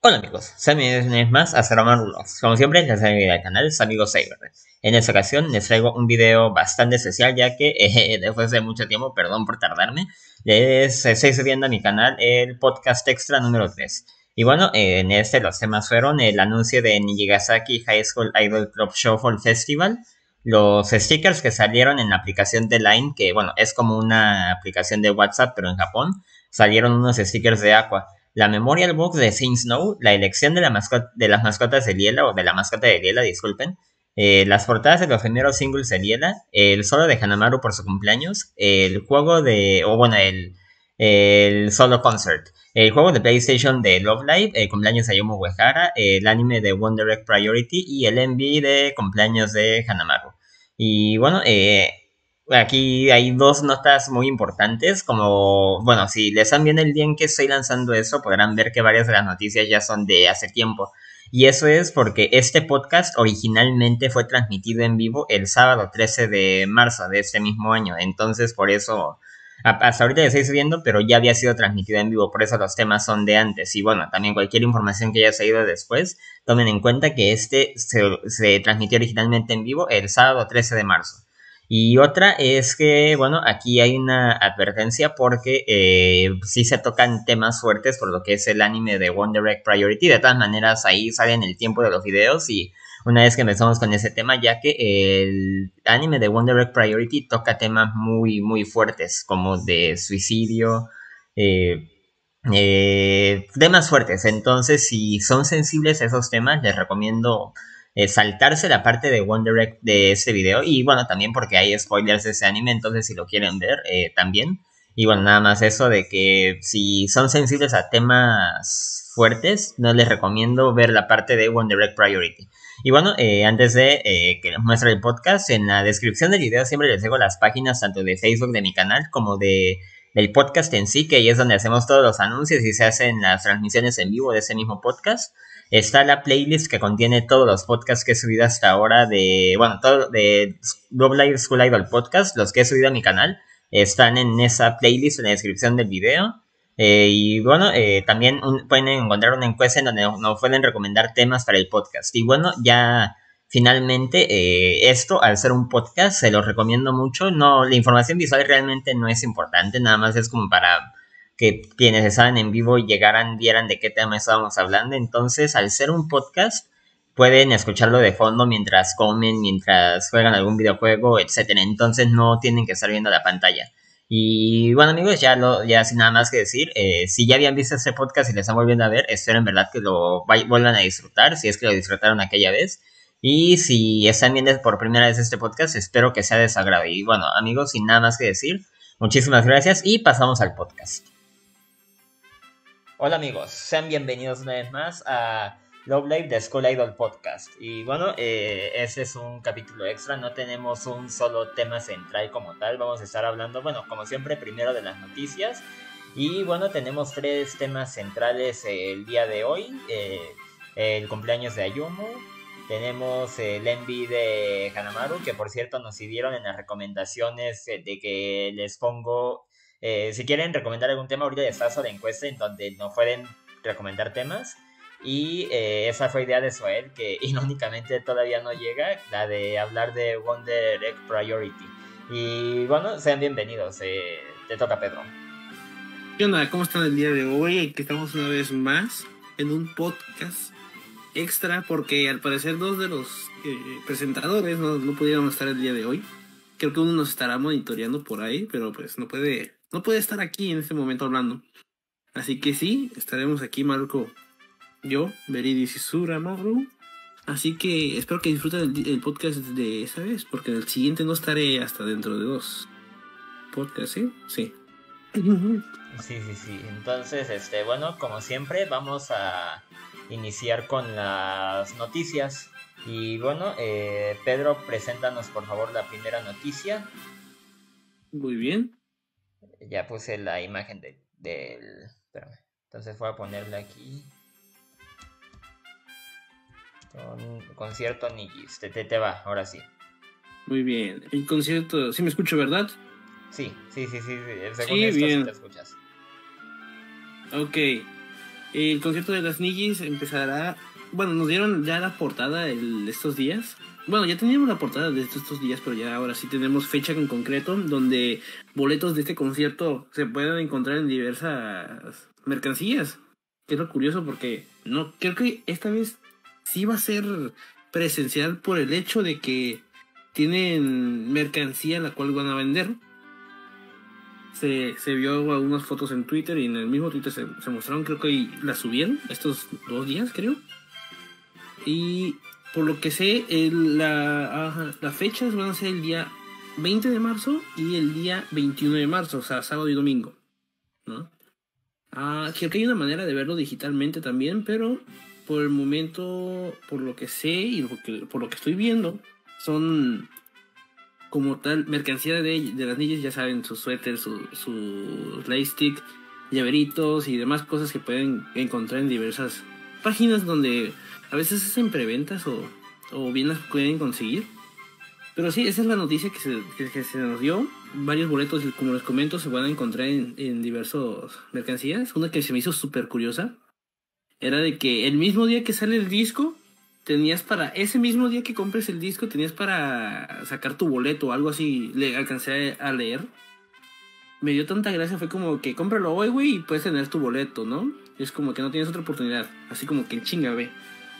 Hola amigos, sean bienvenidos una vez más a Saramar Vlogs. Como siempre, les traigo al canal su amigo Saber. En esta ocasión les traigo un video bastante especial ya que después de mucho tiempo, perdón por tardarme, les estoy subiendo a mi canal el podcast extra número 3. Y bueno, en este los temas fueron el anuncio de Nijigasaki High School Idol Club Shuffle Festival, los stickers que salieron en la aplicación de Line, que bueno, es como una aplicación de WhatsApp pero en Japón, salieron unos stickers de Aqua, la Memorial Box de Saint Snow, la elección de, de las mascotas de Liela, o de la mascota de Liela, disculpen, las portadas de los primeros singles de Liela, el solo de Hanamaru por su cumpleaños, el juego de, o bueno, el solo concert, el juego de PlayStation de Love Live, el cumpleaños de Ayumu Uehara, el anime de Wonder Egg Priority y el MV de cumpleaños de Hanamaru. Y bueno, aquí hay dos notas muy importantes, como, bueno, si les están viendo el día en que estoy lanzando eso, podrán ver que varias de las noticias ya son de hace tiempo. Y eso es porque este podcast originalmente fue transmitido en vivo el sábado 13 de marzo de este mismo año. Entonces, por eso, hasta ahorita ya estoy subiendo, pero ya había sido transmitido en vivo, por eso los temas son de antes. Y bueno, también cualquier información que haya salido después, tomen en cuenta que este se transmitió originalmente en vivo el sábado 13 de marzo. Y otra es que, bueno, aquí hay una advertencia porque sí se tocan temas fuertes por lo que es el anime de Wonder Egg Priority. De todas maneras, ahí salen el tiempo de los videos y una vez que empezamos con ese tema, ya que el anime de Wonder Egg Priority toca temas muy, muy fuertes, como de suicidio, eh, temas fuertes. Entonces, si son sensibles a esos temas, les recomiendo saltarse la parte de Wonder Egg de este video. Y bueno, también porque hay spoilers de ese anime, entonces si lo quieren ver, también. Y bueno, nada más eso de que si son sensibles a temas fuertes, no les recomiendo ver la parte de Wonder Egg Priority. Y bueno, antes de que les muestre el podcast, en la descripción del video siempre les dejo las páginas tanto de Facebook de mi canal como del podcast en sí, que ahí es donde hacemos todos los anuncios y se hacen las transmisiones en vivo de ese mismo podcast. Está la playlist que contiene todos los podcasts que he subido hasta ahora de, bueno, todo de Double School Idol Podcast, los que he subido a mi canal, están en esa playlist en la descripción del video. Y bueno, también pueden encontrar una encuesta en donde nos pueden recomendar temas para el podcast. Y bueno, ya finalmente esto, al ser un podcast, se los recomiendo mucho. No, la información visual realmente no es importante, nada más es como para que quienes estaban en vivo llegaran, vieran de qué tema estábamos hablando. Entonces, al ser un podcast, pueden escucharlo de fondo mientras comen, mientras juegan algún videojuego, etcétera. Entonces, no tienen que estar viendo la pantalla. Y bueno, amigos, ya sin nada más que decir, si ya habían visto este podcast y les están volviendo a ver, espero en verdad que lo vuelvan a disfrutar, si es que lo disfrutaron aquella vez. Y si están viendo por primera vez este podcast, espero que sea de su agrado. Y bueno, amigos, sin nada más que decir, muchísimas gracias y pasamos al podcast. Hola amigos, sean bienvenidos una vez más a Love Live de School Idol Podcast. Y bueno, este es un capítulo extra, no tenemos un solo tema central como tal, vamos a estar hablando, bueno, como siempre, primero de las noticias. Y bueno, tenemos tres temas centrales el día de hoy, el cumpleaños de Ayumu, tenemos el envy de Hanamaru, que por cierto nos pidieron en las recomendaciones de que les pongo si quieren recomendar algún tema, ahorita está la encuesta en donde nos pueden recomendar temas. Y esa fue idea de Soel, que irónicamente todavía no llega, la de hablar de Wonder Egg Priority. Y bueno, sean bienvenidos. Te toca, Pedro. ¿Qué onda? ¿Cómo están el día de hoy? Aquí estamos una vez más en un podcast extra porque al parecer dos de los presentadores no pudieron estar el día de hoy. Creo que uno nos estará monitoreando por ahí, pero pues no puede estar aquí en este momento hablando. Así que sí, estaremos aquí Marco, yo, Veridis y Sura Maru. Así que espero que disfruten el podcast de esa vez, porque en el siguiente no estaré hasta dentro de 2 podcasts, ¿sí? Sí. Sí. Entonces, bueno, como siempre, vamos a iniciar con las noticias. Y bueno, Pedro, preséntanos por favor la primera noticia. Muy bien. Ya puse la imagen del... Espérame. Entonces voy a ponerla aquí. Concierto Nigis. Te va, ahora sí. Muy bien. El concierto, ¿sí me escucho, verdad? Sí. Según sí, esto bien. sí te escuchas. Ok. El concierto de las Nigis empezará. Bueno, nos dieron ya la portada estos días. Bueno, ya teníamos la portada de estos días, pero ya ahora sí tenemos fecha en concreto donde boletos de este concierto se pueden encontrar en diversas mercancías. Que es lo curioso porque no creo que esta vez sí va a ser presencial por el hecho de que tienen mercancía la cual van a vender. Se vio algunas fotos en Twitter y en el mismo Twitter se mostraron, creo que las subieron estos 2 días, creo. Y por lo que sé, las fechas van a ser el día 20 de marzo y el día 21 de marzo, o sea, sábado y domingo, ¿no? Creo que hay una manera de verlo digitalmente también, pero por el momento, por lo que sé y por lo que estoy viendo, son como tal mercancía de las niñas, ya saben, sus suéteres, su lightstick, llaveritos y demás cosas que pueden encontrar en diversas páginas donde a veces hacen preventas o bien las pueden conseguir. Pero sí, esa es la noticia que se nos dio. Varios boletos, como les comento, se van a encontrar en diversas mercancías. Una que se me hizo súper curiosa era de que el mismo día que sale el disco, ese mismo día que compres el disco, tenías para sacar tu boleto o algo así. Le alcancé a leer. Me dio tanta gracia, fue como que cómpralo hoy, güey, y puedes tener tu boleto, ¿no? Es como que no tienes otra oportunidad. Así como que chinga, ve.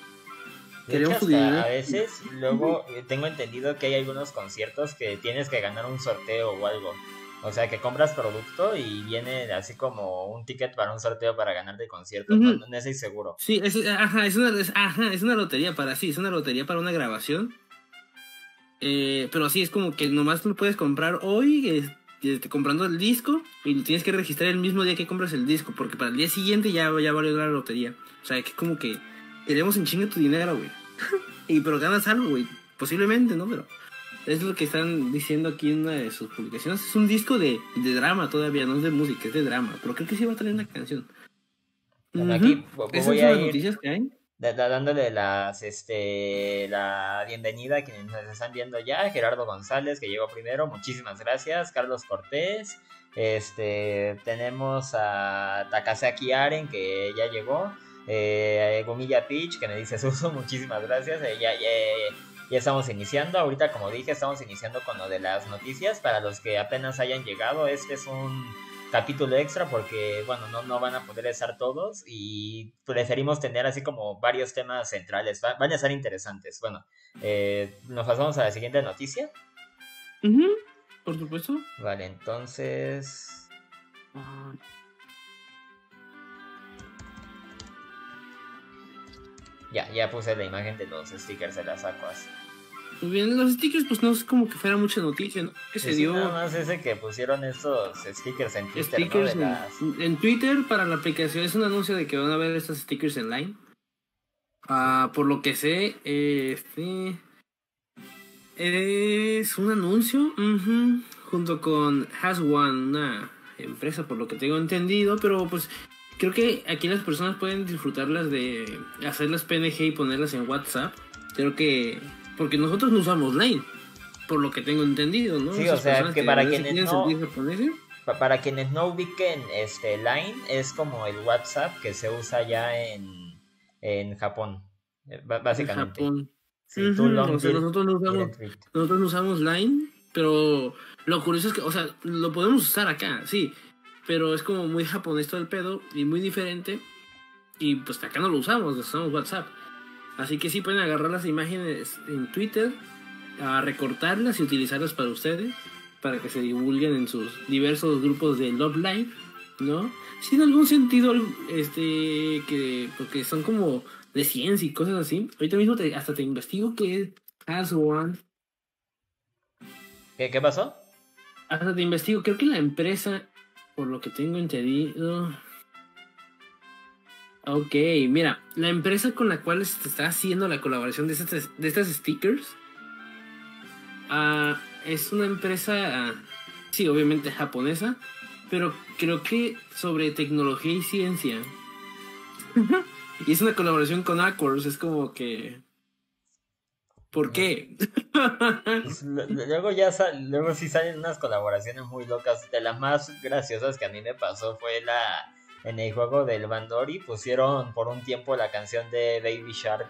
De hecho, hasta a veces, luego tengo entendido que hay algunos conciertos que tienes que ganar un sorteo o algo. O sea, que compras producto y viene así como un ticket para un sorteo para ganar de concierto. No estoy seguro. Sí, es una lotería es una lotería para una grabación. Pero sí, es como que nomás lo puedes comprar hoy, comprando el disco, y lo tienes que registrar el mismo día que compras el disco, porque para el día siguiente ya valió la lotería. O sea, que como que queremos en chinga tu dinero, güey. Pero ganas algo, güey. Posiblemente, ¿no? Pero es lo que están diciendo aquí en una de sus publicaciones. Es un disco de drama todavía, no es de música, es de drama. Pero creo que sí va a traer una canción. Bueno, aquí voy a ir noticias que hay. Dándole la bienvenida a quienes nos están viendo ya. Gerardo González, que llegó primero, muchísimas gracias. Carlos Cortés, tenemos a Takasaki Aren, que ya llegó. Gomilla Peach, que me dice Suso, muchísimas gracias. Ya estamos iniciando. Ahorita, como dije, estamos iniciando con lo de las noticias. Para los que apenas hayan llegado, este es un capítulo extra porque, bueno, no van a poder estar todos y preferimos tener así como varios temas centrales. Van a ser interesantes. Bueno, nos pasamos a la siguiente noticia. Por supuesto. Vale, entonces... Ya puse la imagen de los stickers de las Aquas. Muy bien, los stickers pues no es como que fuera mucha noticia, ¿no? Que se dio... Nada más ese que pusieron estos stickers en Twitter, stickers, ¿no? En Twitter para la aplicación es un anuncio de que van a haber estos stickers en line. Por lo que sé, es un anuncio junto con Has One, una empresa por lo que tengo entendido, pero pues creo que aquí las personas pueden disfrutarlas de hacerlas PNG y ponerlas en WhatsApp. Creo que... Porque nosotros no usamos Line, por lo que tengo entendido, ¿no? Sí, esas, o sea, que para quienes no ubiquen Line, es como el WhatsApp que se usa ya en Japón, básicamente. En Japón. Sí, o sea, nosotros no usamos Line, pero lo curioso es que, o sea, lo podemos usar acá, sí, pero es como muy japonés todo el pedo y muy diferente, y pues acá no lo usamos WhatsApp. Así que sí pueden agarrar las imágenes en Twitter, a recortarlas y utilizarlas para ustedes, para que se divulguen en sus diversos grupos de Love Live, ¿no? Si en algún sentido, porque son como de ciencia y cosas así. Ahorita mismo hasta te investigo que es Has One. ¿Qué pasó? Hasta te investigo, creo que la empresa, por lo que tengo entendido... Ok, mira, la empresa con la cual se está haciendo la colaboración de estas stickers es una empresa, sí, obviamente japonesa, pero creo que sobre tecnología y ciencia. Y es una colaboración con Aquars, es como que... ¿Por qué? Pues, luego sí salen unas colaboraciones muy locas. De las más graciosas que a mí me pasó fue en el juego del Bandori pusieron por un tiempo la canción de Baby Shark.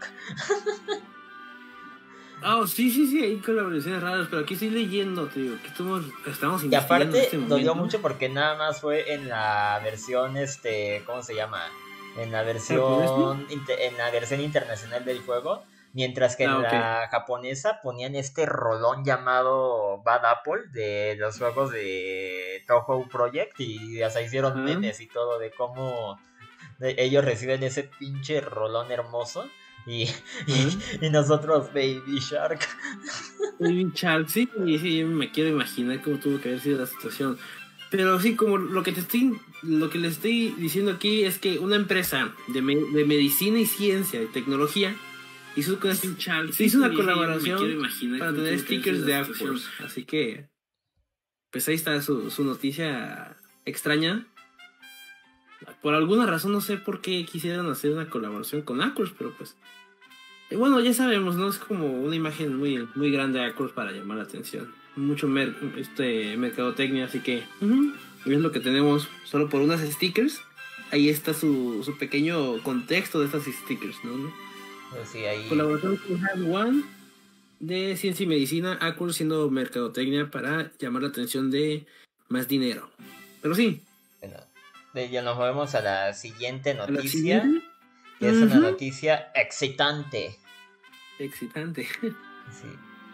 Sí, hay colaboraciones raras, pero aquí estoy leyendo, te digo, que estamos Y investigando aparte en este dolió momento. mucho porque nada más fue en la versión, ¿cómo se llama? En la ¿Japonesa? versión internacional del juego, mientras que en Ok. la japonesa ponían este rolón llamado Bad Apple de los juegos de Touhou Project y hasta hicieron Ajá. memes y todo de cómo ellos reciben ese pinche rolón hermoso y, Ajá. y nosotros Baby Shark. Baby Shark, sí, sí, me quiero imaginar cómo tuvo que haber sido la situación. Pero sí, como lo que le estoy diciendo aquí es que una empresa de medicina y ciencia y tecnología hizo con este Shark, se hizo una colaboración para tener stickers de Air Force. Así que, pues ahí está su noticia extraña. Por alguna razón no sé por qué quisieran hacer una colaboración con Acurs, pero pues bueno, ya sabemos, ¿no? Es como una imagen muy grande de Acurs para llamar la atención. Mucho mercadotecnia, así que es lo que tenemos solo por unas stickers. Ahí está su pequeño contexto de estas stickers, ¿no? Pues sí, ahí. Colaboración con Hand One de Ciencia y Medicina, Acurs siendo mercadotecnia para llamar la atención de más dinero. Pero sí, Bueno, ya nos movemos a la siguiente a la siguiente. noticia, que es una noticia excitante. Excitante. Sí.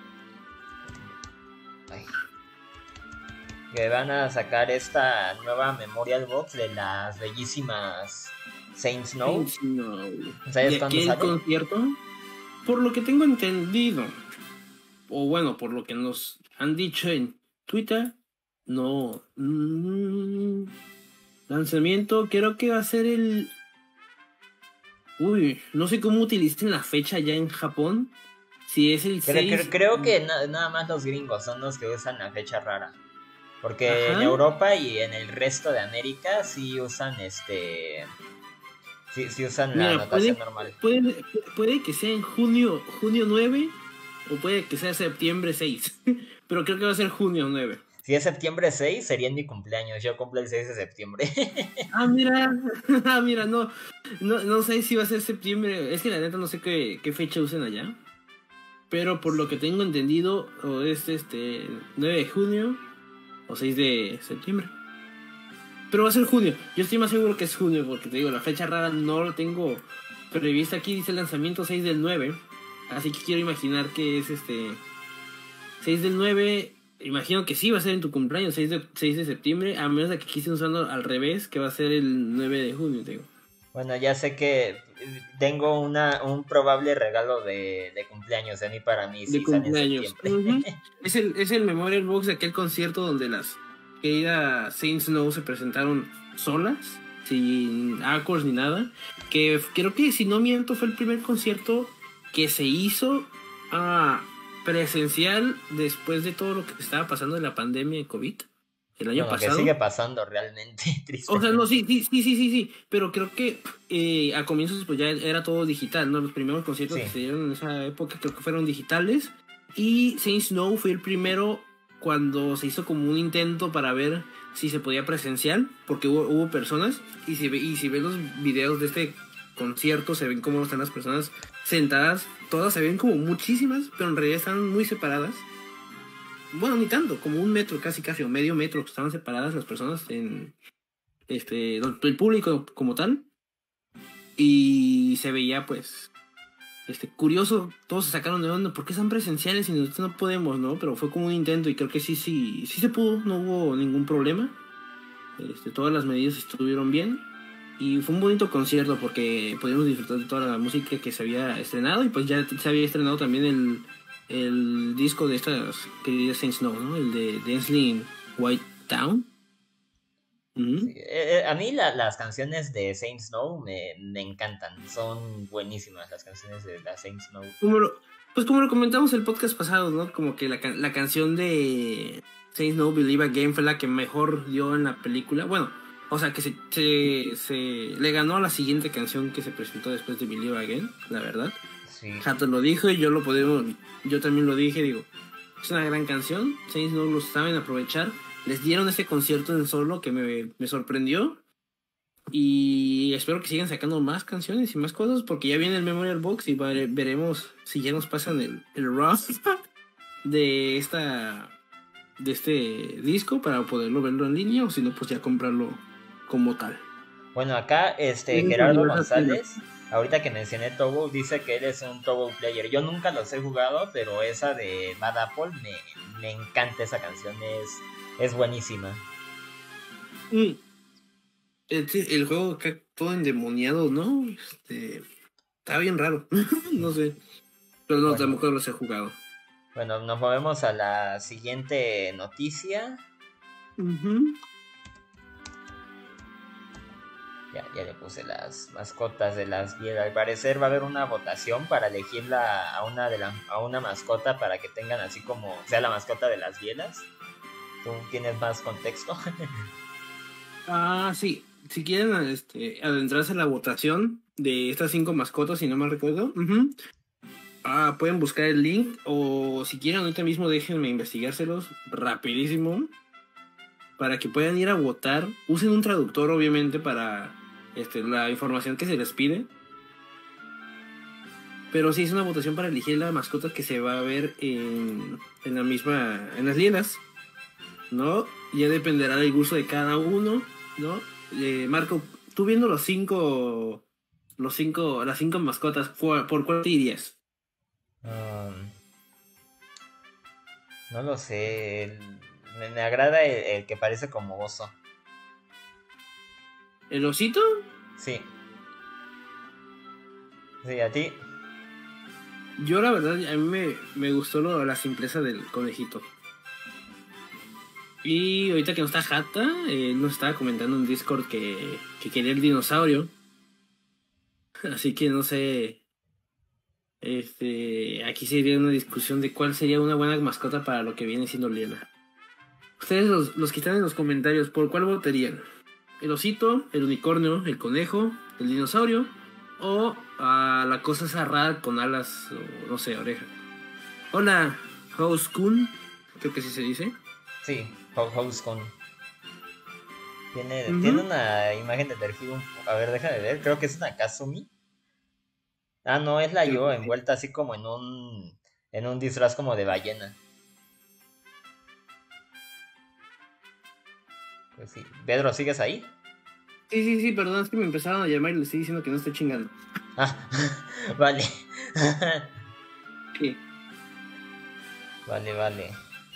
Ay. Que van a sacar esta nueva Memorial Box de las bellísimas Saints Snow. No. ¿Sabes De cuándo aquel sale? concierto, por lo que tengo entendido, o bueno, por lo que nos han dicho en Twitter, no. Lanzamiento, creo que va a ser el. Uy, no sé cómo utilicen la fecha ya en Japón. Si es el 6. Creo que nada más los gringos son los que usan la fecha rara. Porque en Ajá. Europa y en el resto de América sí usan sí usan la Mira, notación normal. puede que sea en junio 9 o puede que sea septiembre 6. Pero creo que va a ser junio 9. Si es septiembre 6, sería en mi cumpleaños. Yo cumplo el 6 de septiembre. Mira, mira, no sé si va a ser septiembre. Es que la neta no sé qué fecha usen allá. Pero por lo que tengo entendido, o es 9 de junio o 6 de septiembre. Pero va a ser junio. Yo estoy más seguro que es junio, porque te digo, la fecha rara no lo tengo prevista. Aquí dice lanzamiento 6 del 9. Así que quiero imaginar que es 6 del 9. Imagino que sí va a ser en tu cumpleaños, 6 de septiembre. A menos de que aquí estén usando al revés, que va a ser el 9 de junio, te digo. Bueno, ya sé que tengo un probable regalo de cumpleaños de mí para mí De si sale en cumpleaños. septiembre. Es el Memorial Box de aquel concierto donde las queridas Saints Snow se presentaron solas, sin Acors ni nada. Que creo que, si no miento, fue el primer concierto que se hizo presencial después de todo lo que estaba pasando de la pandemia de COVID el año Bueno, que pasado. sigue pasando realmente, O sea, no, tristemente. sí, pero creo que a comienzos pues ya era todo digital, ¿no? Los primeros conciertos Sí. que se dieron en esa época creo que fueron digitales y Saint Snow fue el primero cuando se hizo como un intento para ver si se podía presencial, porque hubo personas y si ven los videos de este concierto se ven cómo están las personas sentadas, todas se ven como muchísimas, pero en realidad están muy separadas. Bueno, ni tanto, como un metro casi, o medio metro, estaban separadas las personas en el público como tal. Y se veía pues curioso, todos se sacaron de onda, ¿por qué son presenciales y nosotros no podemos, no? Pero fue como un intento y creo que sí se pudo, no hubo ningún problema. Todas las medidas estuvieron bien y fue un bonito concierto porque pudimos disfrutar de toda la música que se había estrenado y pues ya se había estrenado también el disco de estas queridas Saints Snow, ¿no? El de Dancing White Town. Sí, a mí las canciones de Saint Snow me encantan. Son buenísimas las canciones de la Saint Snow. Como lo comentamos el podcast pasado, ¿no? Como que la canción de Saints No Believe Again fue la que mejor dio en la película. Bueno, o sea que se le ganó a la siguiente canción que se presentó después de Believe Again, la verdad. Sí. Hato lo dijo y yo también lo dije, digo, es una gran canción, Saints No lo saben aprovechar. Les dieron este concierto en solo que me sorprendió. Y espero que sigan sacando más canciones y más cosas, porque ya viene el Memorial Box y veremos si ya nos pasan el ROM de este disco para poderlo verlo en línea, o si no, pues ya comprarlo como tal. Bueno, acá Gerardo González, ahorita que mencioné Toggle, dice que él es un Toggle player. Yo nunca los he jugado, pero esa de Bad Apple me encanta esa canción, es buenísima. El juego acá todo endemoniado, ¿no? Está bien raro, no sé. Pero no, Bueno. tampoco los he jugado. Bueno, nos movemos a la siguiente noticia. Ya le puse las mascotas de las bielas. Al parecer va a haber una votación para elegir a una mascota para que tengan así como sea la mascota de las bielas. ¿Tú tienes más contexto? Sí. Si quieren adentrarse en la votación de estas 5 mascotas, si no me recuerdo, pueden buscar el link, o si quieren ahorita mismo déjenme investigárselos rapidísimo para que puedan ir a votar. Usen un traductor obviamente para la información que se les pide, pero sí es una votación para elegir la mascota que se va a ver en las lienas, ¿no? Ya dependerá del gusto de cada uno, ¿no? Marco, tú viendo las 5 mascotas, ¿por cuál te irías? No lo sé. Me agrada el que parece como oso. ¿El osito? Sí. Sí, ¿a ti? Yo la verdad, a mí me gustó la simpleza del conejito. Y ahorita que no está Jata, nos estaba comentando en Discord que quería el dinosaurio. Así que no sé. Aquí sería una discusión de cuál sería una buena mascota para lo que viene siendo Liena. Ustedes los que están en los comentarios, ¿por cuál votarían? ¿El osito, el unicornio, el conejo, el dinosaurio? ¿O la cosa esa rara con alas o no sé, oreja? Hola, House Kun, creo que así se dice. Sí, House Kun. Tiene una imagen de perfil. A ver, déjame ver. Creo que es una Kazumi. Ah, no, es la yo envuelta así como en un disfraz como de ballena. Pues sí. Pedro, ¿sigues ahí? Sí, perdón, es que me empezaron a llamar y le estoy diciendo que no estoy chingando. Ah, vale. Sí. Vale.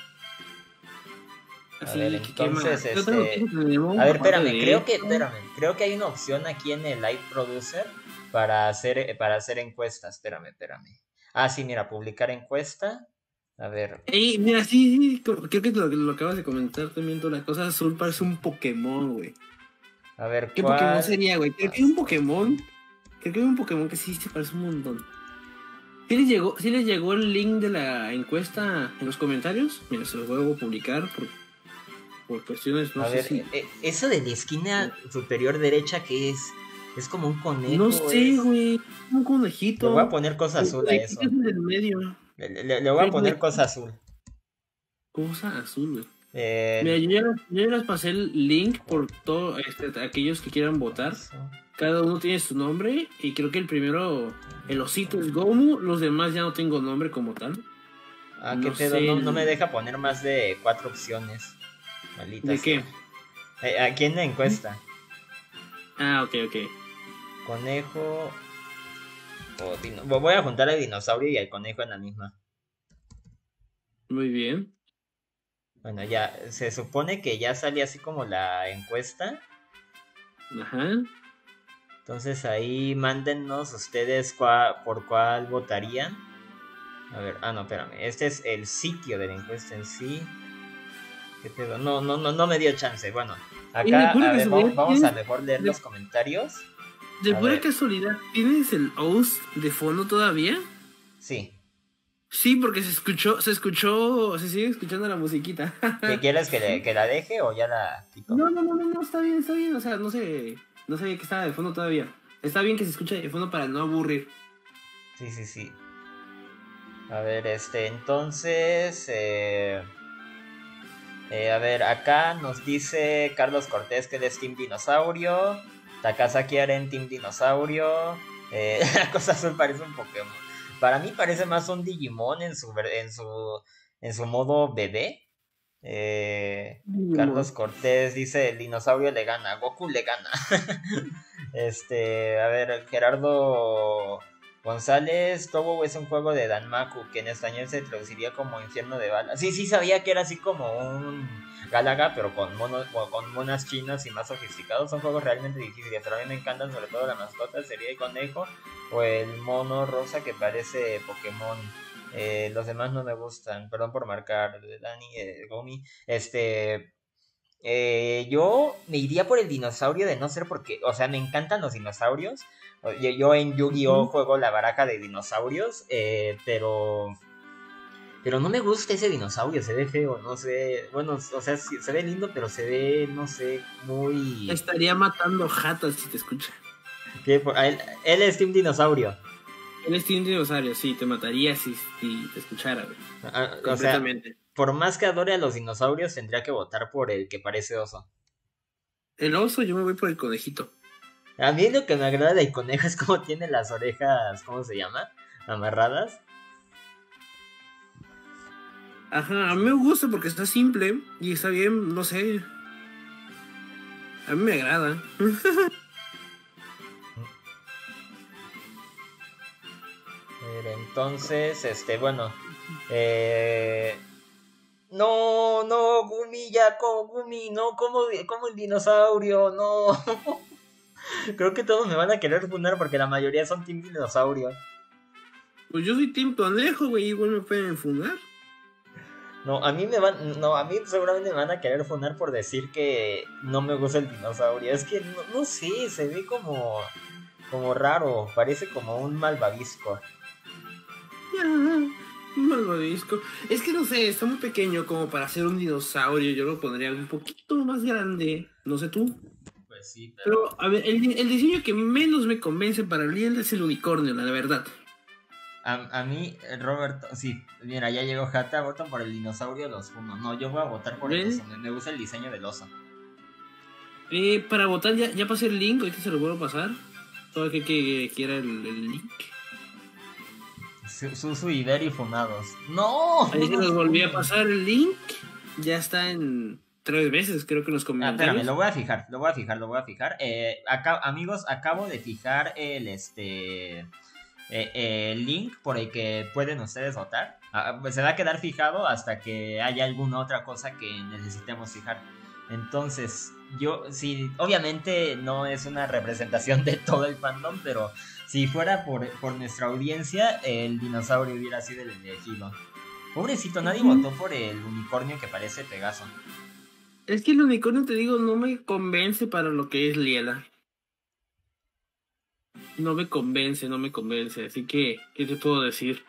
A ver, entonces, A ver, creo que hay una opción aquí en el Live Producer para hacer encuestas. Espérame. Ah, sí, mira, publicar encuesta. A ver. Mira, sí, creo que lo acabas de comentar también. Toda la cosa azul parece un Pokémon, güey. A ver, ¿qué Pokémon sería, güey? Creo que hay un Pokémon que sí se parece un montón. ¿Sí les llegó el link de la encuesta en los comentarios? Mira, se los voy a publicar por cuestiones, no a sé ver, si... eso de la esquina superior derecha, ¿qué es? Es como un conejo. No sé, güey. Un conejito. Le voy a poner cosa azul a eso. Le voy a poner cosa azul. Cosa azul, güey. Mira, yo ya les pasé el link por todos aquellos que quieran votar. Cada uno tiene su nombre. Y creo que el primero, el osito es Gomu. Los demás ya no tengo nombre como tal. Qué pedo, no me deja poner más de 4 opciones. Maldita ¿De sea. qué? Aquí en la encuesta. Ok. Conejo. Voy a juntar al dinosaurio y al conejo en la misma. Muy bien. Bueno, ya se supone que ya sale así como la encuesta. Ajá. Entonces ahí mándennos ustedes por cuál votarían. A ver, no, espérame. Este es el sitio de la encuesta en sí. ¿Qué pedo? No me dio chance. Bueno, acá vamos a mejor leer los comentarios. De pura casualidad, ¿tienes el host de fondo todavía? Sí. Sí, porque se sigue escuchando la musiquita. ¿Qué quieres que la deje o ya la quito? No, está bien. O sea, no sé que estaba de fondo todavía. Está bien que se escuche de fondo para no aburrir. Sí. A ver, entonces... a ver, acá nos dice Carlos Cortés que él es Team Dinosaurio. Takazaki Aren Team Dinosaurio. La cosa azul parece un Pokémon. Para mí parece más un Digimon en su modo bebé. Carlos Cortés dice: el dinosaurio le gana, Goku le gana. A ver, Gerardo González, Tobo es un juego de Danmaku que en español se traduciría como infierno de balas. Sí, sabía que era así como un Galaga, pero con monas chinas y más sofisticados. Son juegos realmente difíciles, pero a mí me encantan sobre todo la mascota, sería el conejo o el mono rosa que parece Pokémon. Los demás no me gustan, perdón por marcar, Dani, Gomi. Yo me iría por el dinosaurio de no ser porque, o sea, me encantan los dinosaurios. Yo en Yu-Gi-Oh juego la baraja de dinosaurios, pero no me gusta ese dinosaurio, se ve feo, no sé, bueno, o sea, sí, se ve lindo, pero se ve, no sé, muy... Estaría matando jatas si te escucha. ¿Qué? Él es Team Dinosaurio. Él es Team Dinosaurio, sí, te mataría si te escuchara, güey. Completamente. O sea, por más que adore a los dinosaurios, tendría que votar por el que parece oso. El oso, yo me voy por el conejito. A mí lo que me agrada del conejo es cómo tiene las orejas, ¿cómo se llama? Amarradas. Ajá, a mí me gusta porque está simple y está bien, no sé. A mí me agrada. Entonces, bueno. No, Gumi, ya, Gumi, no, como el dinosaurio, no. Creo que todos me van a querer funar porque la mayoría son Team Dinosaurio. Pues yo soy Team Conejo, güey, igual me pueden funar. No, a mí seguramente me van a querer funar por decir que no me gusta el dinosaurio. Es que, no sé, se ve como raro, parece como un malvavisco. Un malvavisco. Es que no sé, está muy pequeño como para ser un dinosaurio. Yo lo pondría un poquito más grande. No sé tú. Pues sí, pero a ver, el diseño que menos me convence para mí es el unicornio, la verdad. A mí, Roberto, sí, mira, ya llegó Jata, votan por el dinosaurio los uno. No, yo voy a votar por el oso, me gusta el diseño del oso. Para votar ya pasé el link, ahorita se lo vuelvo a pasar. Todo aquel que quiera el link. Susu y Beri funados. ¡No! Ahí se nos volví a pasar el link. Ya está en 3 veces, creo que en los comentarios. Espérame, lo voy a fijar. Amigos, acabo de fijar el link por el que pueden ustedes votar. Pues se va a quedar fijado hasta que haya alguna otra cosa que necesitemos fijar. Entonces, sí, obviamente no es una representación de todo el fandom, pero si fuera por nuestra audiencia, el dinosaurio hubiera sido el elegido. Pobrecito, nadie votó por el unicornio que parece Pegaso. Es que el unicornio, te digo, no me convence para lo que es Liela. No me convence, así que, ¿qué te puedo decir?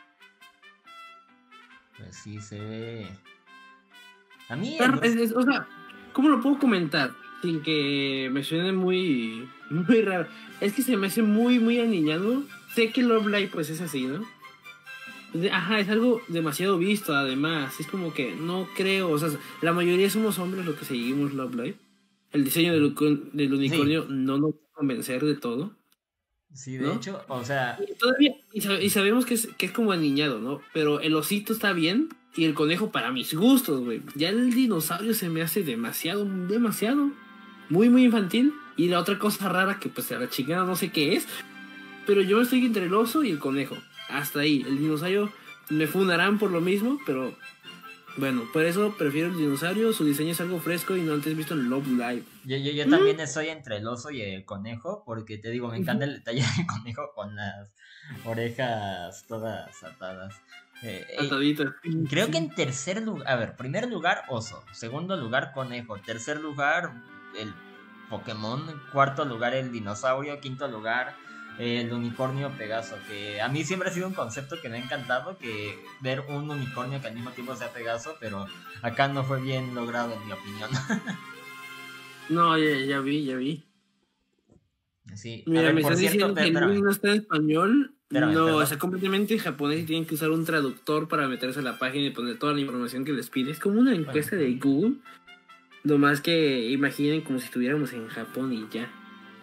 Pues sí, se ve... A mí... o sea, ¿cómo lo puedo comentar? Sin que me suene muy raro. Es que se me hace muy aniñado. Sé que Love Live pues es así, ¿no? Ajá, es algo demasiado visto además. Es como que no creo, o sea, la mayoría somos hombres los que seguimos Love Live. El diseño del unicornio sí. No nos va a convencer de todo. Sí, de hecho, o sea... Y sabemos que es como aniñado, ¿no? Pero el osito está bien y el conejo para mis gustos, güey. Ya el dinosaurio se me hace demasiado. Muy infantil. Y la otra cosa rara que pues a la chingada no sé qué es. Pero yo estoy entre el oso y el conejo. Hasta ahí. El dinosaurio me funarán por lo mismo, pero... Bueno, por eso prefiero el dinosaurio, su diseño es algo fresco y no antes visto en Love Live. Yo también estoy entre el oso y el conejo, porque te digo, me encanta el detalle del conejo con las orejas todas atadas. Ataditas. Creo que en tercer lugar, primer lugar oso, segundo lugar conejo, tercer lugar el Pokémon, cuarto lugar el dinosaurio, quinto lugar el unicornio Pegaso, que a mí siempre ha sido un concepto que me ha encantado, que ver un unicornio que al mismo tiempo sea Pegaso, pero acá no fue bien logrado en mi opinión. No, ya vi. Sí. Mira, ver, me estás diciendo que el link no está en español. No, está completamente en japonés y tienen que usar un traductor para meterse a la página y poner toda la información que les pide. Es como una encuesta de Google. Nomás que imaginen como si estuviéramos en Japón y ya.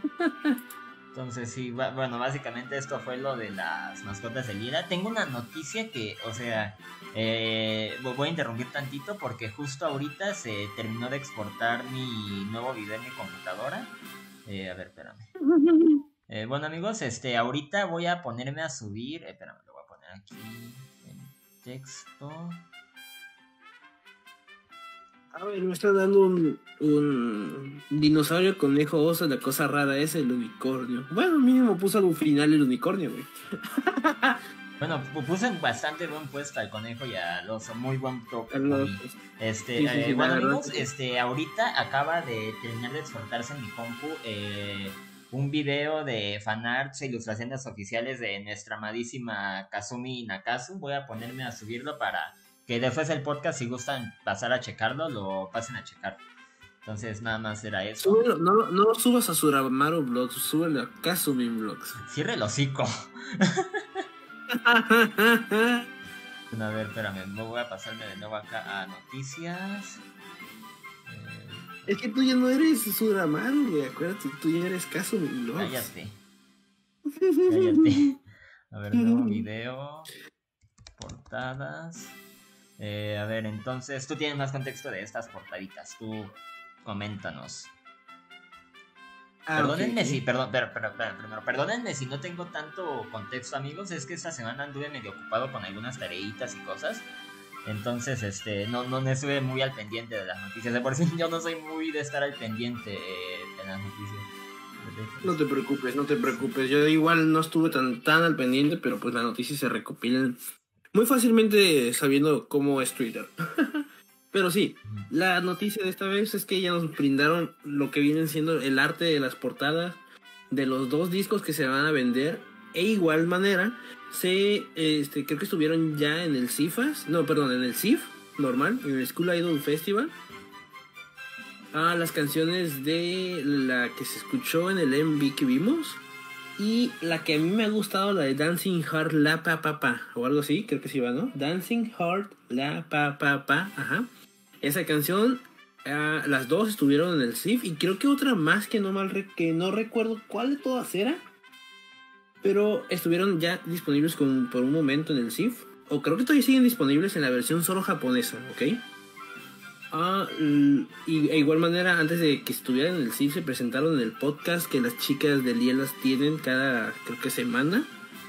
Entonces sí, bueno, básicamente esto fue lo de las mascotas de Lila. Tengo una noticia que, o sea, voy a interrumpir tantito porque justo ahorita se terminó de exportar mi nuevo video en mi computadora. A ver, espérame. Bueno amigos, ahorita voy a ponerme a subir, espérame, lo voy a poner aquí en texto. A ver, me está dando un dinosaurio, conejo, oso, la cosa rara es el unicornio. Bueno, mínimo puso al final el unicornio, güey. Bueno, puse bastante buen puesto al conejo y al oso, muy buen toque. Bueno amigos, ahorita acaba de terminar de exportarse en mi compu un video de fanarts e ilustraciones oficiales de nuestra amadísima Kazumi Nakazu. Voy a ponerme a subirlo para que después del podcast, si gustan pasar a checarlo, lo pasen a checar. Entonces nada más era eso. Súbelo, no subas a Suramaru Vlogs, súbelo a Kazumi Vlogs. Cierre el hocico. A ver, espérame, me voy a pasarme de nuevo acá a noticias. Es que tú ya no eres Suramaru, güey, acuérdate, tú ya eres Kazumi Vlogs. Cállate. Cállate. A ver, nuevo video. Portadas. A ver, entonces, tú tienes más contexto de estas portaditas. Tú, coméntanos. Perdónenme si, perdónenme si no tengo tanto contexto, amigos. Es que esta semana anduve medio ocupado con algunas tareitas y cosas. Entonces, no me estuve muy al pendiente de las noticias. De por sí yo no soy muy de estar al pendiente de las noticias. No te preocupes. Yo igual no estuve tan al pendiente, pero pues las noticias se recopilan muy fácilmente sabiendo cómo es Twitter. Pero sí, la noticia de esta vez es que ya nos brindaron lo que vienen siendo el arte de las portadas de los 2 discos que se van a vender. E igual manera, creo que estuvieron ya en el CIFAS, en el CIF, normal, en el School Idol Festival. Las canciones de la que se escuchó en el MV que vimos. Y la que a mí me ha gustado, la de Dancing Heart La Pa Pa Pa, o algo así, creo que sí va, ¿no? Dancing Heart La Pa Pa Pa, ajá. Esa canción, las 2 estuvieron en el CIF, y creo que otra más que no recuerdo cuál de todas era, pero estuvieron ya disponibles por un momento en el CIF, o creo que todavía siguen disponibles en la versión solo japonesa, ¿ok? Y de igual manera, antes de que estuvieran en el CIF, se presentaron en el podcast que las chicas de Lielas tienen cada, creo que semana.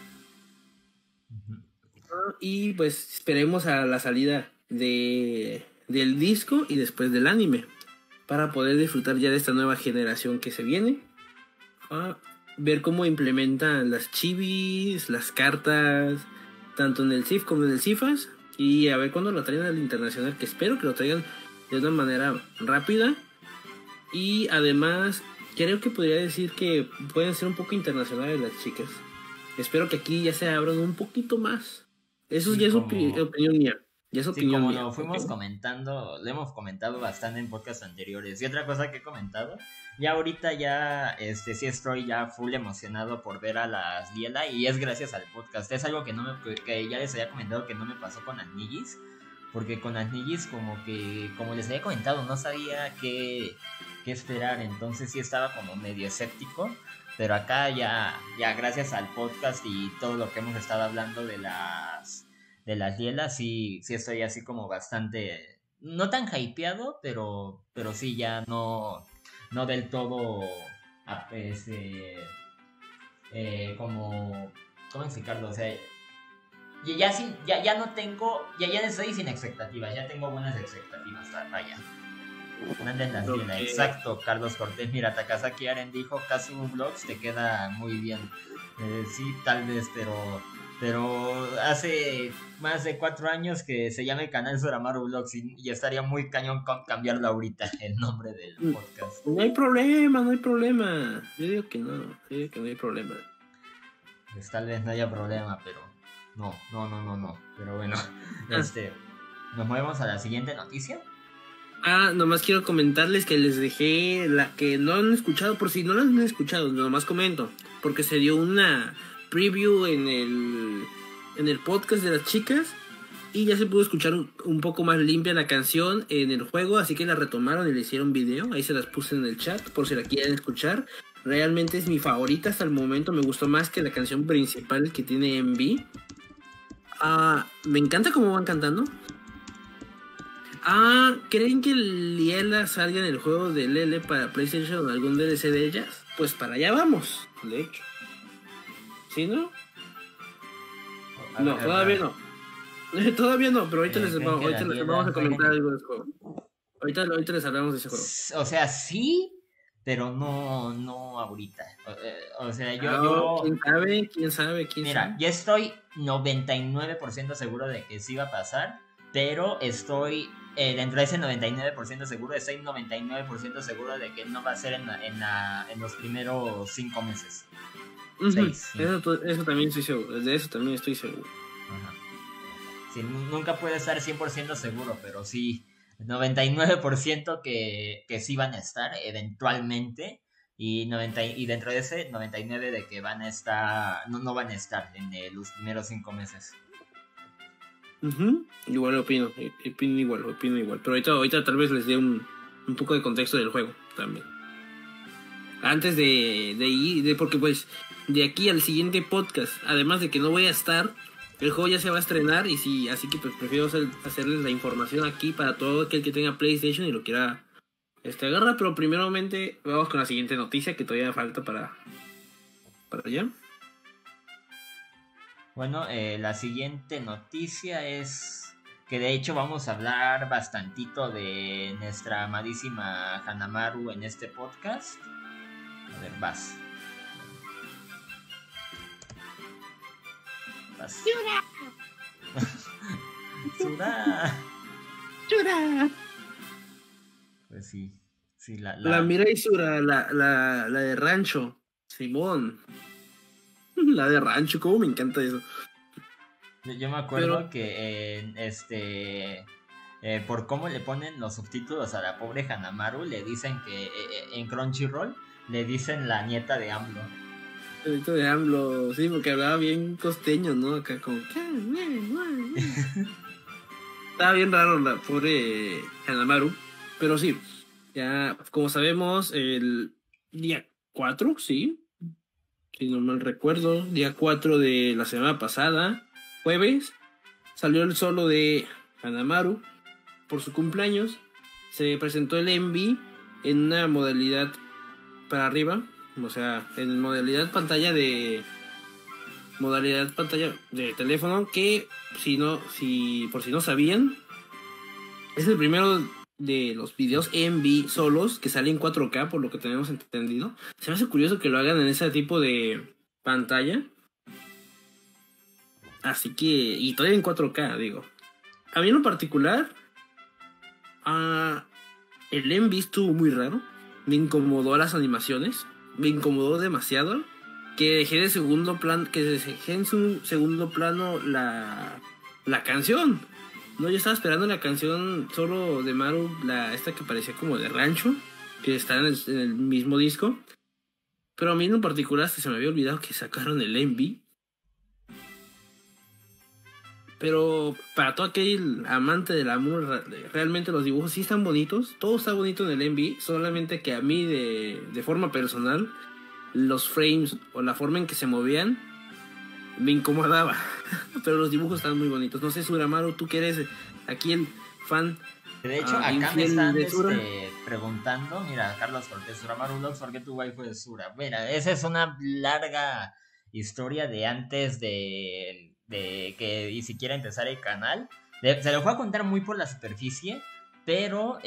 Y pues esperemos a la salida del disco y después del anime para poder disfrutar ya de esta nueva generación que se viene. Ver cómo implementan las chibis, las cartas, tanto en el CIF como en el CIFAS. Y a ver cuándo lo traen al internacional, que espero que lo traigan de una manera rápida. Y además creo que podría decir que pueden ser un poco internacionales las chicas. Espero que aquí ya se abran un poquito más. Eso sí, ya es opinión mía. Ya es opinión como mía. lo fuimos comentando, lo hemos comentado bastante en podcasts anteriores. Y otra cosa que he comentado, ya ahorita ya sí estoy ya full emocionado por ver a las Liela, y es gracias al podcast. Es algo que que ya les había comentado que no me pasó con Anigis, porque con Anigis como les había comentado, no sabía qué esperar, entonces sí estaba como medio escéptico. Pero acá ya gracias al podcast y todo lo que hemos estado hablando de las Lielas, sí estoy así como bastante, no tan hypeado, pero sí ya no del todo como, ¿cómo explicarlo? O sea, ya no tengo, ya estoy sin expectativas, ya tengo buenas expectativas, vaya. Manden las Lielas, exacto, Carlos Cortés. Mira, Takasaki Aren dijo, Kazumi Vlogs te queda muy bien. Sí, tal vez, pero hace más de 4 años que se llama el canal Suramaru Vlogs, y estaría muy cañón cambiarlo ahorita, el nombre del podcast. No hay problema. Yo digo que no hay problema. Pues tal vez no haya problema, pero no. Pero bueno, nos movemos a la siguiente noticia. Nomás quiero comentarles que les dejé la que no han escuchado, por si no la han escuchado, nomás comento, porque se dio una preview en el podcast de las chicas y ya se pudo escuchar un poco más limpia la canción en el juego, así que la retomaron y le hicieron video. Ahí se las puse en el chat por si la quieren escuchar. Realmente es mi favorita hasta el momento. Me gustó más que la canción principal que tiene MV. Me encanta cómo van cantando. ¿Creen que Liela salga en el juego de Lele para PlayStation o algún DLC de ellas? Pues para allá vamos, de hecho. ¿Sí, no? No, todavía no. Todavía no, pero ahorita les vamos a comentar algo del juego. Ahorita les hablamos de ese juego. O sea, sí, pero no ahorita. O sea, yo... ¿Quién sabe? Mira, yo estoy 99% seguro de que sí va a pasar, pero estoy... dentro de ese 99% seguro, estoy 99% seguro de que no va a ser en los primeros 5 meses. 6, sí. Eso también estoy seguro. De eso también estoy seguro. Ajá. Sí, nunca puede estar 100% seguro, pero sí, 99% que sí van a estar eventualmente. Y dentro de ese 99% de que van a estar, no van a estar en los primeros 5 meses. Igual opino igual. Pero ahorita tal vez les dé un poco de contexto del juego también. Antes de ir, porque pues de aquí al siguiente podcast, además de que no voy a estar, el juego ya se va a estrenar y así que pues prefiero hacerles la información aquí para todo aquel que tenga PlayStation y lo quiera agarrar. Pero primeramente vamos con la siguiente noticia que todavía falta para allá. Bueno, la siguiente noticia es que de hecho vamos a hablar bastantito de nuestra amadísima Hanamaru en este podcast. A ver, vas. ¡Sura! Pues sí, la Mirai Sura, la de Rancho, Simón. La de Rancho, cómo me encanta eso. Yo me acuerdo que por cómo le ponen los subtítulos a la pobre Hanamaru, le dicen que en Crunchyroll le dicen la nieta de AMLO. La nieta de AMLO, sí, porque hablaba bien costeño, ¿no? Acá como... Estaba bien raro la pobre Hanamaru, pero sí, ya como sabemos, el día 4, sí, si no mal recuerdo, día 4 de la semana pasada, jueves, salió el solo de Hanamaru por su cumpleaños. Se presentó el MV en una modalidad para arriba, o sea, en modalidad pantalla de teléfono, que por si no sabían, es el primero de los videos MV solos que sale en 4K, por lo que tenemos entendido. Se me hace curioso que lo hagan en ese tipo de pantalla. Así que, y todavía en 4K, digo. A mí en lo particular, el MV estuvo muy raro. Me incomodó las animaciones. Me incomodó demasiado. Que dejé en segundo plano la canción. No, yo estaba esperando la canción solo de Maru, esta que parecía como de Rancho, que está en el mismo disco. Pero a mí en lo particular hasta se me había olvidado que sacaron el MV. Pero para todo aquel amante del amor, realmente los dibujos sí están bonitos. Todo está bonito en el MV, solamente que a mí de forma personal, los frames o la forma en que se movían me incomodaba. Pero los dibujos están muy bonitos. No sé, Suramaru, tú que eres aquí el fan. De hecho, acá me están preguntando, mira, Carlos Cortés, Suramaru Vlogs, ¿por qué tu waifu es Sura? Mira, esa es una larga historia de antes de que ni siquiera empezar el canal. Se lo voy a contar muy por la superficie, pero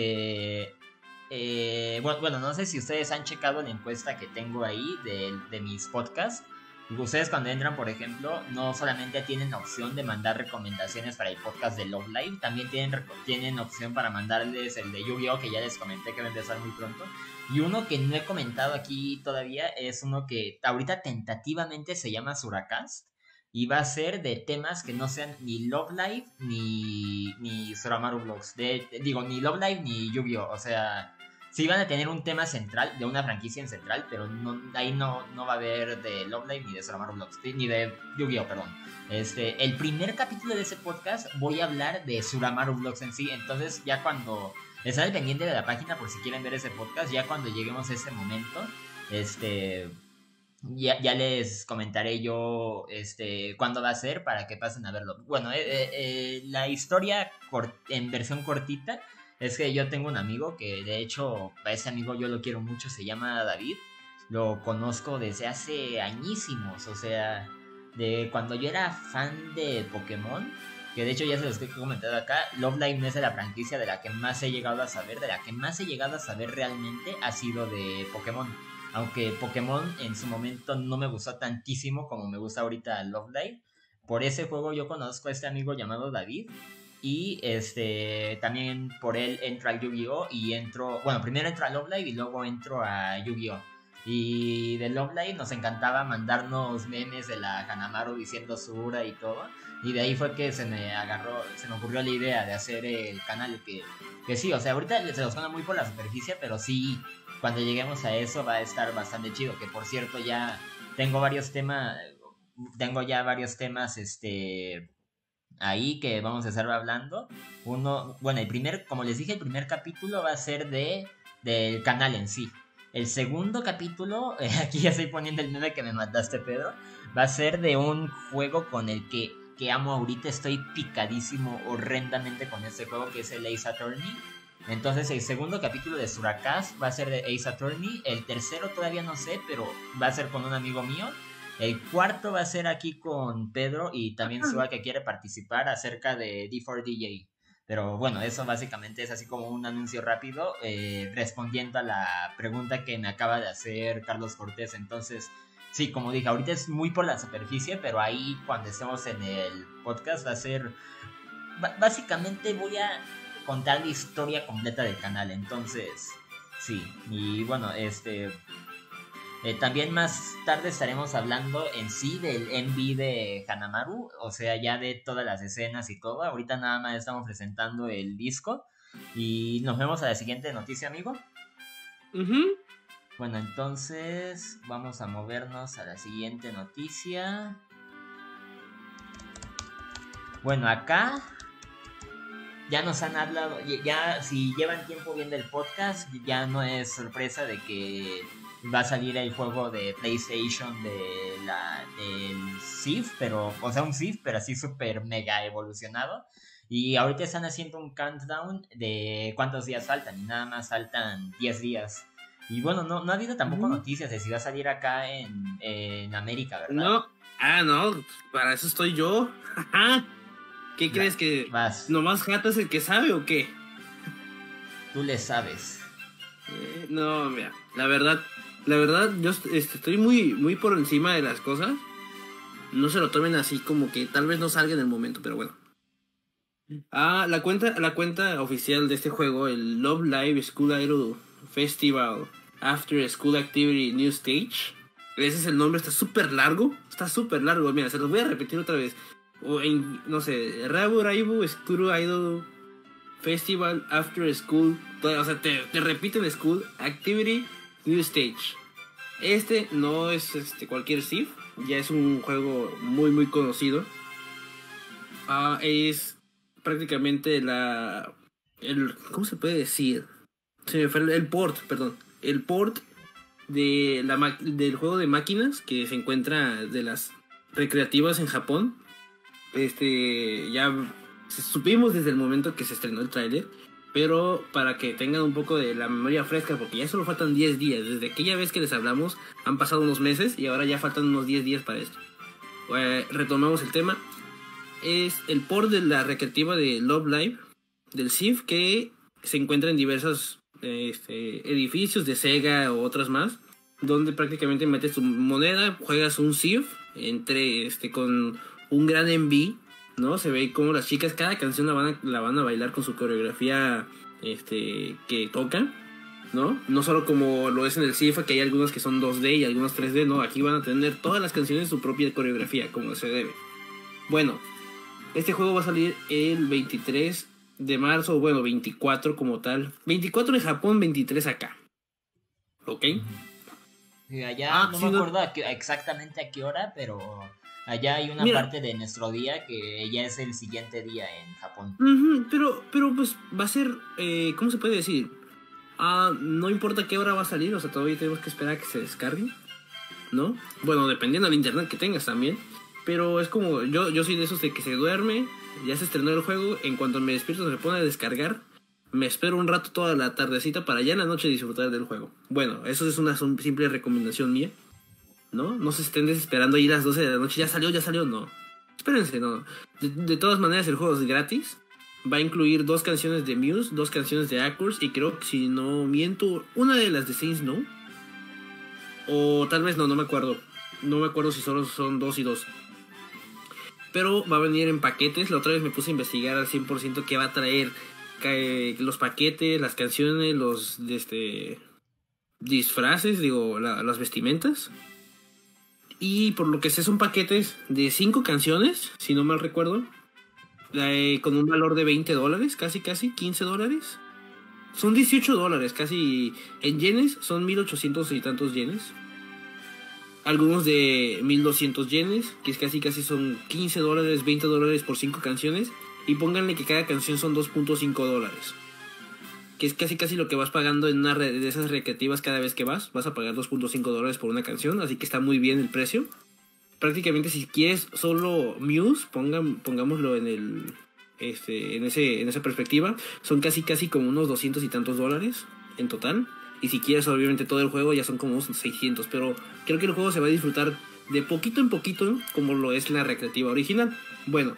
bueno, no sé si ustedes han checado la encuesta que tengo ahí de mis podcasts. Ustedes cuando entran, por ejemplo, no solamente tienen opción de mandar recomendaciones para el podcast de Love Live, también tienen opción para mandarles el de Yu-Gi-Oh, que ya les comenté que va a empezar muy pronto. Y uno que no he comentado aquí todavía es uno que ahorita tentativamente se llama Suracast. Y va a ser de temas que no sean ni Love Live ni Suramaru Vlogs. Ni Love Live ni Yu-Gi-Oh. O sea, sí van a tener un tema central, de una franquicia en central, pero ahí no va a haber de Love Live ni de Suramaru Vlogs, ni de Yu-Gi-Oh, perdón. El primer capítulo de ese podcast voy a hablar de Suramaru Vlogs en sí. Entonces ya cuando... Están al pendiente de la página por si quieren ver ese podcast. Ya cuando lleguemos a ese momento, Ya les comentaré yo cuándo va a ser para que pasen a verlo. Bueno, la historia en versión cortita es que yo tengo un amigo que de hecho a ese amigo yo lo quiero mucho, se llama David. Lo conozco desde hace añísimos, o sea, de cuando yo era fan de Pokémon, que de hecho ya se los he comentado acá, Love Live no es de la franquicia de la que más he llegado a saber, de la que más he llegado a saber realmente ha sido de Pokémon. Aunque Pokémon en su momento no me gustó tantísimo como me gusta ahorita Love Live. Por ese juego yo conozco a este amigo llamado David. Y también por él entro al Yu-Gi-Oh! Y entro. Bueno, primero entro a Love Live y luego entro a Yu-Gi-Oh! Y de Love Live nos encantaba mandarnos memes de la Hanamaru diciendo Sura y todo. Y de ahí fue que se me ocurrió la idea de hacer el canal. Que sí, o sea, ahorita se lo suena muy por la superficie, pero sí, cuando lleguemos a eso va a estar bastante chido. Que por cierto, ya tengo varios temas. Tengo ya varios temas ahí que vamos a estar hablando. Bueno, como les dije, el primer capítulo va a ser del canal en sí. El segundo capítulo, aquí ya estoy poniendo el meme que me mandaste, Pedro, va a ser de un juego con el que amo ahorita. Estoy picadísimo horrendamente con este juego, que es el Ace Attorney. Entonces el segundo capítulo de Suracast va a ser de Ace Attorney. El tercero todavía no sé, pero va a ser con un amigo mío. El cuarto va a ser aquí con Pedro y también Suba, que quiere participar acerca de D4DJ. Pero bueno, eso básicamente es así como un anuncio rápido, respondiendo a la pregunta que me acaba de hacer Carlos Cortés. Entonces, sí, como dije, ahorita es muy por la superficie, pero ahí cuando estemos en el podcast va a ser... Básicamente voy a contar la historia completa del canal. Entonces, sí, y bueno, también más tarde estaremos hablando en sí del MV de Hanamaru, o sea, ya de todas las escenas y todo. Ahorita nada más estamos presentando el disco y nos vemos a la siguiente noticia, amigo. Bueno, entonces vamos a movernos a la siguiente noticia. Bueno, acá ya nos han hablado, ya si llevan tiempo viendo el podcast, ya no es sorpresa de que va a salir el juego de PlayStation del Civ, pero, o sea, un Civ, pero así súper mega evolucionado. Y ahorita están haciendo un countdown de cuántos días faltan, y nada más faltan 10 días. Y bueno, no ha habido tampoco noticias de si va a salir acá en América, ¿verdad? No, para eso estoy yo. ¿Qué crees que nomás Jata es el que sabe o qué? Tú le sabes. No, mira, la verdad, yo estoy muy por encima de las cosas. No se lo tomen así como que tal vez no salga en el momento, pero bueno. La cuenta oficial de este juego, el Love Live School Idol Festival After School Activity New Stage. Ese es el nombre, está súper largo. Mira, se los voy a repetir otra vez. O en, no sé, Rabu Raibu School Idol Festival After School. O sea, te repiten School Activity New Stage. Este no es cualquier Civ, ya es un juego muy conocido. Es prácticamente ¿cómo se puede decir? Se me fue el port, perdón. El port del juego de máquinas que se encuentra de las recreativas en Japón. Ya supimos desde el momento que se estrenó el tráiler, pero para que tengan un poco de la memoria fresca, porque ya solo faltan 10 días. Desde aquella vez que les hablamos han pasado unos meses y ahora ya faltan unos 10 días para esto. Retomamos el tema. Es el port de la recreativa de Love Live del Civ, que se encuentra en diversos edificios de Sega o otras más, donde prácticamente metes tu moneda, juegas un Civ con un gran MV, ¿no? Se ve como las chicas cada canción la van a bailar con su coreografía que tocan, ¿no? No solo como lo es en el Civ, que hay algunas que son 2D y algunas 3D, no, aquí van a tener todas las canciones su propia coreografía, como se debe. Bueno, este juego va a salir el 23 de marzo, bueno, 24 como tal. 24 en Japón, 23 acá. ¿Ok? Y allá no me acuerdo exactamente a qué hora, pero allá hay una parte de nuestro día que ya es el siguiente día en Japón. Pero pues va a ser, ¿cómo se puede decir? No importa qué hora va a salir, o sea, todavía tenemos que esperar a que se descargue, ¿no? Bueno, dependiendo del internet que tengas también. Pero es como, yo soy de esos de que se duerme, ya se estrenó el juego, en cuanto me despierto se pone a descargar, me espero un rato toda la tardecita para ya en la noche disfrutar del juego. Bueno, eso es una simple recomendación mía, ¿no? No se estén desesperando ahí las 12 de la noche, ya salió, no. Espérense, no. De todas maneras, el juego es gratis. Va a incluir 2 canciones de Muse, 2 canciones de Acurs y creo que, si no miento, una de las de Saints No. O tal vez no me acuerdo. No me acuerdo si solo son 2 y 2. Pero va a venir en paquetes. La otra vez me puse a investigar al 100% qué va a traer los paquetes, las canciones, los disfraces, digo, las vestimentas. Y por lo que sé son paquetes de 5 canciones, si no mal recuerdo. Con un valor de $20, casi, $15. Son $18, casi. En yenes son 1800 y tantos yenes. Algunos de 1200 yenes, que es casi son $15, $20 por 5 canciones. Y pónganle que cada canción son $2.5. Que es casi lo que vas pagando en una de esas recreativas cada vez que vas. Vas a pagar $2.5 por una canción, así que está muy bien el precio. Prácticamente si quieres solo Muse, pongámoslo en esa perspectiva, son casi como unos 200 y tantos dólares en total. Y si quieres obviamente todo el juego ya son como unos 600, pero creo que el juego se va a disfrutar de poquito en poquito como lo es la recreativa original. Bueno,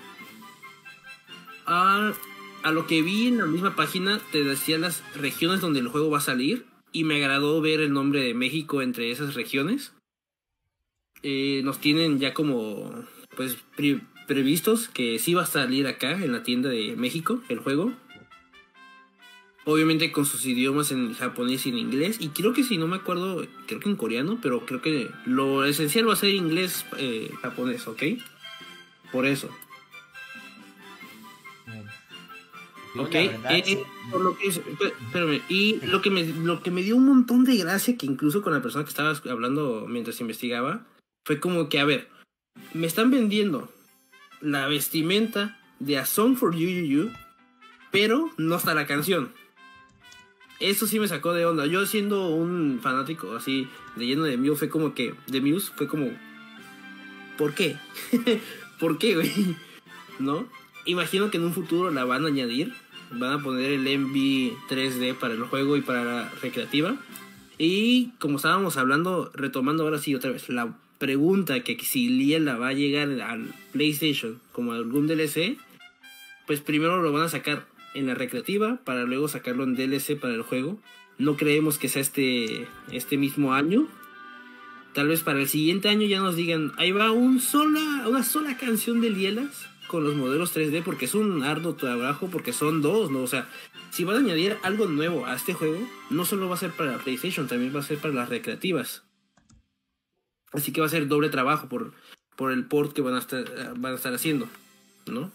a lo que vi en la misma página te decía las regiones donde el juego va a salir y me agradó ver el nombre de México entre esas regiones. Nos tienen ya como pues previstos que sí va a salir acá en la tienda de México el juego, obviamente con sus idiomas en japonés y en inglés, y creo que, si no me acuerdo, creo que en coreano, pero creo que lo esencial va a ser inglés, japonés, ¿ok? Por eso. Ok, por lo que espérame, y lo que me dio un montón de gracia, que incluso con la persona que estaba hablando mientras investigaba, fue como que, a ver, me están vendiendo la vestimenta de A Song for You, pero no está la canción. Eso sí me sacó de onda. Yo, siendo un fanático así de lleno de Muse, fue como, ¿por qué? ¿Por qué, güey? ¿No? Imagino que en un futuro la van a añadir. Van a poner el MV 3D para el juego y para la recreativa. Y como estábamos hablando, retomando ahora sí otra vez la pregunta, que si Liela va a llegar al PlayStation como algún DLC, pues primero lo van a sacar en la recreativa para luego sacarlo en DLC para el juego. No creemos que sea este mismo año. Tal vez para el siguiente año ya nos digan, ahí va una sola canción de Lielas con los modelos 3D, porque es un arduo trabajo, porque son 2, ¿no? O sea, si van a añadir algo nuevo a este juego, no solo va a ser para PlayStation, también va a ser para las recreativas. Así que va a ser doble trabajo por el port que van a estar haciendo, ¿no?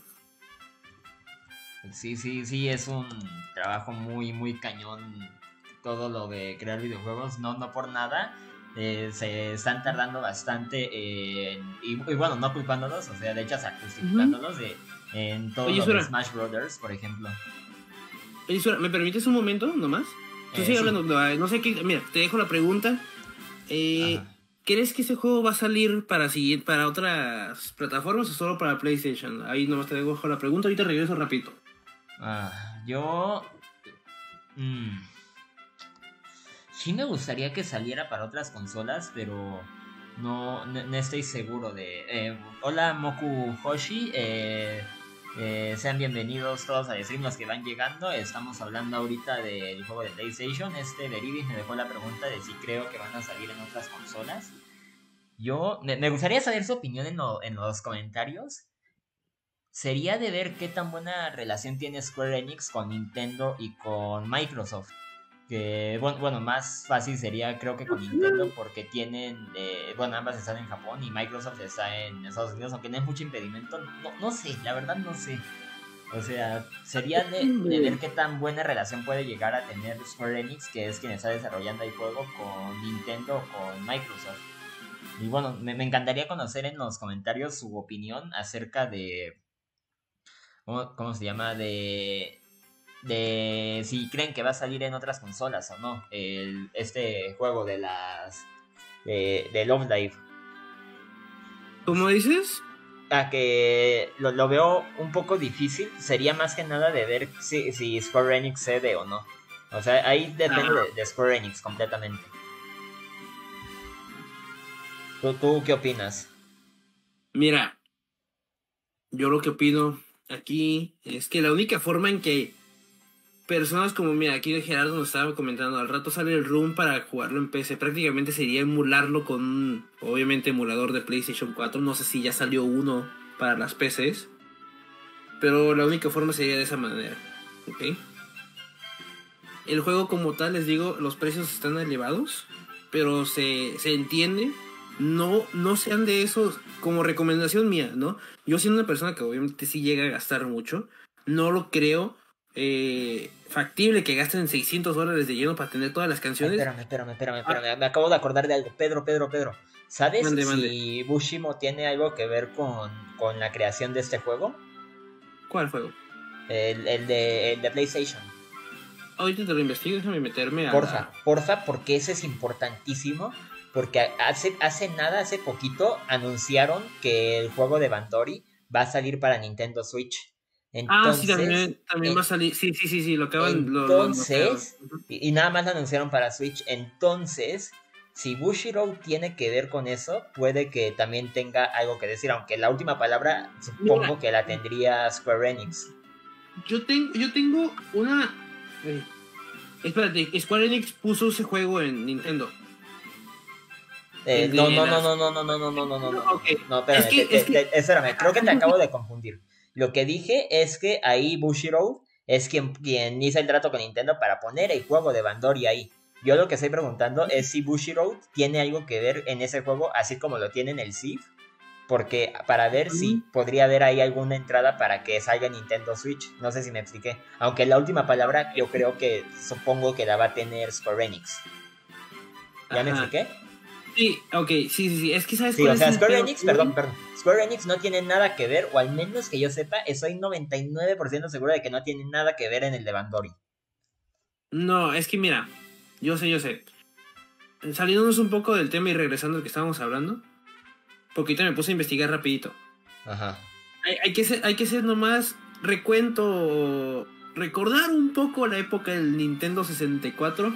Sí, es un trabajo muy cañón todo lo de crear videojuegos, no por nada. Se están tardando bastante y bueno, no culpándolos, o sea, de hecho, justificándolos en todo lo de Smash Brothers, por ejemplo. Oye, ¿me permites un momento nomás? Tú sigue hablando, no sé qué, mira, te dejo la pregunta. ¿Crees que ese juego va a salir para otras plataformas o solo para PlayStation? Ahí nomás te dejo la pregunta, ahorita regreso rapidito. Yo... sí me gustaría que saliera para otras consolas, pero no estoy seguro de... hola Moku Hoshi, sean bienvenidos todos a stream, los que van llegando. Estamos hablando ahorita del juego de PlayStation. Veridis me dejó la pregunta de si creo que van a salir en otras consolas. Yo me gustaría saber su opinión en los comentarios. Sería de ver qué tan buena relación tiene Square Enix con Nintendo y con Microsoft. Que bueno, más fácil sería, creo, que con Nintendo, porque tienen, ambas están en Japón y Microsoft está en Estados Unidos, aunque no es mucho impedimento. No sé, la verdad no sé. O sea, sería de ver qué tan buena relación puede llegar a tener Square Enix, que es quien está desarrollando el juego, con Nintendo o con Microsoft. Y bueno, me encantaría conocer en los comentarios su opinión acerca de... ¿Cómo se llama? De de si creen que va a salir en otras consolas o no. Este juego de Love Live. ¿Cómo dices? A que lo veo un poco difícil. Sería más que nada de ver si Square Enix cede o no. O sea, ahí depende de Square Enix completamente. ¿Tú qué opinas? Mira, yo lo que opino aquí es que la única forma en que personas como, mira, aquí Gerardo nos estaba comentando, al rato sale el Room para jugarlo en PC, prácticamente sería emularlo con un, obviamente, emulador de PlayStation 4, no sé si ya salió uno para las PCs, pero la única forma sería de esa manera, ¿ok? El juego como tal, les digo, los precios están elevados, pero se entiende. No sean de esos, como recomendación mía, ¿no? Yo siendo una persona que obviamente sí llega a gastar mucho, no lo creo factible que gasten $600 de lleno para tener todas las canciones. Ay, espérame. Me acabo de acordar de algo. Pedro. ¿Sabes Mande. si Bushimo tiene algo que ver con la creación de este juego? ¿Cuál juego? El de PlayStation. Ahorita te lo investigo, déjame meterme a... Porfa, porque ese es importantísimo. Porque hace poquito anunciaron que el juego de Bandori va a salir para Nintendo Switch. Entonces, sí, también va a salir. Sí, lo acaban. Entonces, y nada más lo anunciaron para Switch. Entonces, si Bushiroad tiene que ver con eso, puede que también tenga algo que decir. Aunque la última palabra supongo que la tendría Square Enix. Yo tengo una... espérate, Square Enix puso ese juego en Nintendo. No. Okay. No, espérame, creo que te acabo de confundir. Lo que dije es que ahí Bushiroad es quien hizo el trato con Nintendo para poner el juego de Bandori ahí. Yo lo que estoy preguntando es si Bushiroad tiene algo que ver en ese juego, así como lo tiene en el Civ. Porque para ver si podría haber ahí alguna entrada para que salga Nintendo Switch. No sé si me expliqué. Aunque la última palabra yo creo que supongo que la va a tener Square Enix. ¿Ya me expliqué? Sí, ok, sí. Es que sabes. Sí, o sea, Square Enix, perdón. Square Enix no tiene nada que ver, o al menos que yo sepa, estoy 99% seguro de que no tiene nada que ver en el de Bandori. No, es que mira, yo sé. Saliéndonos un poco del tema y regresando al que estábamos hablando, porque ahorita me puse a investigar rapidito. Ajá. Hay que ser nomás recuento, recordar un poco la época del Nintendo 64.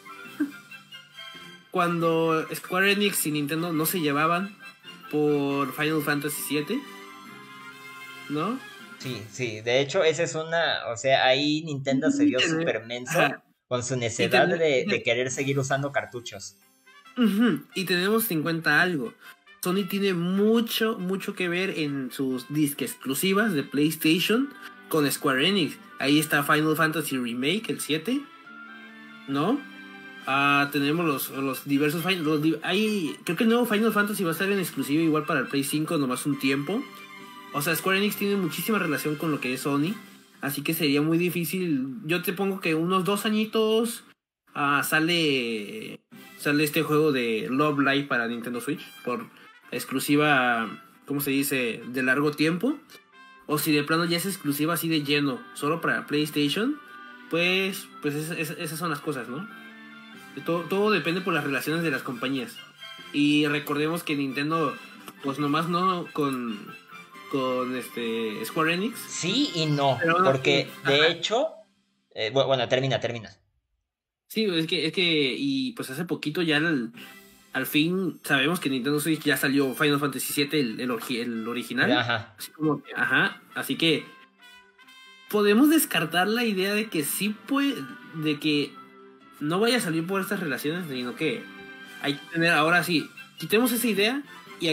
Cuando Square Enix y Nintendo no se llevaban por Final Fantasy VII, ¿no? Sí, de hecho esa es una, o sea, ahí Nintendo se vio súper menso con su necesidad de querer seguir usando cartuchos. Y tenemos 50 algo. Sony tiene mucho que ver en sus disques exclusivas de PlayStation con Square Enix. Ahí está Final Fantasy Remake, el 7, ¿no? Tenemos los diversos creo que el nuevo Final Fantasy va a estar en exclusivo igual para el Play 5 nomás un tiempo. O sea, Square Enix tiene muchísima relación con lo que es Sony, así que sería muy difícil. Yo te pongo que unos 2 añitos sale este juego de Love Live para Nintendo Switch por exclusiva, ¿cómo se dice?, de largo tiempo. O si de plano ya es exclusiva así de lleno, solo para PlayStation, pues esas son las cosas, ¿no? Todo depende por las relaciones de las compañías. Y recordemos que Nintendo, pues nomás no con Square Enix. Sí y no, porque de hecho, bueno, termina. Sí, es que y pues hace poquito ya al fin sabemos que Nintendo Switch ya salió Final Fantasy VII, el original. Ajá. Así que podemos descartar la idea de que sí puede, de que no vaya a salir por estas relaciones, sino que hay que tener, ahora sí, quitemos esa idea y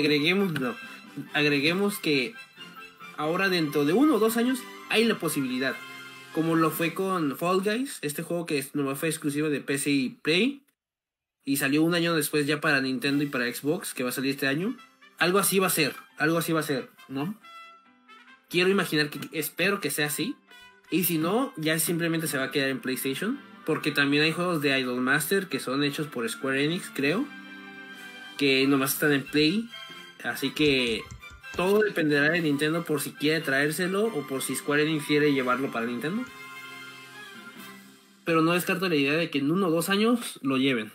agreguemos que ahora dentro de 1 o 2 años hay la posibilidad, como lo fue con Fall Guys, este juego que nomás fue exclusivo de PC y Play y salió 1 año después ya para Nintendo y para Xbox, que va a salir este año. Algo así va a ser, ¿no? Quiero imaginar espero que sea así, y si no, ya simplemente se va a quedar en PlayStation. Porque también hay juegos de Idolmaster que son hechos por Square Enix, creo, que nomás están en Play. Así que todo dependerá de Nintendo por si quiere traérselo o por si Square Enix quiere llevarlo para Nintendo. pero no descarto la idea de que en 1 o 2 años lo lleven.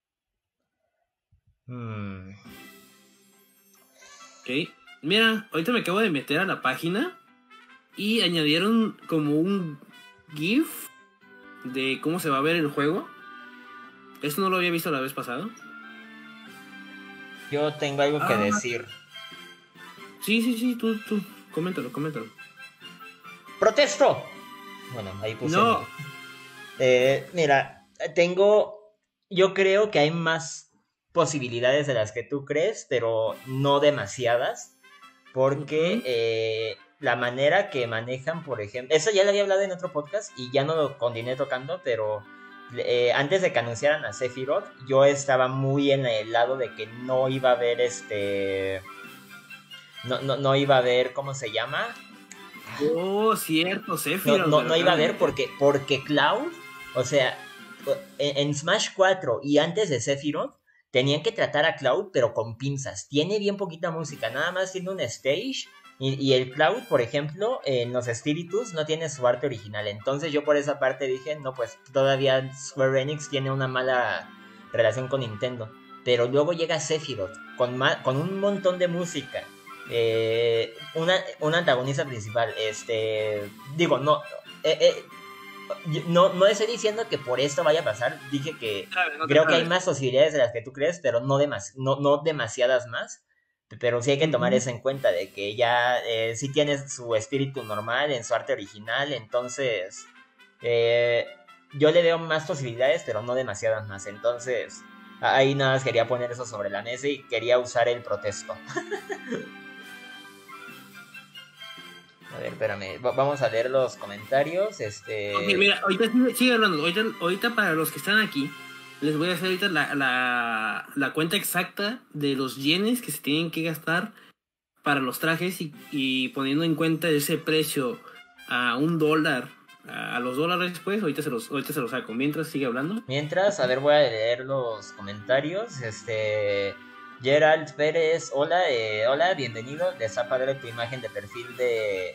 Ok. Mira, ahorita me acabo de meter a la página y añadieron como un GIF de cómo se va a ver el juego. Esto no lo había visto la vez pasada. Yo tengo algo que decir. Sí, tú, coméntalo. ¡Protesto! Bueno, ahí puse. No. Mira, yo creo que hay más posibilidades de las que tú crees, pero no demasiadas. Porque la manera que manejan, por ejemplo, eso ya lo había hablado en otro podcast y ya no lo continué tocando, pero antes de que anunciaran a Sephiroth, yo estaba muy en el lado de que no iba a haber no iba a haber, ¿cómo se llama? Oh, cierto, Sephiroth. No iba a haber porque Cloud, o sea, en Smash 4 y antes de Sephiroth, tenían que tratar a Cloud pero con pinzas. Tiene bien poquita música, nada más tiene un stage. Y el Cloud, por ejemplo, en los Spiritus no tiene su arte original. Entonces yo por esa parte dije, no, pues todavía Square Enix tiene una mala relación con Nintendo. Pero luego llega Sephiroth con un montón de música. Un antagonista principal. Digo, no estoy diciendo que por esto vaya a pasar. Dije que creo que hay más posibilidades de las que tú crees, pero no demasiadas más. Pero sí hay que tomar eso en cuenta, de que ya sí tiene su espíritu normal en su arte original. Entonces yo le veo más posibilidades, pero no demasiadas más. Entonces ahí nada más quería poner eso sobre la mesa y quería usar el protesto. A ver, espérame, vamos a leer los comentarios. Okay, mira, ahorita sigue hablando. Ahorita para los que están aquí, les voy a hacer ahorita la cuenta exacta de los yenes que se tienen que gastar para los trajes y poniendo en cuenta ese precio a $1, a los dólares, pues, ahorita se los saco. Mientras sigue hablando. Mientras, a ver, voy a leer los comentarios. Gerald Pérez, hola, bienvenido. Les padre tu imagen de perfil de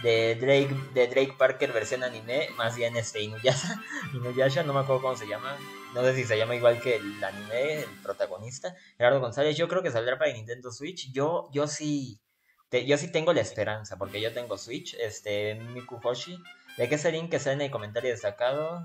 Drake Parker versión anime, más bien Inuyasha, no me acuerdo cómo se llama, no sé si se llama igual que el anime, el protagonista, Gerardo González. Yo creo que saldrá para Nintendo Switch. Yo sí tengo la esperanza, porque yo tengo Switch. Miku Hoshi, ¿de qué es el link que sale en el comentario destacado?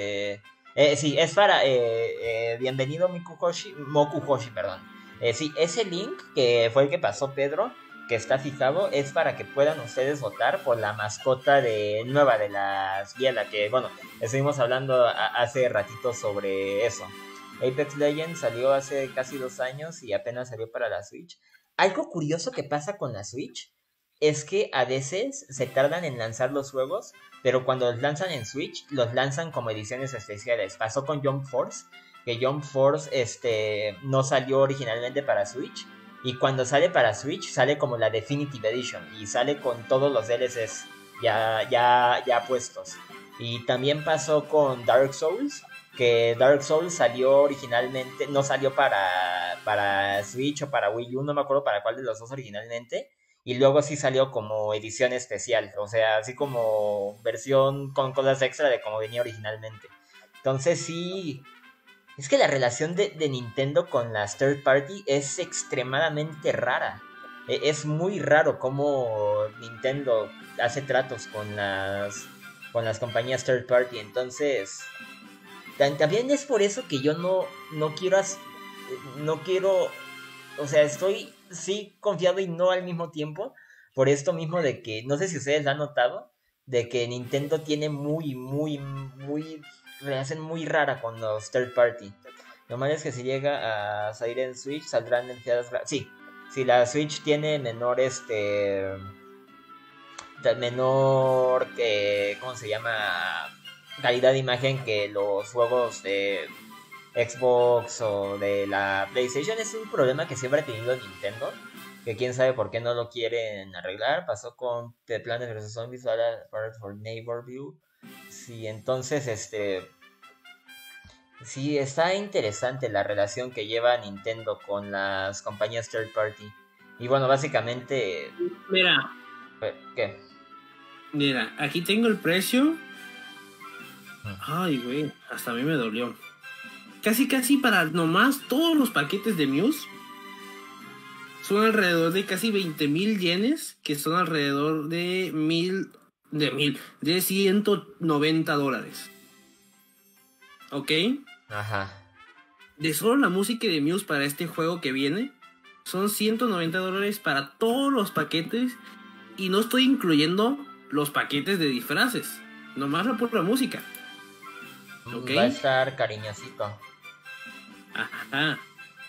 Sí, es para bienvenido Moku Hoshi, perdón. Sí, ese link que fue el que pasó Pedro, que está fijado, es para que puedan ustedes votar por la mascota nueva de las Biela, que bueno, estuvimos hablando hace ratito sobre eso. Apex Legends salió hace casi 2 años y apenas salió para la Switch. Algo curioso que pasa con la Switch es que a veces se tardan en lanzar los juegos, pero cuando los lanzan en Switch, los lanzan como ediciones especiales. Pasó con Jump Force, que Jump Force no salió originalmente para Switch, y cuando sale para Switch sale como la Definitive Edition y sale con todos los DLCs ya puestos. Y también pasó con Dark Souls, que Dark Souls salió originalmente, no salió para Switch o para Wii U, no me acuerdo para cuál de los dos originalmente, y luego sí salió como edición especial, o sea, así como versión con cosas extra de como venía originalmente. Entonces sí, es que la relación de Nintendo con las third party es extremadamente rara. Es muy raro cómo Nintendo hace tratos con las compañías third party. Entonces, también es por eso que yo no quiero, o sea, estoy sí confiado y no al mismo tiempo. Por esto mismo de que, no sé si ustedes lo han notado, de que Nintendo tiene relación muy rara con los third party. Lo malo es que si llega a salir en Switch, saldrán enfriadas. Sí, si la Switch tiene menor ¿cómo se llama? Calidad de imagen que los juegos de Xbox o de la PlayStation. Es un problema que siempre ha tenido Nintendo, que quién sabe por qué no lo quieren arreglar. Pasó con The Plants vs Zombies, ahora for Neighborview. Sí, entonces sí, está interesante la relación que lleva Nintendo con las compañías third party. Y bueno, básicamente, Mira, ¿qué? Mira, aquí tengo el precio Ay, güey, hasta a mí me dolió. Casi para nomás todos los paquetes de Muse son alrededor de casi 20,000 yenes, que son alrededor de de $190. ¿Ok? Ajá. De solo la música de Muse para este juego que viene, son $190 para todos los paquetes. Y no estoy incluyendo los paquetes de disfraces. Nomás la pura música. ¿Ok? Va a estar cariñosito. Ajá.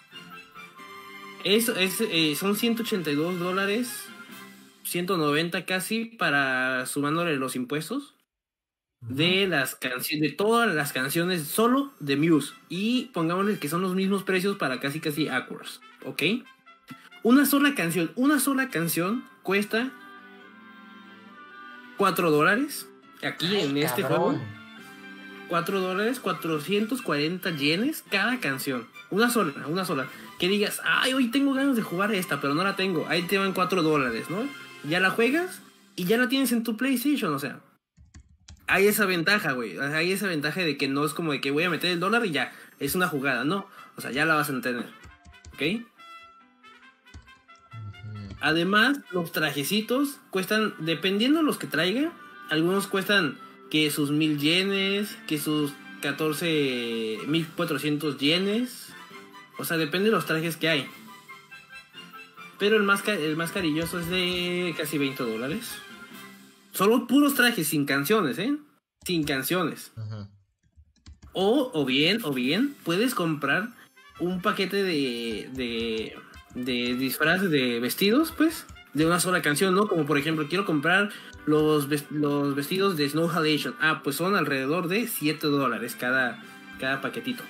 Eso son $182, 190 casi, para sumándole los impuestos de las canciones, de todas las canciones solo de Muse. Y pongámosle que son los mismos precios para casi Aquars. ¿Ok? Una sola canción cuesta $4. Aquí en este juego, $4, 440 yenes cada canción. Una sola. Que digas, ay, hoy tengo ganas de jugar esta, pero no la tengo. Ahí te van $4, ¿no? Ya la juegas y ya la tienes en tu PlayStation, o sea. Hay esa ventaja, güey. Hay esa ventaja de que no es como de que voy a meter el dólar y ya. Es una jugada, no. O sea, ya la vas a tener. ¿Ok? Además, los trajecitos cuestan, dependiendo de los que traiga, algunos cuestan que sus 1,000 yenes, que sus 1,400 yenes. O sea, depende de los trajes que hay. Pero el más cariñoso es de casi $20. Solo puros trajes, sin canciones, ¿eh? Sin canciones. O bien, puedes comprar un paquete de disfraces de vestidos, pues, de una sola canción, ¿no? Como por ejemplo, quiero comprar los vestidos de Snow Halation. Ah, pues son alrededor de $7 cada paquetito.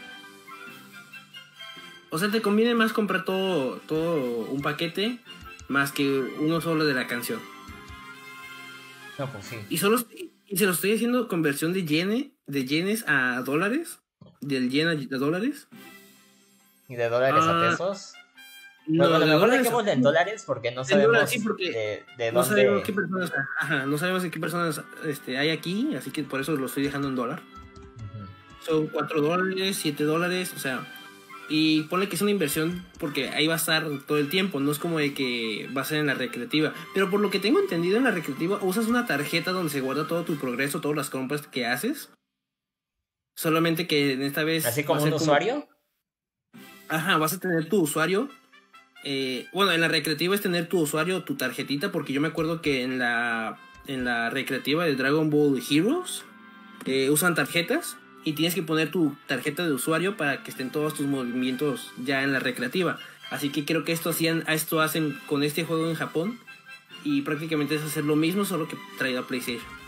O sea, te conviene más comprar todo un paquete más que uno solo de la canción. No, pues sí. Y se lo estoy haciendo conversión de yenes a dólares. Del yen a dólares. ¿Y de dólares a pesos? No, bueno, a lo de mejor dólares dejemos en dólares porque no sabemos dólares, sí, porque de no dónde. sabemos qué personas, no sabemos de qué personas hay aquí, así que por eso lo estoy dejando en dólar. Son $4, $7, o sea, y ponle que es una inversión porque ahí va a estar todo el tiempo, no es como de que va a ser en la recreativa. Pero por lo que tengo entendido, en la recreativa usas una tarjeta donde se guarda todo tu progreso, todas las compras que haces. Solamente que en esta vez... ¿Así como un usuario? Ajá, vas a tener tu usuario. Bueno, en la recreativa es tener tu usuario, tu tarjetita, porque yo me acuerdo que en la recreativa de Dragon Ball Heroes usan tarjetas y tienes que poner tu tarjeta de usuario para que estén todos tus movimientos ya en la recreativa. Así que creo que esto hacen con este juego en Japón y prácticamente es hacer lo mismo, solo que traído a PlayStation.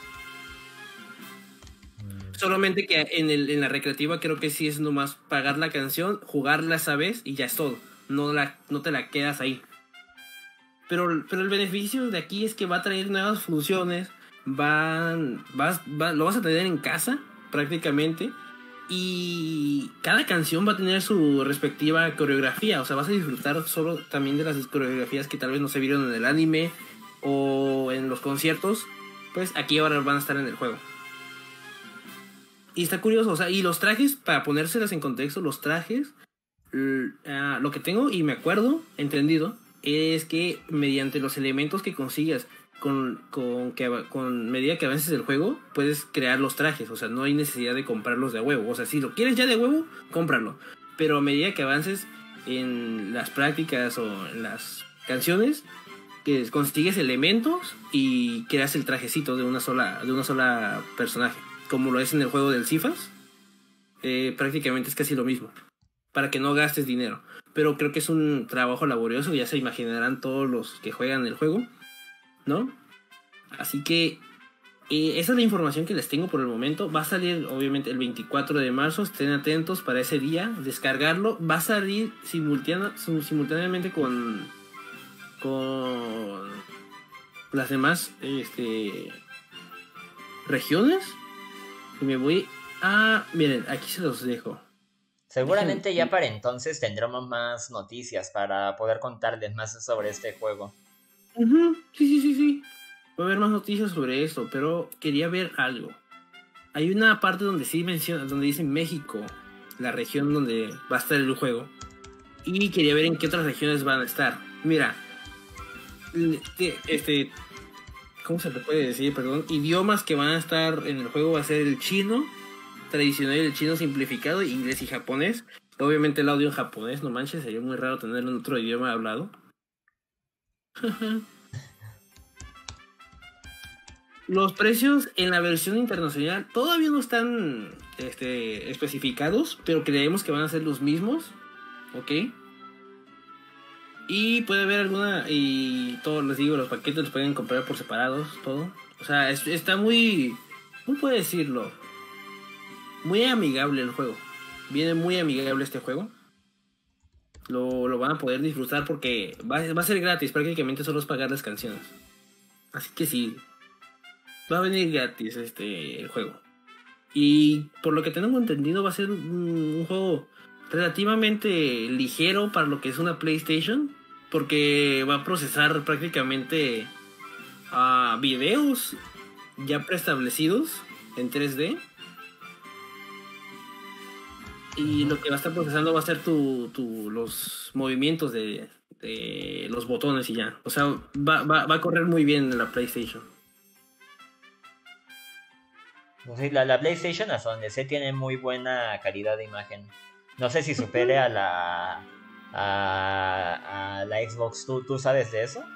Solamente que en la recreativa creo que sí es nomás pagar la canción, jugarla esa vez y ya es todo. No te la quedas ahí. Pero el beneficio de aquí es que va a traer nuevas funciones. Lo vas a tener en casa prácticamente. Y cada canción va a tener su respectiva coreografía. O sea, vas a disfrutar solo también de las coreografías que tal vez no se vieron en el anime o en los conciertos. Pues aquí ahora van a estar en el juego. Y está curioso, o sea, y los trajes, para ponérselas en contexto, los trajes, lo que tengo y me acuerdo, entendido, es que mediante los elementos que consigas con medida que avances el juego, puedes crear los trajes, o sea, no hay necesidad de comprarlos de a huevo, o sea, si lo quieres ya de huevo, cómpralo, pero a medida que avances en las prácticas o en las canciones, que consigues elementos y creas el trajecito de una sola personaje. Como lo es en el juego del Cifas, prácticamente es casi lo mismo, para que no gastes dinero. Pero creo que es un trabajo laborioso, ya se imaginarán todos los que juegan el juego, ¿no? Así que esa es la información que les tengo por el momento. Va a salir obviamente el 24 de marzo, estén atentos para ese día, descargarlo. Va a salir simultáneamente con las demás regiones. Y me voy a... Miren, aquí se los dejo. Seguramente ya para entonces tendremos más noticias para poder contarles más sobre este juego. Sí. Va a haber más noticias sobre esto, pero quería ver algo. hay una parte donde sí menciona, donde dice México, la región donde va a estar el juego. Y quería ver en qué otras regiones van a estar. Mira, ¿cómo se le puede decir? Perdón. Idiomas que van a estar en el juego va a ser el chino tradicional y el chino simplificado, inglés y japonés. Obviamente el audio en japonés, no manches, sería muy raro tenerlo en otro idioma hablado. Los precios en la versión internacional todavía no están especificados, pero creemos que van a ser los mismos, ¿ok? Y puede haber alguna, y todos les digo, los paquetes los pueden comprar por separados, todo. O sea, está muy, ¿cómo puedo decirlo? Muy amigable el juego. Viene muy amigable este juego. Lo van a poder disfrutar porque va a ser gratis, prácticamente solo es pagar las canciones. Así que sí, va a venir gratis el juego. Y por lo que tengo entendido va a ser un juego relativamente ligero para lo que es una PlayStation, porque va a procesar prácticamente videos ya preestablecidos en 3D. Y lo que va a estar procesando va a ser los movimientos de los botones y ya. O sea, va a correr muy bien en la PlayStation. Pues sí, la PlayStation, hasta donde sé, tiene muy buena calidad de imagen. No sé si supere a la Xbox. ¿Tú sabes de eso?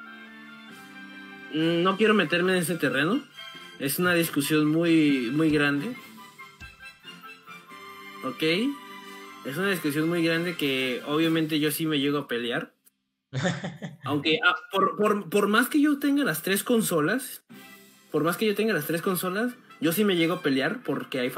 No quiero meterme en ese terreno. Es una discusión muy, muy grande. ¿Ok? Es una discusión muy grande que obviamente yo sí me llego a pelear. Aunque por más que yo tenga las tres consolas, yo sí me llego a pelear porque hay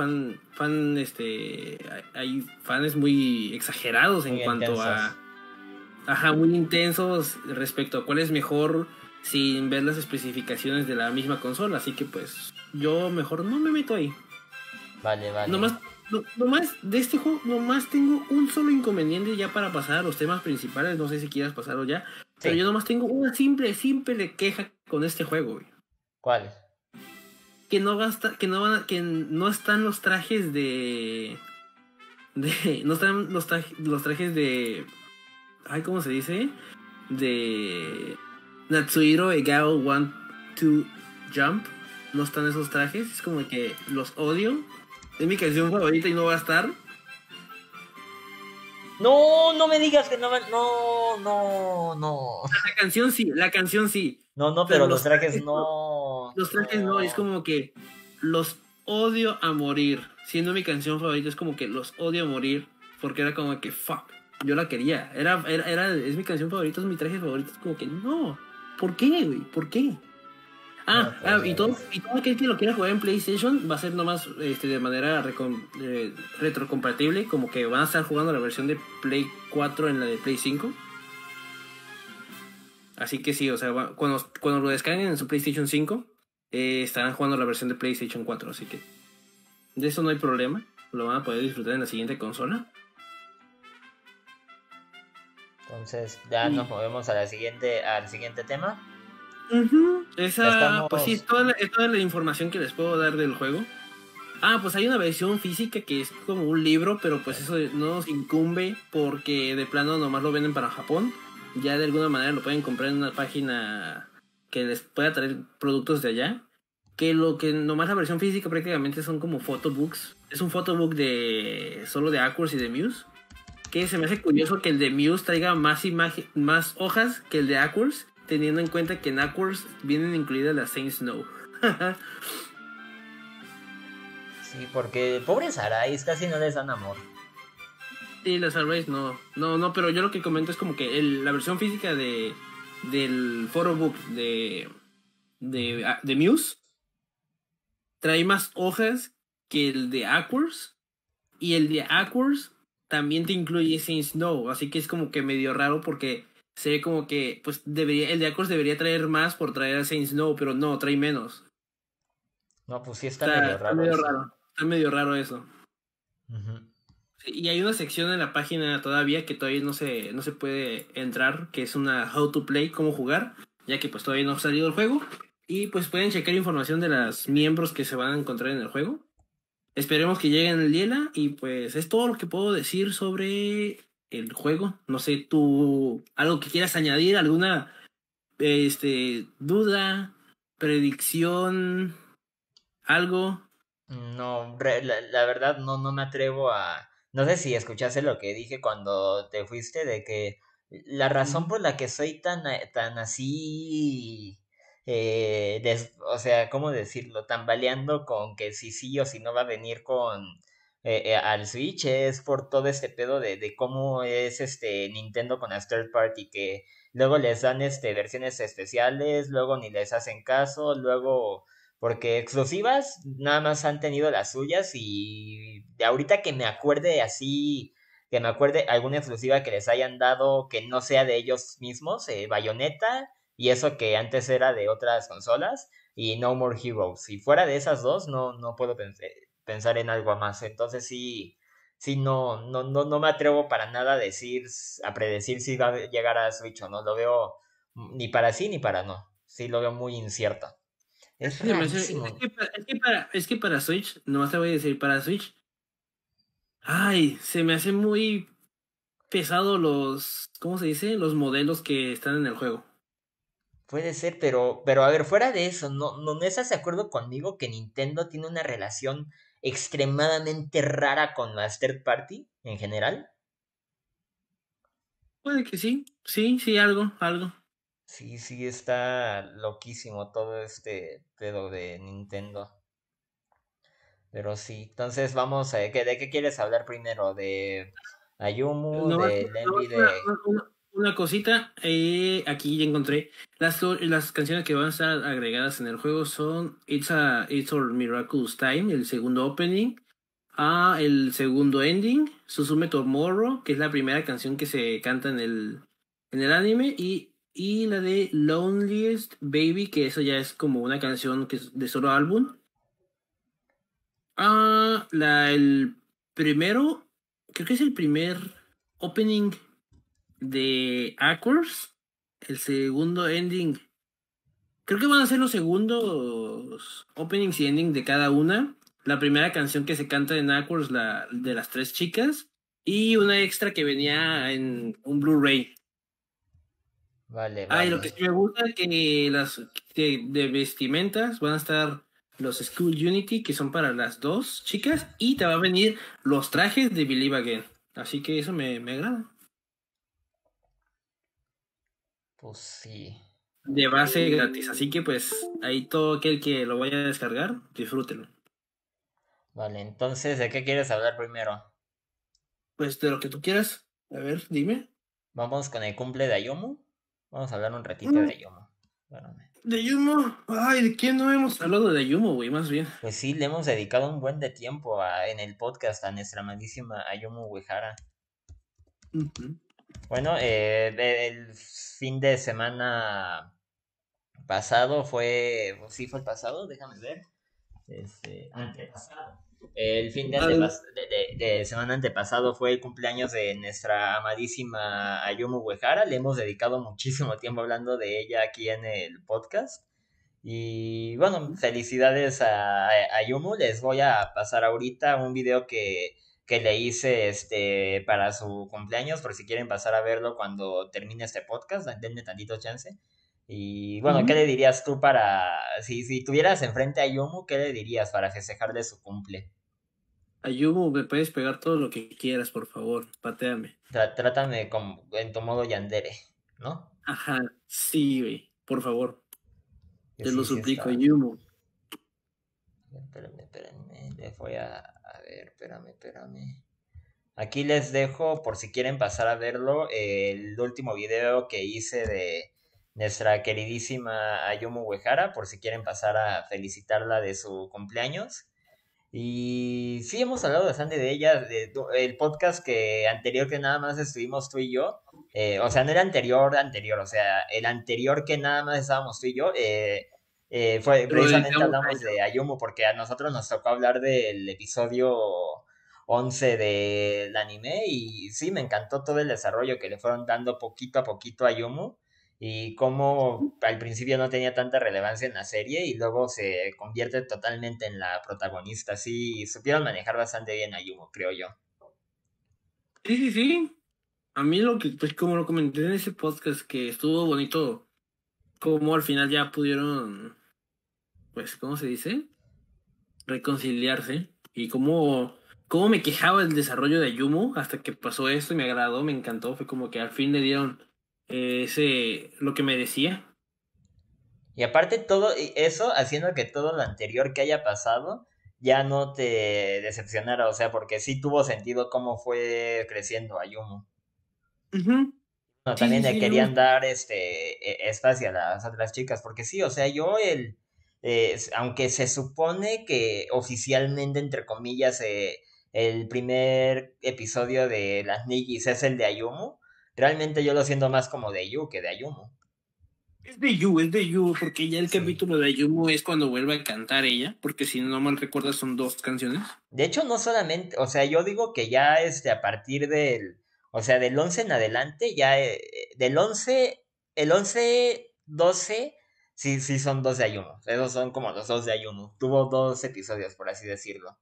hay fans muy exagerados en Muy cuanto intensos. muy intensos respecto a cuál es mejor sin ver las especificaciones de la misma consola. Así que pues yo mejor no me meto ahí. Vale. Nomás de este juego, nomás tengo un solo inconveniente ya para pasar a los temas principales. No sé si quieras pasarlo ya. Pero Sí. yo nomás tengo una simple queja con este juego, güey. ¿Cuál? Que no están los trajes no están los trajes de, ay, ¿cómo se dice? De Natsuhiro Egao Want to Jump. No están esos trajes. Es como que los odio. Es mi canción favorita y no va a estar. No me digas que no va. No. La canción sí. No, Pero pero los trajes no. los trajes no, es como que los odio a morir. Siendo mi canción favorita, es como que los odio a morir. Porque era como que fuck. Yo la quería. Es mi canción favorita, es mi traje favorito. Es como que no. ¿Por qué, güey? ¿Por qué? Y todo aquel que lo quiera jugar en PlayStation va a ser nomás de manera retrocompatible. Como que van a estar jugando la versión de Play 4 en la de Play 5. Así que sí, o sea, cuando lo descarguen en su PlayStation 5, estarán jugando la versión de PlayStation 4. Así que de eso no hay problema. Lo van a poder disfrutar en la siguiente consola. Entonces, ya nos movemos al siguiente tema. Pues sí, es toda la información que les puedo dar del juego. Pues hay una versión física que es como un libro, pero pues eso no nos incumbe porque de plano nomás lo venden para Japón. Ya de alguna manera lo pueden comprar en una página que les pueda traer productos de allá. Que lo que nomás la versión física prácticamente son como photobooks. Es un photobook solo de Aquars y de Muse. Que se me hace curioso que el de Muse traiga más hojas que el de Aquars, teniendo en cuenta que en Aquars vienen incluidas las Saints Snow. Sí, porque pobres Arais casi no les dan amor. Sí, las Arrays no, pero yo lo que comento es como que la versión física del photobook de Muse trae más hojas que el de Aquars, y el de Aquars también te incluye Saints Snow, así que es como que medio raro porque se ve como que pues el de Aquars debería traer más por traer a Saints Snow, pero no, trae menos. No, pues sí está medio raro. Está medio raro eso. Uh-huh. Sí, y hay una sección en la página todavía que todavía no se puede entrar, que es una How to Play, cómo jugar, ya que pues todavía no ha salido el juego. Y pues pueden checar información de los miembros que se van a encontrar en el juego. esperemos que llegue en el Liela y pues es todo lo que puedo decir sobre el juego. No sé, tú, algo que quieras añadir, alguna duda, predicción, algo. No, la verdad no me atrevo a... No sé si escuchaste lo que dije cuando te fuiste, de que la razón Ujú. por la que soy tan así, o sea, ¿cómo decirlo? Tambaleando con que si sí o si no va a venir con al Switch es por todo este pedo de cómo es Nintendo con las third party, que luego les dan versiones especiales, luego ni les hacen caso, luego porque exclusivas nada más han tenido las suyas y de ahorita que me acuerde así, que me acuerde alguna exclusiva que les hayan dado que no sea de ellos mismos, Bayonetta y eso que antes era de otras consolas y No More Heroes. Y fuera de esas dos no puedo pensar en algo más. Entonces sí no me atrevo para nada a decir, a predecir si va a llegar a Switch o no. Lo veo ni para sí ni para no. Sí lo veo muy incierto. Es Es que, se me hace- rarísimo. es que para Switch, nomás te voy a decir, para Switch, ay, se me hace muy pesado los, ¿cómo se dice? Los modelos que están en el juego. Puede ser, pero a ver, fuera de eso, ¿no estás de acuerdo conmigo que Nintendo tiene una relación extremadamente rara con las third party en general? Puede que sí, sí, algo. Sí, está loquísimo todo este pedo de Nintendo. Pero sí, entonces vamos a... ¿De qué quieres hablar primero? ¿De Ayumu? ¿Del Nomás Envy de... una cosita, aquí ya encontré. Las canciones que van a estar agregadas en el juego son It's a Miraculous Time, el segundo opening, el segundo ending, Suzume Tomorrow, que es la primera canción que se canta en el anime, y la de Loneliest Baby, que eso ya es como una canción que es de solo álbum. El primero, creo que es el primer opening de Aquars, el segundo ending. Creo que van a ser los segundos openings y ending de cada una. La primera canción que se canta en Aquars, la de las tres chicas, y una extra que venía en un Blu-ray. Vale, Y lo que vale. sí me gusta es que las de vestimentas van a estar los School Unity, que son para las dos chicas, y te va a venir los trajes de Believe Again. Así que eso me agrada. Pues sí. De base gratis. Así que pues ahí todo aquel que lo vaya a descargar, disfrútenlo. Vale, entonces, ¿de qué quieres hablar primero? Pues de lo que tú quieras. A ver, dime. ¿Vamos con el cumple de Ayumu? Vamos a hablar un ratito de Mm, Ayumu. Espérame. De Yumo. Ay, ¿de quién no hemos hablado de Yumo, güey? Más bien. Pues sí, le hemos dedicado un buen de tiempo en el podcast a nuestra amadísima Ayumu Uehara. Ujú. Bueno, el fin de semana pasado fue, sí fue el pasado, déjame ver, antepasado. El fin Al- de semana antepasado fue el cumpleaños de nuestra amadísima Ayumu Uehara. Le hemos dedicado muchísimo tiempo hablando de ella aquí en el podcast. Y bueno, felicidades a Yumu. Les voy a pasar ahorita un video que le hice para su cumpleaños, por si quieren pasar a verlo cuando termine este podcast, denme tantito chance. Y bueno, ¿qué Ujú. le dirías tú si tuvieras enfrente a Yumu, qué le dirías para festejarle su cumple? A Yumo me puedes pegar todo lo que quieras, por favor. Pateame. Trátame como en tu modo yandere, ¿no? Ajá, sí, güey. Por favor. Que Te lo sí suplico, está. Yumo. Espérenme, les voy a ver, espérame. Aquí les dejo, por si quieren pasar a verlo, el último video que hice de nuestra queridísima Ayumu Uehara, por si quieren pasar a felicitarla de su cumpleaños. Y sí, hemos hablado bastante de ella, el podcast que anterior que nada más estuvimos tú y yo, o sea, no el anterior, o sea, el anterior que nada más estábamos tú y yo, fue Te lo precisamente dedicamos a hablamos ella. de Ayumu, porque a nosotros nos tocó hablar del episodio 11 del anime y sí, me encantó todo el desarrollo que le fueron dando poquito a poquito a Ayumu. y cómo al principio no tenía tanta relevancia en la serie y luego se convierte totalmente en la protagonista. Sí, supieron manejar bastante bien a Yumo, creo yo. Sí, sí, sí. A mí lo que, pues como lo comenté en ese podcast, que estuvo bonito, como al final ya pudieron, pues, ¿cómo se dice? Reconciliarse. Y cómo me quejaba el desarrollo de Ayumu hasta que pasó esto y me agradó, me encantó. Fue como que al fin le dieron lo que merecía. Y aparte todo eso haciendo que todo lo anterior que haya pasado ya no te decepcionara, o sea, porque sí tuvo sentido cómo fue creciendo Ayumu. Ujú. No, Sí, también sí, le sí, querían dar espacio a las otras chicas, porque sí, o sea, aunque se supone que oficialmente, entre comillas, el primer episodio de las Nigis es el de Ayumu, realmente yo lo siento más como de Yu que de Ayumu. es de Yu, porque ya el Sí. capítulo de Ayumu es cuando vuelve a cantar ella, porque si no mal recuerdas son dos canciones. De hecho, no solamente, o sea, yo digo que ya a partir o sea, del 11 en adelante, ya del 11 el 11 12 sí, sí son dos de Ayumu. Esos son como los dos de Ayumu. Tuvo dos episodios, por así decirlo,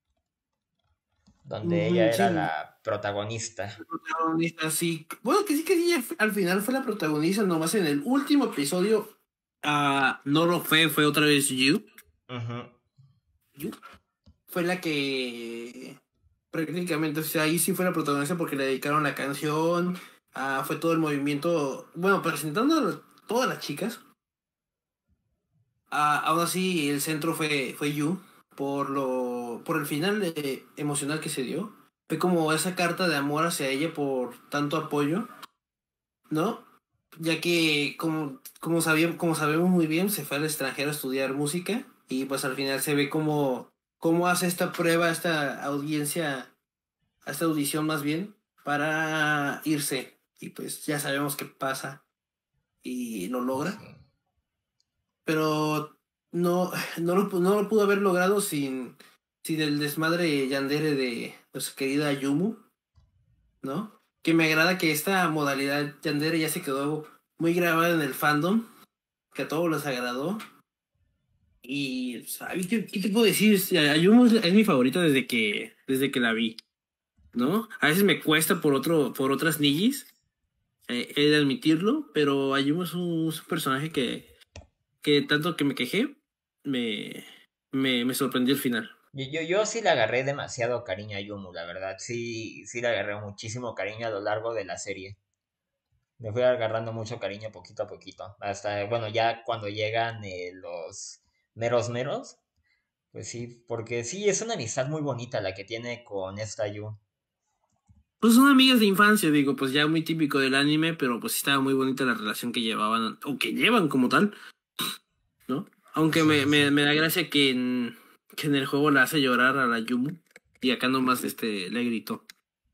donde ella Ujú, era sí, la protagonista. la protagonista, sí. Bueno, que sí, al final fue la protagonista, nomás en el último episodio, no lo fue otra vez Yu. Ujú. Yu fue la que prácticamente, o sea, ahí sí fue la protagonista porque le dedicaron la canción, fue todo el movimiento, bueno, presentando a todas las chicas. Aún así, el centro fue Yu por el final emocional que se dio. Fue como esa carta de amor hacia ella por tanto apoyo, ¿no? Ya que, como sabemos muy bien, se fue al extranjero a estudiar música y pues al final se ve cómo hace esta prueba, esta audiencia, esta audición más bien, para irse. Y pues ya sabemos qué pasa y lo logra. Sí. Pero no, no lo pudo haber logrado sin el desmadre yandere de nuestra querida Yumu, ¿no? Que me agrada que esta modalidad yandere ya se quedó muy grabada en el fandom, que a todos les agradó. Y, ¿sabes qué te puedo decir? Ayumu es mi favorita desde que la vi, ¿no? A veces me cuesta por otras nigis, he de admitirlo, pero Ayumu es un personaje que tanto que me quejé, me, me sorprendió el final. Yo sí le agarré demasiado cariño a Yumu, la verdad. Sí, sí le agarré muchísimo cariño a lo largo de la serie. Le fui agarrando mucho cariño poquito a poquito. Hasta, bueno, ya cuando llegan los meros meros, pues sí, porque sí, es una amistad muy bonita la que tiene con esta Yu. Pues son amigas de infancia, digo, pues ya muy típico del anime, pero pues sí estaba muy bonita la relación que llevaban, o que llevan como tal, ¿no? Aunque Sí, sí, sí. me da gracia que en el juego la hace llorar a la Yumu, y acá nomás le gritó.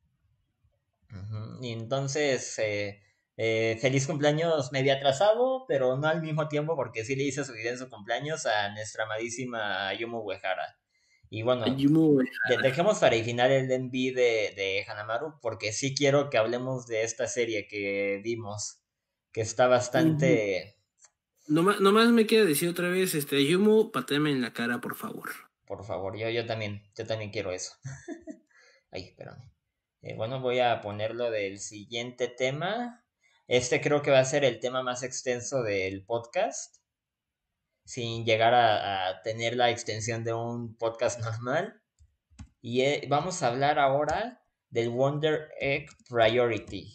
Ujú. Y entonces, feliz cumpleaños medio atrasado, pero no al mismo tiempo, porque sí le hice su video en su cumpleaños a nuestra amadísima Yumu Uehara. Y La bueno, Yumu, güey. dejemos para el final el enví de Hanamaru, porque sí quiero que hablemos de esta serie que vimos, que está Ujú. bastante... Nomás me queda decir otra vez, Yumu, pateame en la cara, por favor. Por favor, yo también quiero eso. Ay, espérame. Bueno, voy a ponerlo del siguiente tema. Este creo que va a ser el tema más extenso del podcast, sin llegar a tener la extensión de un podcast normal. Y vamos a hablar ahora del Wonder Egg Priority,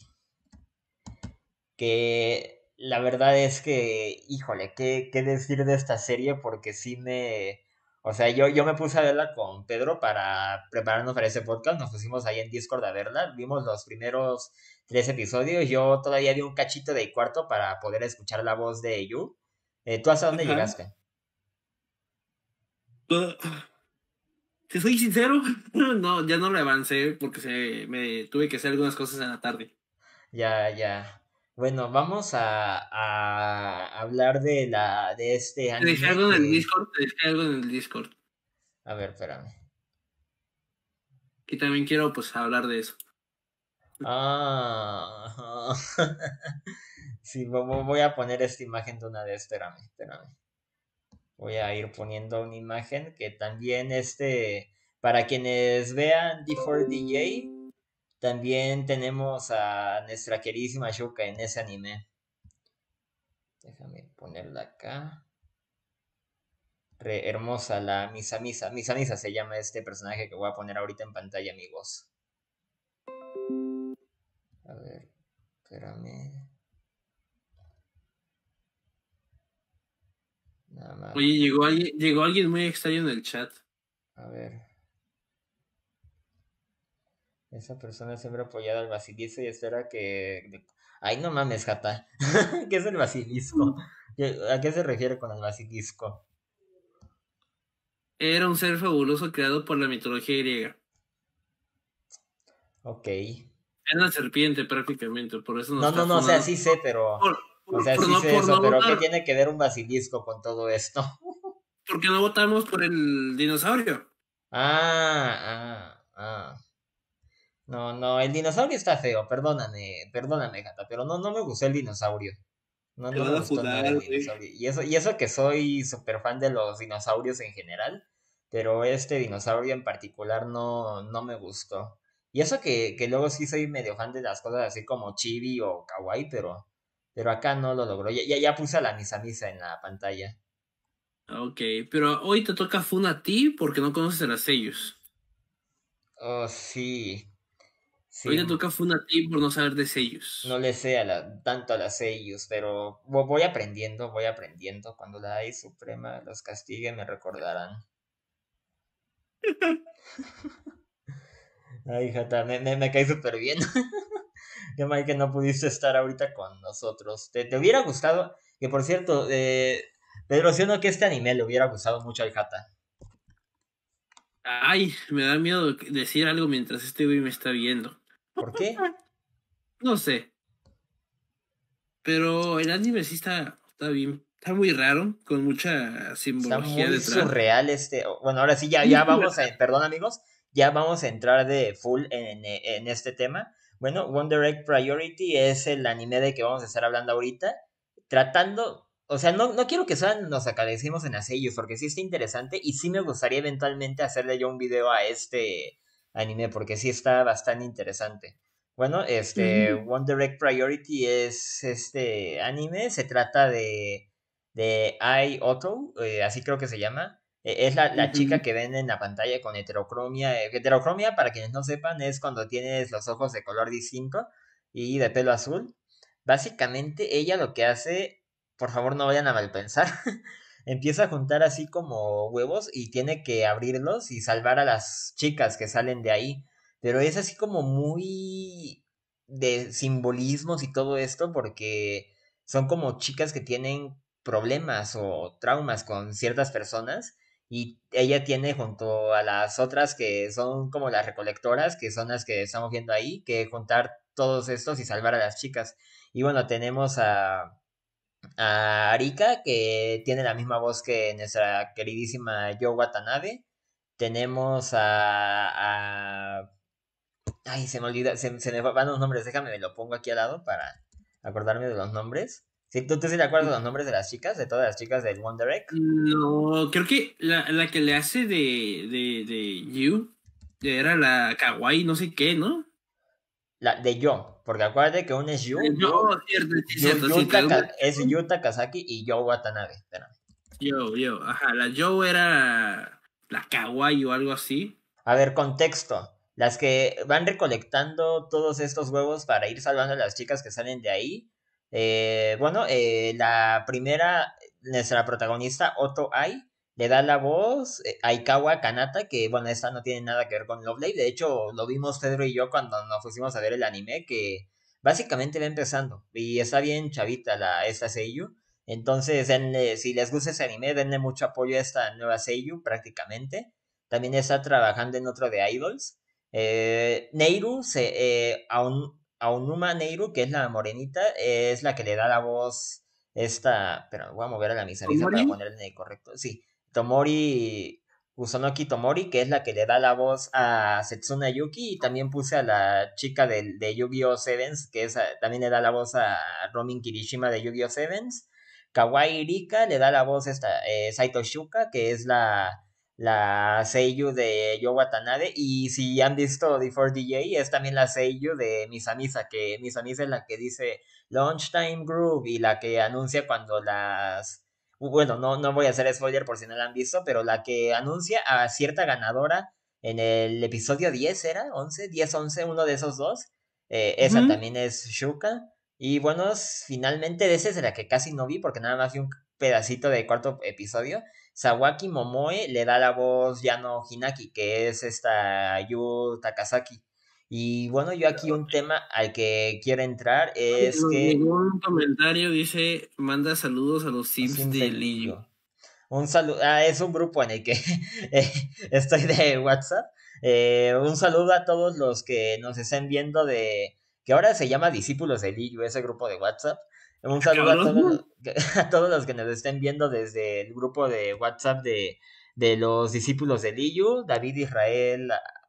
que la verdad es que, híjole, ¿qué decir de esta serie? Porque sí me... O sea, yo me puse a verla con Pedro para prepararnos para ese podcast, nos pusimos ahí en Discord a verla, vimos los primeros tres episodios, yo todavía vi un cachito de cuarto para poder escuchar la voz de Yu. ¿Tú hasta dónde Ajá. llegaste? Si soy sincero, no, ya no le avancé porque me tuve que hacer algunas cosas en la tarde. Ya, ya. Bueno, vamos a hablar de este Te dejé anime algo en el que... Discord, te dejé algo en el Discord. A ver, espérame. Y también quiero pues hablar de eso. Ah, Sí, voy a poner esta imagen de una vez, espérame. Voy a ir poniendo una imagen que también para quienes vean D4DJ, también tenemos a nuestra queridísima Shuka en ese anime. Déjame ponerla acá. Re hermosa la Misa se llama este personaje que voy a poner ahorita en pantalla, amigos. A ver, espérame. Nada más. Oye, llegó alguien muy extraño en el chat. A ver. Esa persona siempre apoyada al basilisco y espera que... Ay, no mames, Jata. ¿Qué es el basilisco? ¿A qué se refiere con el basilisco? Era un ser fabuloso creado por la mitología griega. Ok. Era una serpiente prácticamente, por eso nos No, está no, o sea, funando. sí sé, pero... Por, O sea, sí sé por eso, no pero ¿qué votar, tiene que ver un basilisco con todo esto? porque no votamos por el dinosaurio. Ah. No, no, el dinosaurio está feo, perdóname, Jata, pero no me gustó el dinosaurio. Te No me van a gustó fundar, nada el güey. dinosaurio. Y eso que soy súper fan de los dinosaurios en general, pero este dinosaurio en particular no me gustó. Y eso que luego sí soy medio fan de las cosas así como chibi o kawaii, pero acá no lo logró. Ya puse a la misa en la pantalla. Ok, pero hoy te toca Fun a ti porque no conoces a las sellos. Oh, sí, Hoy sí, te toca Fun a ti por no saber de no sellos. le sé tanto a las seiyus, pero voy aprendiendo. Cuando la AI Suprema los castigue me recordarán. Ay, Jata, me cae súper bien. Qué mal que no pudiste estar ahorita con nosotros. ¿Te hubiera gustado? Que por cierto, Pedro, ¿sí o no que este anime le hubiera gustado mucho al Jata? Ay, me da miedo decir algo mientras este güey me está viendo. ¿Por qué? No sé, pero el anime sí está bien. Está muy raro, con mucha Está simbología muy detrás. surreal bueno, ahora sí, Muy ya vamos surreal. perdón amigos, ya vamos a entrar de full en este tema. Bueno, One Direct Priority es el anime de que vamos a estar hablando ahorita, tratando, o sea, no quiero que solo nos acadecimos en Aseyus, porque sí está interesante y sí me gustaría eventualmente hacerle yo un video a este anime, porque sí está bastante interesante. Bueno, Ujú, One Direct Priority es este anime, se trata de Ai Otto, así creo que se llama. Es la chica ujú. que ven en la pantalla con heterocromia. Heterocromia, para quienes no sepan, es cuando tienes los ojos de color distinto y de pelo azul. Básicamente, ella lo que hace, por favor no vayan a malpensar, empieza a juntar así como huevos y tiene que abrirlos y salvar a las chicas que salen de ahí. Pero es así como muy de simbolismos y todo esto porque son como chicas que tienen problemas o traumas con ciertas personas y ella tiene junto a las otras que son como las recolectoras, que son las que estamos viendo ahí, que juntar todos estos y salvar a las chicas. Y bueno, tenemos a Arika, que tiene la misma voz que nuestra queridísima Yo Watanabe. Tenemos Ay, se me olvida, se me van los nombres, déjame, me lo pongo aquí al lado para acordarme de los nombres. Sí, ¿tú sí te acuerdas de los nombres de las chicas, de todas las chicas del One Direct? No, creo que la que le hace de Yu era la Kawaii, no sé qué, ¿no? La de Yo, porque acuérdate que uno es Yo, oh, cierto, sí, cierto, sí, Es Yu Takasaki y Yo Watanabe. Espérame. ajá, la Joe era la Kawaii o algo así. A ver, contexto. Las que van recolectando todos estos huevos para ir salvando a las chicas que salen de ahí. Bueno, la primera, nuestra protagonista, Otto Ai, le da la voz a Aikawa Kanata, que bueno, esta no tiene nada que ver con Love Live. De hecho, lo vimos Pedro y yo cuando nos pusimos a ver el anime, que básicamente va empezando. Y está bien chavita esta Seiyu. Entonces, si les gusta ese anime, denle mucho apoyo a esta nueva Seiyu prácticamente. También está trabajando en otro de Idols. Neiru, Aonuma Neiru, que es la morenita, es la que le da la voz esta, pero voy a mover a la misa para ¿Komori? ponerle en el correcto. Sí, Tomori, Kusunoki Tomori, que es la que le da la voz a Setsuna Yuki, y también puse a la chica de Yu-Gi-Oh! Sevens, que es, también le da la voz a Romin Kirishima de Yu-Gi-Oh! Sevens. Kawaii Rika le da la voz esta, Saito Shuka, que es la seiyuu de Yo Watanabe, y si han visto The 4DJ, es también la seiyuu de Misamisa, que Misamisa es la que dice Lunchtime Groove, y la que anuncia cuando bueno, no voy a hacer spoiler por si no la han visto, pero la que anuncia a cierta ganadora en el episodio 10 ¿era? 11, 10, 11, uno de esos dos. Esa Ujú. también es Shuka. Y bueno, finalmente de esa es la que casi no vi porque nada más vi un pedacito de cuarto episodio. Sawaki Momoe le da la voz Yano Hinaki, que es esta Yu Takasaki. Y bueno, yo aquí un tema al que quiero entrar es Nos que llegó un comentario, dice, manda saludos a los los Sims Sims de del Liu. Lillo. Un saludo, es un grupo en el que estoy de WhatsApp. Un saludo a todos los que nos estén viendo que ahora se llama Discípulos de Lillo, ese grupo de WhatsApp. Un Ah, saludo a cabrón. todos, a todos los que nos estén viendo desde el grupo de WhatsApp de los Discípulos de Lillo, David Israel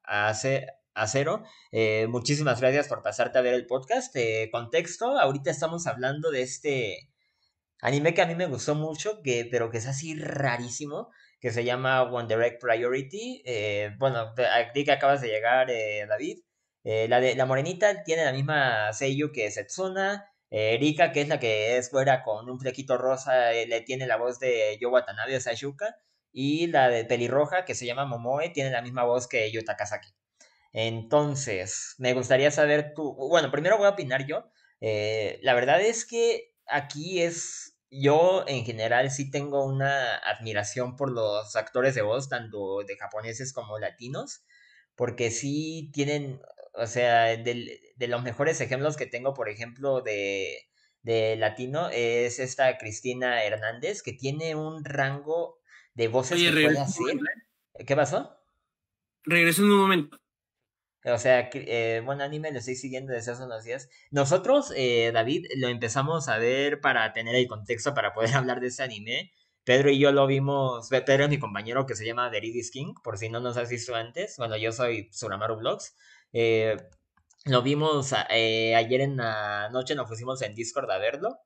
Acero. Muchísimas gracias por pasarte a ver el podcast. Contexto, ahorita estamos hablando de este anime que a mí me gustó mucho, pero que es así rarísimo, que se llama One Direct Priority. Bueno, a ti que acabas de llegar, David. La morenita tiene la misma seiyuu que Setsuna. Rika, que es la que es fuera con un flequito rosa, le tiene la voz de Yo Watanabe, o sea, Shuka. Y la de pelirroja, que se llama Momoe, tiene la misma voz que Yu Takasaki. Entonces, me gustaría saber tú. Bueno, primero voy a opinar yo. La verdad es que aquí yo en general sí tengo una admiración por los actores de voz, tanto de japoneses como latinos, porque sí tienen, o sea, de los mejores ejemplos que tengo, por ejemplo, de latino, es esta Cristina Hernández, que tiene un rango de voces Oye, que puede regreso un hacer. momento, ¿Qué pasó? Regreso en un momento. O sea, bueno, anime lo estoy siguiendo desde hace unos días. Nosotros, David, lo empezamos a ver para tener el contexto para poder hablar de este anime. Pedro y yo lo vimos. Pedro es mi compañero que se llama Deridis King, por si no nos has visto antes. Bueno, yo soy Suramaru Vlogs. Eh, lo vimos ayer en la noche, nos pusimos en Discord a verlo.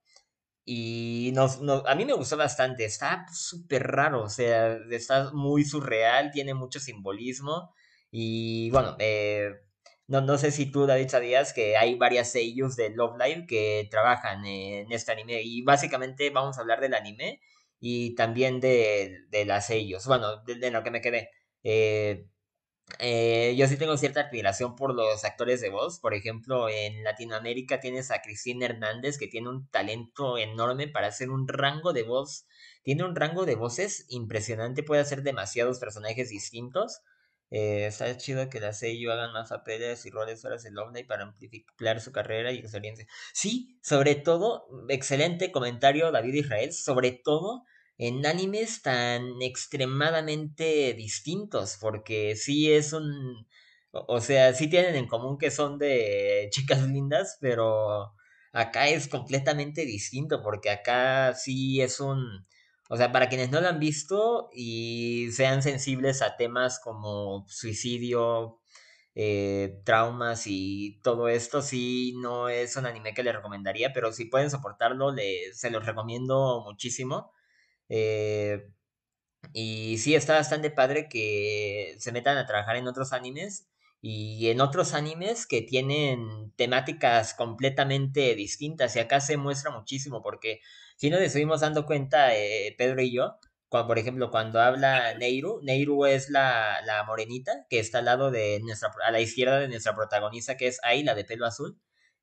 Y a mí me gustó bastante, está súper raro, o sea, está muy surreal, tiene mucho simbolismo. Y bueno, no sé si tú, David, sabías que hay varias seiyus de Love Live que trabajan en este anime. Y básicamente vamos a hablar del anime y también de las seiyus. Bueno, de lo que me quedé. Eh, yo sí tengo cierta admiración por los actores de voz. Por ejemplo, en Latinoamérica tienes a Cristina Hernández, que tiene un talento enorme para hacer un rango de voz. Tiene un rango de voces impresionante, puede hacer demasiados personajes distintos. Está chido que las seiyuu hagan más papeles y roles fuera del Lovely para amplificar su carrera y experiencia. Sí, sobre todo, excelente comentario, David Israel, sobre todo en animes tan extremadamente distintos, porque sí es o sea, sí tienen en común que son de chicas lindas, pero acá es completamente distinto, porque acá sí o sea, para quienes no lo han visto y sean sensibles a temas como suicidio, traumas y todo esto, sí no es un anime que les recomendaría, pero si pueden soportarlo, se los recomiendo muchísimo. Eh, y sí, está bastante padre que se metan a trabajar en otros animes y en otros animes que tienen temáticas completamente distintas. Y acá se muestra muchísimo porque si nos estuvimos dando cuenta, Pedro y yo, por ejemplo, cuando habla Neiru es la morenita que está al lado a la izquierda de nuestra protagonista, que es Ai, la de pelo azul.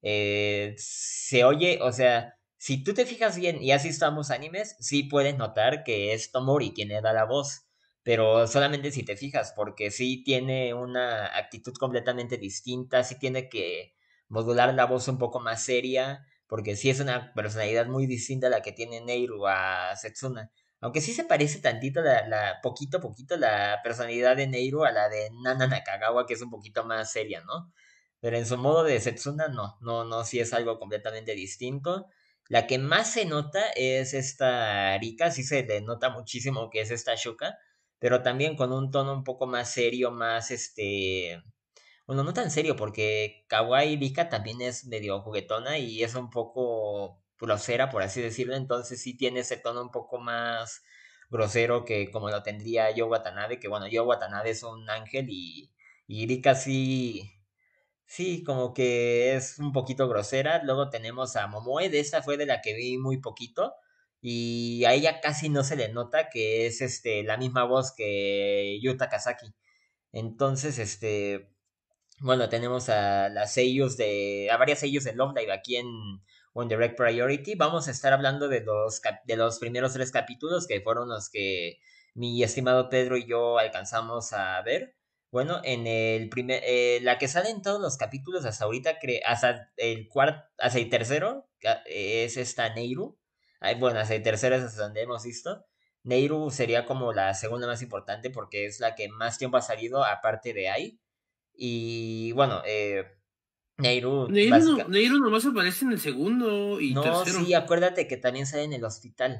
Se oye, o sea, si tú te fijas bien y así estamos animes, sí puedes notar que es Tomori quien le da la voz, pero solamente si te fijas, porque sí tiene una actitud completamente distinta, sí tiene que modular la voz un poco más seria, porque sí es una personalidad muy distinta a la que tiene Neiru a Setsuna. Aunque sí se parece tantito, poquito la personalidad de Neiru a la de Nana Nakagawa, que es un poquito más seria, ¿no? Pero en su modo de Setsuna, no, sí es algo completamente distinto. La que más se nota es esta Rika, sí se le nota muchísimo que es esta Shuka, pero también con un tono un poco más serio, más bueno, no tan serio, porque Kawaii Rika también es medio juguetona y es un poco grosera, por así decirlo, entonces sí tiene ese tono un poco más grosero que como lo tendría Yo Watanabe, que bueno, Yo Watanabe es un ángel y Rika sí, sí, como que es un poquito grosera. Luego tenemos a Momoe, de esa fue de la que vi muy poquito. Y a ella casi no se le nota que es la misma voz que Yuta Kazaki. Entonces, bueno, tenemos a las seiyus a varias seiyus de Love Live aquí en One Direct Priority. Vamos a estar hablando de de los primeros 3 capítulos que fueron los que mi estimado Pedro y yo alcanzamos a ver. Bueno, en el la que sale en todos los capítulos hasta ahorita, hasta el tercero, es esta Neiru. Bueno, hasta el tercero es hasta donde hemos visto. Neiru sería como la segunda más importante porque es la que más tiempo ha salido aparte de Ai. Y bueno, Nehru, Neiru nomás aparece en el segundo y no, tercero. sí, acuérdate que también sale en el hospital.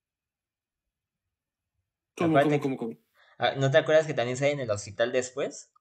¿Cómo, cómo, Acuérdate cómo, cómo? ¿no te acuerdas que también sale en el hospital después?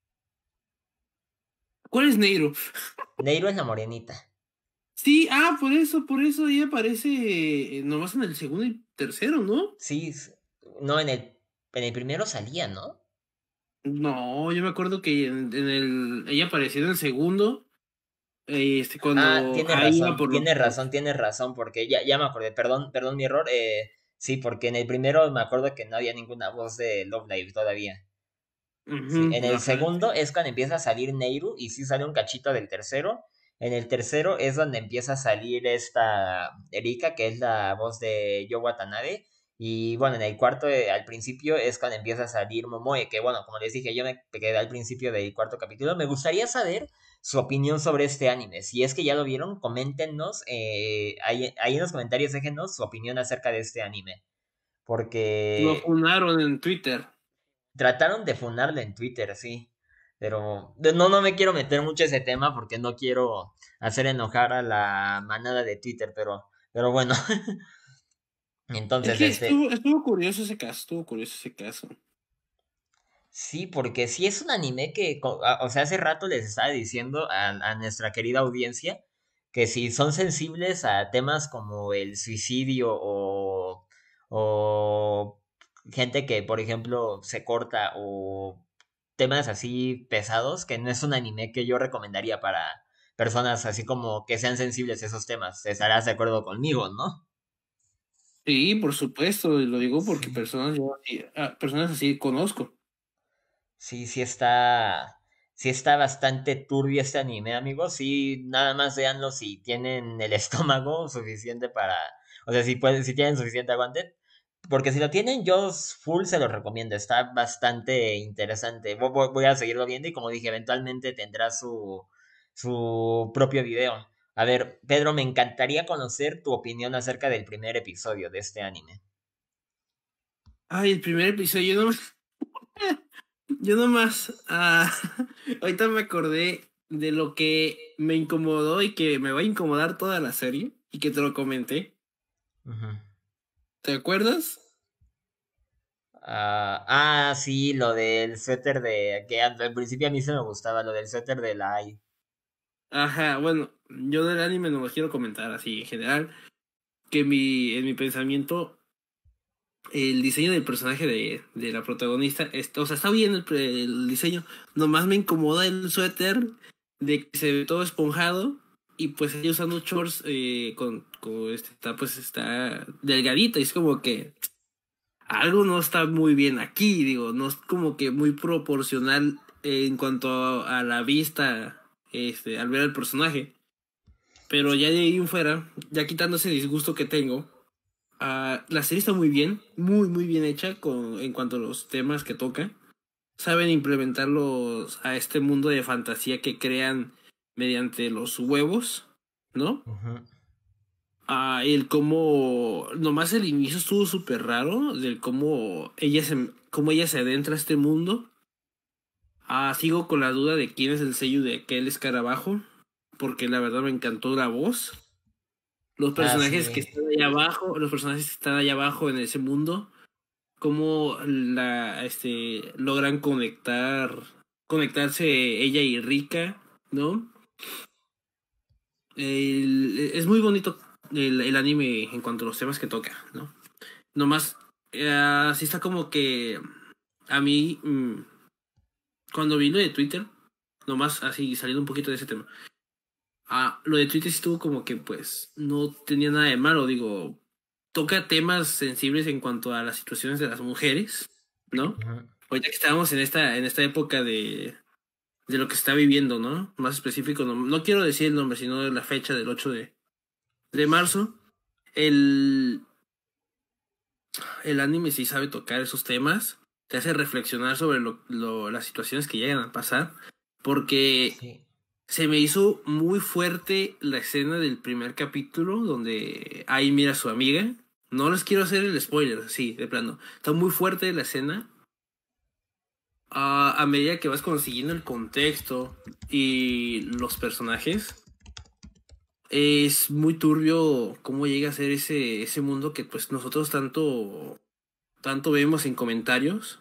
¿Cuál es Neiru? Nehru es la morenita. Sí, por eso ella aparece nomás en el segundo y tercero, ¿no? Sí, no, en el primero salía, ¿no? No, yo me acuerdo que ella apareció en el segundo, Ah, cuando ahí iba por tienes razón, porque ya me acordé, perdón mi error, sí, porque en el primero me acuerdo que no había ninguna voz de Love Live todavía. Sí, en Ujú, el ajá, segundo sí. es cuando empieza a salir Neiru y sí sale un cachito del tercero. En el tercero es donde empieza a salir esta Erika, que es la voz de Yo Watanabe. Y bueno, en el cuarto, al principio, es cuando empieza a salir Momoe, que bueno, como les dije, yo me quedé al principio del cuarto capítulo. Me gustaría saber su opinión sobre este anime. Si es que ya lo vieron, coméntenos, ahí en los comentarios déjenos su opinión acerca de este anime. Lo Porque funaron en Twitter. trataron de funarlo en Twitter, sí. Pero no me quiero meter mucho a ese tema porque no quiero hacer enojar a la manada de Twitter, pero bueno. Es Entonces, que estuvo curioso ese caso, estuvo curioso ese caso. sí, porque sí es un anime que, o sea, hace rato les estaba diciendo a nuestra querida audiencia que si son sensibles a temas como el suicidio o gente que, por ejemplo, se corta o temas así pesados, que no es un anime que yo recomendaría para personas así como que sean sensibles a esos temas. Estarás de acuerdo conmigo, ¿no? Sí, por supuesto, y lo digo porque Sí. personas así conozco. Sí, sí está bastante turbio este anime, amigos. Sí, nada más véanlo si tienen el estómago suficiente para, o sea, si tienen suficiente aguante. Porque si lo tienen, yo full se lo recomiendo. Está bastante interesante. Voy a seguirlo viendo y como dije, eventualmente tendrá su propio video. A ver, Pedro, me encantaría conocer tu opinión acerca del primer episodio de este anime. Ay, el primer episodio, yo nomás, ahorita me acordé de lo que me incomodó y que me va a incomodar toda la serie y que te lo comenté. Ujú. ¿Te acuerdas? Sí, lo del suéter que al principio a mí se me gustaba, lo del suéter de Lai. Ajá, bueno, yo del anime no lo quiero comentar así en general, que en mi pensamiento el diseño del personaje de la protagonista, o sea, está bien el diseño, nomás me incomoda el suéter de que se ve todo esponjado y pues ella usando shorts pues está delgadita y es como que algo no está muy bien aquí, digo, no es como que muy proporcional en cuanto a la vista, al ver al personaje, pero ya de ahí en fuera, ya quitando ese disgusto que tengo. La serie está muy bien, muy bien hecha en cuanto a los temas que toca. Saben implementarlos a este mundo de fantasía que crean mediante los huevos, ¿no? Ujú. El cómo, nomás el inicio estuvo súper raro, del cómo ella se adentra a este mundo. Sigo con la duda de quién es el sello de aquel escarabajo, porque la verdad me encantó la voz. Ah, sí. Los personajes que están allá abajo en ese mundo cómo logran conectarse ella y Rika, ¿no? Es muy bonito el anime en cuanto a los temas que toca, ¿no? Nomás, así está como que a mí, cuando vi lo de Twitter, nomás así saliendo un poquito de ese tema, lo de Twitter estuvo como que pues no tenía nada de malo, digo, toca temas sensibles en cuanto a las situaciones de las mujeres, ¿no? Ujú. Ahorita que estamos en esta época de lo que se está viviendo, ¿no? Más específico, no quiero decir el nombre, sino la fecha del 8 de marzo. El, el anime sí sabe tocar esos temas, te hace reflexionar sobre las situaciones que llegan a pasar, porque Sí. se me hizo muy fuerte la escena del primer capítulo donde ahí mira a su amiga. No les quiero hacer el spoiler, sí, de plano. Está muy fuerte la escena. A medida que vas consiguiendo el contexto y los personajes, es muy turbio cómo llega a ser ese mundo que pues nosotros tanto vemos en comentarios.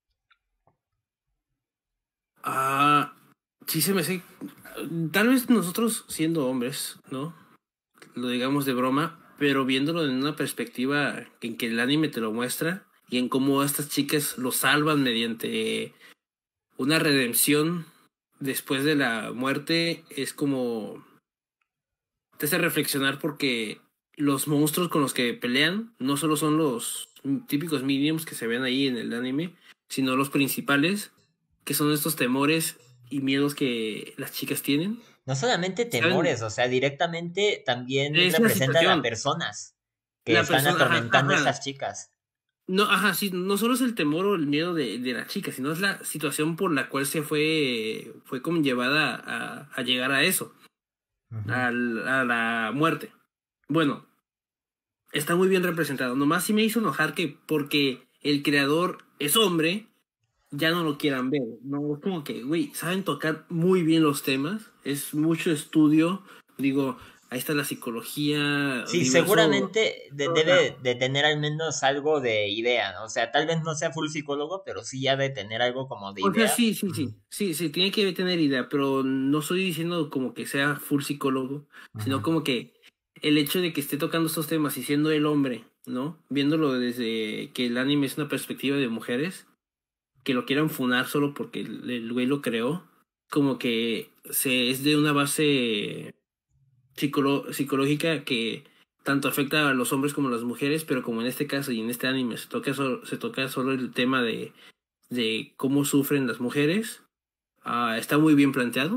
Ah, sí se me hace. Tal vez nosotros siendo hombres, ¿no? Lo digamos de broma, pero viéndolo en una perspectiva en que el anime te lo muestra y en cómo estas chicas lo salvan mediante una redención después de la muerte, es como te hace reflexionar porque los monstruos con los que pelean no solo son los típicos minions que se ven ahí en el anime, sino los principales, que son estos temores y miedos que las chicas tienen. No solamente ¿Saben? temores, o sea, directamente también Es la representan a situación. personas que La están persona, ajá, atormentando a ajá. estas chicas. No, ajá, sí, no solo es el temor o el miedo de la chica, sino es la situación por la cual fue como llevada a llegar a eso, Ujú. a la muerte. Bueno, está muy bien representado. Nomás sí me hizo enojar que porque el creador es hombre, ya no lo quieran ver. No, es como que, güey, saben tocar muy bien los temas, es mucho estudio. Digo, ahí está la psicología, Sí, diverso. seguramente debe de tener al menos algo de idea, ¿no? O sea, tal vez no sea full psicólogo, pero sí ya de tener algo como de O sea, idea. sí, sí, Ujú, sí, sí, sí, tiene que tener idea, pero no estoy diciendo como que sea full psicólogo, sino ujú. como que el hecho de que esté tocando estos temas y siendo el hombre, ¿no? Viéndolo desde que el anime es una perspectiva de mujeres, que lo quieran funar solo porque el güey lo creó, como que es de una base psicológica que tanto afecta a los hombres como a las mujeres, pero como en este caso y en este anime se toca solo el tema de cómo sufren las mujeres. Está muy bien planteado.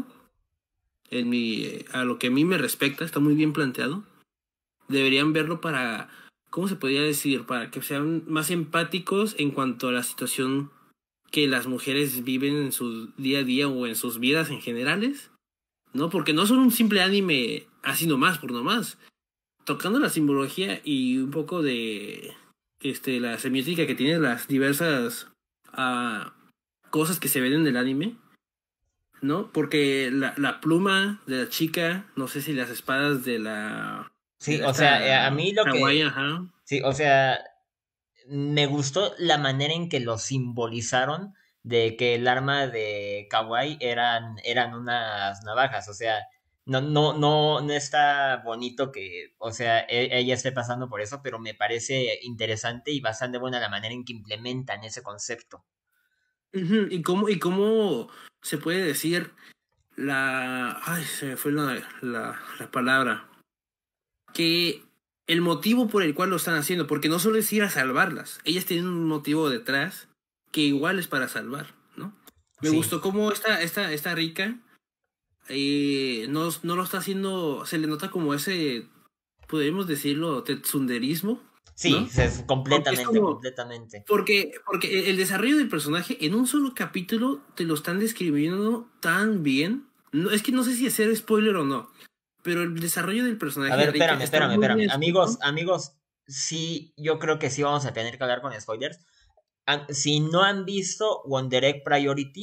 A lo que a mí me respecta, está muy bien planteado. Deberían verlo para, ¿cómo se podría decir? Para que sean más empáticos en cuanto a la situación que las mujeres viven en su día a día o en sus vidas en generales, ¿no? Porque no son un simple anime así nomás, por nomás. Tocando la simbología y un poco de la semiótica que tienen las diversas ah, cosas que se ven en el anime, ¿no? Porque la pluma de la chica, no sé si las espadas de Sí, o sea, esta a mí lo Hawái, que, ajá. sí, o sea, me gustó la manera en que lo simbolizaron de que el arma de Kawaii eran unas navajas, o sea, no está bonito que, o sea, ella esté pasando por eso, pero me parece interesante y bastante buena la manera en que implementan ese concepto. Ujú. ¿Y cómo se puede decir ay, se me fue la palabra? Que el motivo por el cual lo están haciendo, porque no solo es ir a salvarlas, ellas tienen un motivo detrás que igual es para salvar, ¿no? Me Sí, gustó cómo esta rica no lo está haciendo, se le nota como ese, podríamos decirlo, tetsunderismo, sí, ¿no? Porque es completamente, como, completamente. porque el desarrollo del personaje en un solo capítulo te lo están describiendo tan bien. No, es que no sé si hacer spoiler o no, pero el desarrollo del A personaje ver, de Rika espérame, está espérame, muy espérame. bien Amigos, escrito. amigos, sí, yo creo que sí vamos a tener que hablar con spoilers. Si no han visto Wonder Egg Priority,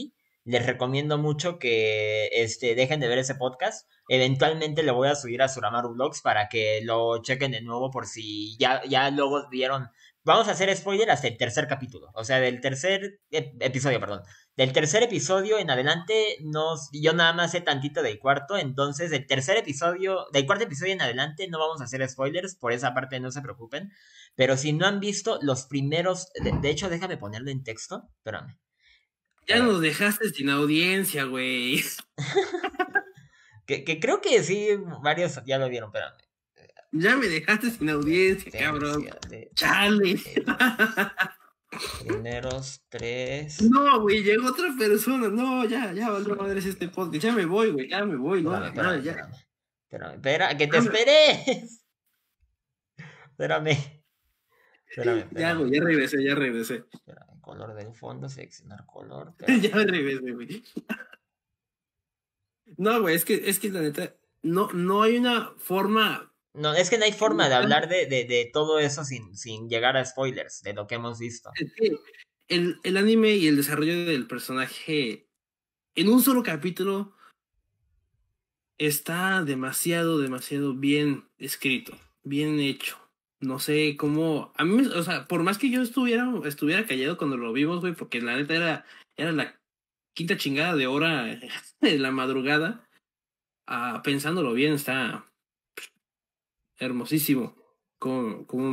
les recomiendo mucho que dejen de ver ese podcast. Eventualmente lo voy a subir a Suramaru Vlogs para que lo chequen de nuevo por si ya luego vieron. Vamos a hacer spoiler hasta el tercer capítulo. O sea, del tercer episodio, perdón. Del tercer episodio en adelante, yo nada más sé tantito del cuarto. Entonces, del cuarto episodio en adelante, no vamos a hacer spoilers. Por esa parte, no se preocupen. Pero si no han visto los primeros. De hecho, déjame ponerlo en texto. Espérame. Ya nos dejaste sin audiencia, güey. Que creo que sí, varios ya lo vieron, espérame. Ya me dejaste sin audiencia, cabrón. Chale. Primeros 3. No, güey, llegó otra persona. No, ya valió madres este podcast. Ya me voy, güey, ya me voy. Espérame. Espera, que te esperes. Espérame. Ya, güey, ya regresé. Espérame, color del fondo, seleccionar color. Ya me regresé, güey. No, güey, es que la neta, no hay una forma. No, es que no hay forma de hablar de todo eso sin llegar a spoilers de lo que hemos visto. Es que el anime y el desarrollo del personaje en un solo capítulo está demasiado bien escrito, bien hecho. No sé cómo. A mí, o sea, por más que yo estuviera callado cuando lo vimos, güey, porque la neta era la quinta chingada de hora de la madrugada. Pensándolo bien, está hermosísimo. ¿Cómo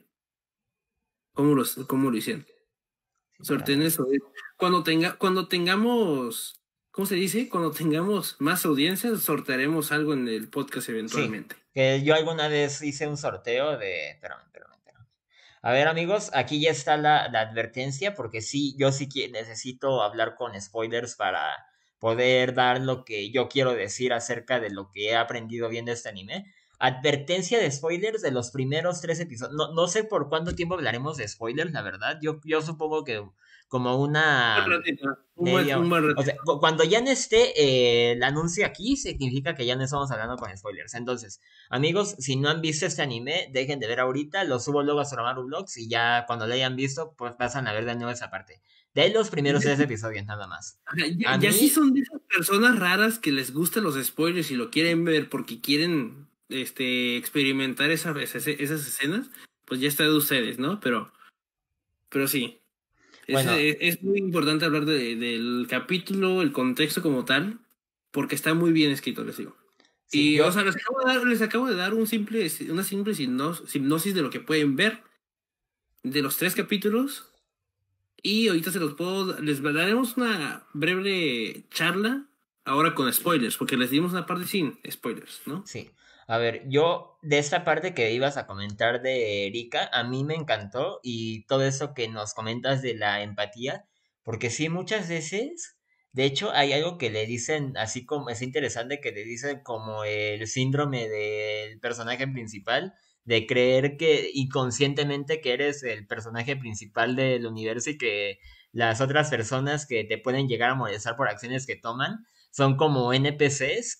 lo hicieron? Suerte en eso. Cuando tengamos, ¿cómo se dice? Cuando tengamos más audiencias, sortearemos algo en el podcast eventualmente. Sí, que yo alguna vez hice un sorteo de. Espérame. A ver, amigos, aquí ya está la advertencia, porque sí, yo sí necesito hablar con spoilers para poder dar lo que yo quiero decir acerca de lo que he aprendido viendo este anime. Advertencia de spoilers de los primeros 3 episodios. No sé por cuánto tiempo hablaremos de spoilers, la verdad. Yo supongo que como una Un buen ratito. O sea, cuando ya no esté el anuncio aquí, significa que ya no estamos hablando con spoilers. Entonces, amigos, si no han visto este anime, dejen de ver ahorita. Lo subo luego a Soromaru Vlogs y ya cuando lo hayan visto, pues pasan a ver de nuevo esa parte. De los primeros 3 episodios, nada más. Ya sí son de esas personas raras que les gustan los spoilers y lo quieren ver porque quieren experimentar esas escenas, pues ya está de ustedes, ¿no? Pero sí. Bueno. Es muy importante hablar del capítulo, el contexto como porque está muy bien escrito, les digo. Sí, y, o sea, les acabo de dar una simple hipnosis de lo que pueden ver de los 3 capítulos. Y ahorita les daremos una breve charla ahora con spoilers, porque les dimos una parte sin spoilers, ¿no? Sí. A ver, yo de esta parte que ibas a comentar de Erika, a mí me encantó y todo eso que nos comentas de la empatía, porque sí, muchas veces, de hecho, hay algo que le dicen, así como es interesante que le dicen como el síndrome del personaje principal, de creer que inconscientemente que eres el personaje principal del universo y que las otras personas que te pueden llegar a molestar por acciones que toman son como NPCs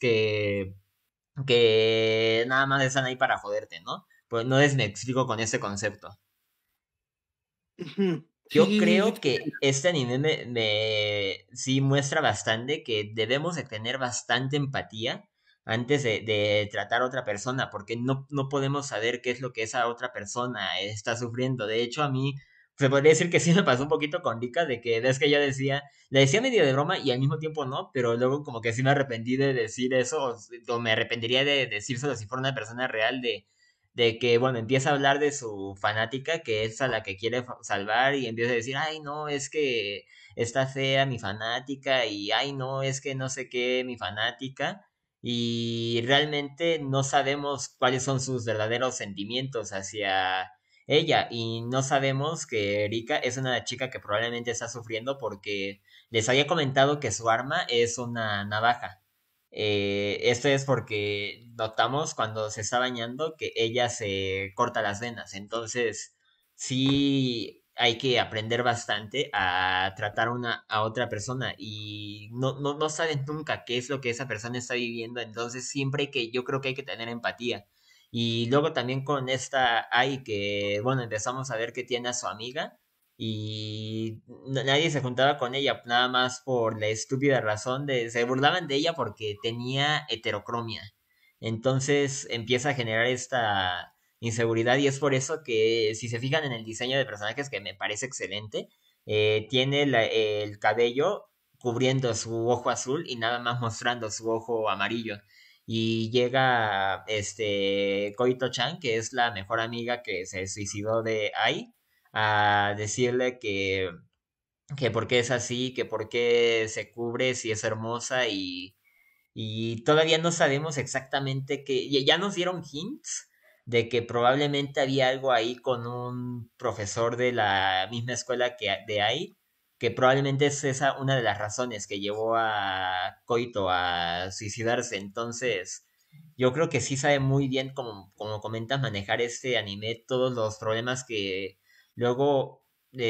que nada más están ahí para joderte, ¿no? Pues no me explico con ese concepto. Yo creo que este anime sí muestra bastante que debemos de tener bastante empatía antes de tratar a otra persona, porque no podemos saber qué es lo que esa otra persona está sufriendo. De hecho, a mí se podría decir que sí me pasó un poquito con Rika, de que ves que yo le decía medio de broma y al mismo tiempo no, pero luego como que sí me arrepentí de decir eso, o me arrepentiría de decírselo si fuera una persona real de que, bueno, empieza a hablar de su fanática, que es a la que quiere salvar, y empieza a decir, ay, no, es que está fea mi fanática, y ay, no, es que no sé qué mi fanática, y realmente no sabemos cuáles son sus verdaderos sentimientos hacia ella, y no sabemos que Erika es una chica que probablemente está sufriendo porque les había comentado que su arma es una navaja. Esto es porque notamos cuando se está bañando que ella se corta las venas. Entonces, sí hay que aprender bastante a tratar a otra persona y no saben nunca qué es lo que esa persona está viviendo. Entonces, yo creo que hay que tener empatía. Y luego también con esta Ai que, bueno, empezamos a ver que tiene a su amiga y nadie se juntaba con ella, nada más por la estúpida razón de, se burlaban de ella porque tenía heterocromia. Entonces empieza a generar esta inseguridad y es por eso que si se fijan en el diseño de personajes que me parece excelente, tiene el cabello cubriendo su ojo azul y nada más mostrando su ojo amarillo. Y llega Koito-chan, que es la mejor amiga que se suicidó de Ai, a decirle que por qué es así, que por qué se cubre si es hermosa y todavía no sabemos exactamente que ya nos dieron hints de que probablemente había algo ahí con un profesor de la misma escuela que de ahí, que probablemente es esa una de las razones que llevó a Koito a suicidarse. Entonces, yo creo que sí sabe muy bien, como comentas, manejar este anime, todos los problemas que luego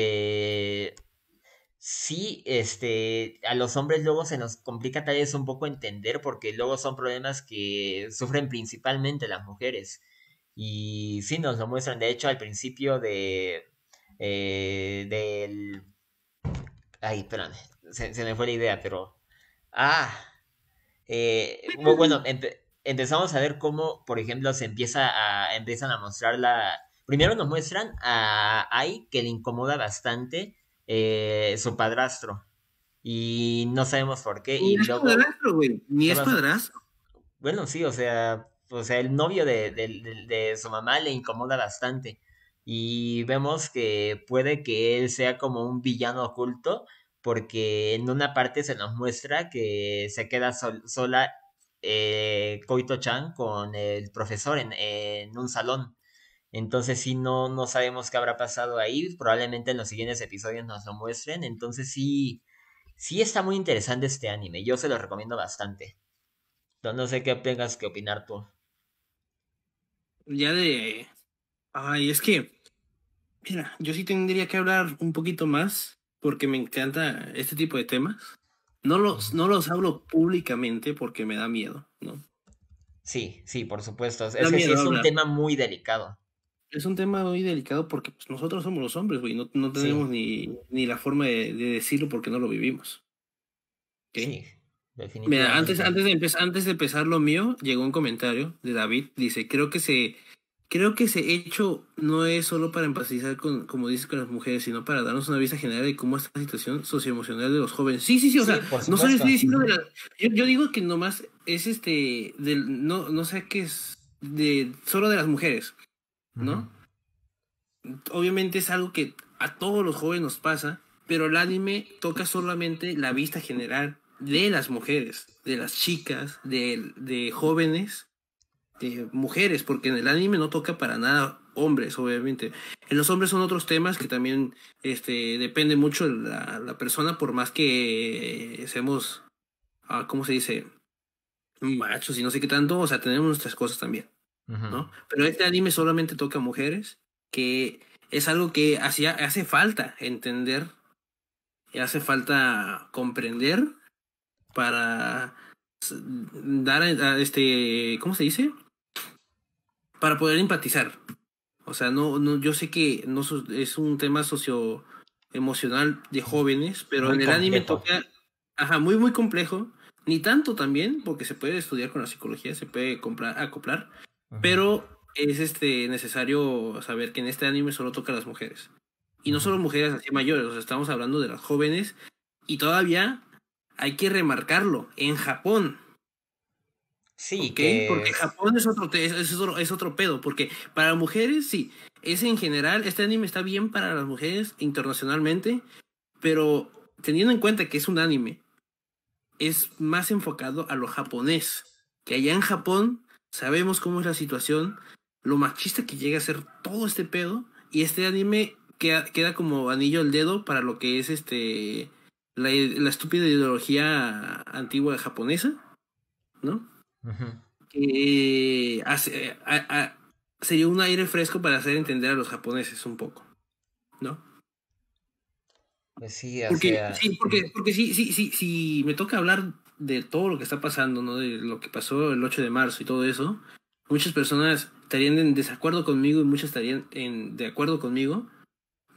sí, a los hombres luego se nos complica tal vez un poco entender porque luego son problemas que sufren principalmente las mujeres. Y sí nos lo muestran, de hecho, al principio del... Ay, espérame, se me fue la idea, pero... Ah, bueno, empezamos a ver cómo, por ejemplo, empiezan a mostrar la... Primero nos muestran a Ai que le incomoda bastante su padrastro y no sabemos por qué Ni y es luego... padrastro, güey. Ni ¿Qué es pasa? padrastro. Bueno, sí, o sea, el novio de su mamá le incomoda bastante y vemos que puede que él sea como un villano oculto porque en una parte se nos muestra que se queda sola Koito-chan con el profesor en un salón. Entonces sí, no sabemos qué habrá pasado ahí, probablemente en los siguientes episodios nos lo muestren, entonces sí, sí está muy interesante este anime, yo se lo recomiendo bastante. No sé qué tengas que opinar tú. Ya de... Ay, es que, mira, yo sí tendría que hablar un poquito más porque me encanta este tipo de temas. Ujú. No los hablo públicamente porque me da miedo, ¿no? Sí, sí, por supuesto. Me Es da que sí miedo es un hablar. tema muy delicado. Es un tema muy delicado porque pues, nosotros somos los hombres, güey. No Sí, tenemos ni la forma de decirlo porque no lo vivimos. ¿Ok? sí, Mira, definitivamente. antes de empezar lo mío, llegó un comentario de David. Dice, creo que ese hecho no es solo para empatizar con, como dices, con las mujeres, sino para darnos una vista general de cómo está la situación socioemocional de los jóvenes. Sí, o sea, Sí, por no solo supuesto. estoy diciendo de Ujú, la, yo digo que nomás es no sé qué es de, solo de las mujeres, ujú. ¿no? Obviamente es algo que a todos los jóvenes nos pasa, pero el anime toca solamente la vista general de las mujeres, de las chicas, de jóvenes, de mujeres, porque en el anime no toca para nada hombres, obviamente. En los hombres son otros temas que también depende mucho de la persona, por más que seamos, ¿cómo se dice? Machos y no sé qué tanto, o sea, tenemos nuestras cosas también. Ujú. ¿No? Pero este anime solamente toca mujeres, que es algo que hace falta entender, y hace falta comprender para dar ¿cómo se dice? Para poder empatizar. O sea, yo sé que no es un tema socioemocional de jóvenes, pero Muy en el anime complejo. toca, ajá, muy complejo, ni tanto también, porque se puede estudiar con la psicología, se puede acoplar, Ujú, pero es necesario saber que en este anime solo toca a las mujeres. Y no ujú. solo mujeres así mayores, o sea, estamos hablando de las jóvenes, y todavía hay que remarcarlo, en Japón. Sí, ¿Ok? que Porque es... Japón es otro pedo, porque para mujeres sí, es en general, este anime está bien para las mujeres internacionalmente, pero teniendo en cuenta que es un anime, es más enfocado a lo japonés, que allá en Japón sabemos cómo es la situación, lo machista que llega a ser todo este pedo, y este anime queda como anillo al dedo para lo que es la estúpida ideología antigua japonesa, ¿no? Ujú. Que sería un aire fresco para hacer entender a los japoneses un poco, ¿no? Pues sí, o Porque, sea... sí, porque sí, me toca hablar de todo lo que está pasando, ¿no? De lo que pasó el 8 de marzo y todo eso. Muchas personas estarían en desacuerdo conmigo y muchas estarían de acuerdo conmigo,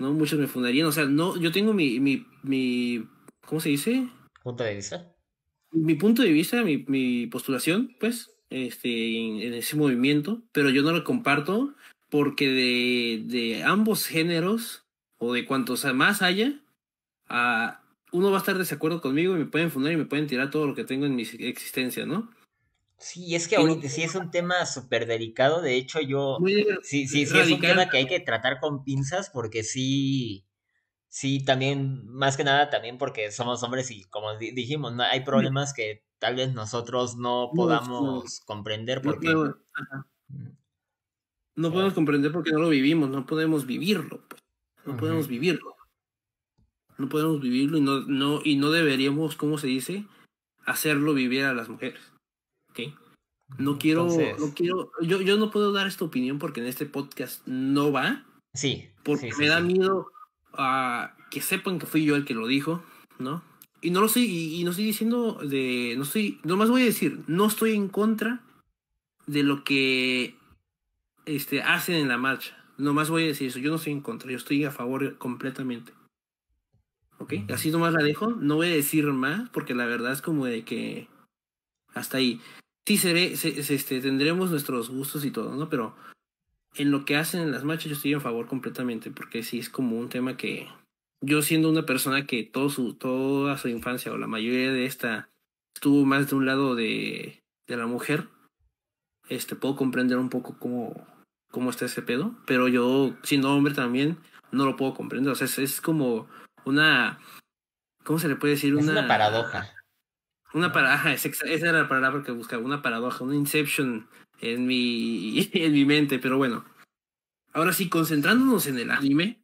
¿no? Muchos me fundarían, o sea, no, yo tengo mi ¿cómo se dice? ¿Punto de vista? Mi punto de vista, mi postulación, pues, en ese movimiento, pero yo no lo comparto porque de ambos géneros, o de cuantos más haya, uno va a estar de desacuerdo conmigo y me pueden fundar y me pueden tirar todo lo que tengo en mi existencia, ¿no? Sí, es que Y no ahorita sí es un tema súper delicado. De hecho, muy sí es un radical. tema que hay que tratar con pinzas porque sí, también, más que nada, también porque somos hombres y como dijimos, ¿no? Hay problemas que tal vez nosotros no No, no, podamos comprender no porque, podemos, ajá. mm, No podemos claro, comprender porque no lo vivimos, no podemos vivirlo, pues. No ujú, podemos vivirlo. No podemos vivirlo y no deberíamos, ¿cómo se dice? Hacerlo vivir a las mujeres. ¿Ok? No entonces, quiero, yo no puedo dar esta opinión porque en este podcast no va, sí, porque sí, me sí, da sí. miedo a que sepan que fui yo el que lo dijo, ¿no? Y no lo estoy, y no estoy diciendo no estoy, nomás voy a decir, no estoy en contra de lo que hacen en la marcha. Nomás voy a decir eso, yo no estoy en contra, yo estoy a favor completamente. ¿Ok? Ujú. Así nomás la dejo, no voy a decir más porque la verdad es como de que hasta ahí. Sí, tendremos nuestros gustos y todo, ¿no? Pero en lo que hacen en las marchas yo estoy en favor completamente, porque sí es como un tema que yo siendo una persona que toda su infancia o la mayoría de esta estuvo más de un lado de la mujer, puedo comprender un poco cómo está ese pedo, pero yo siendo hombre también no lo puedo comprender, o sea, es como una, ¿cómo se le puede decir? Es una paradoja, Una ¿no? paradoja, esa era la palabra que buscaba, una paradoja, una inception en en mi mente, pero bueno. Ahora sí, concentrándonos en el anime,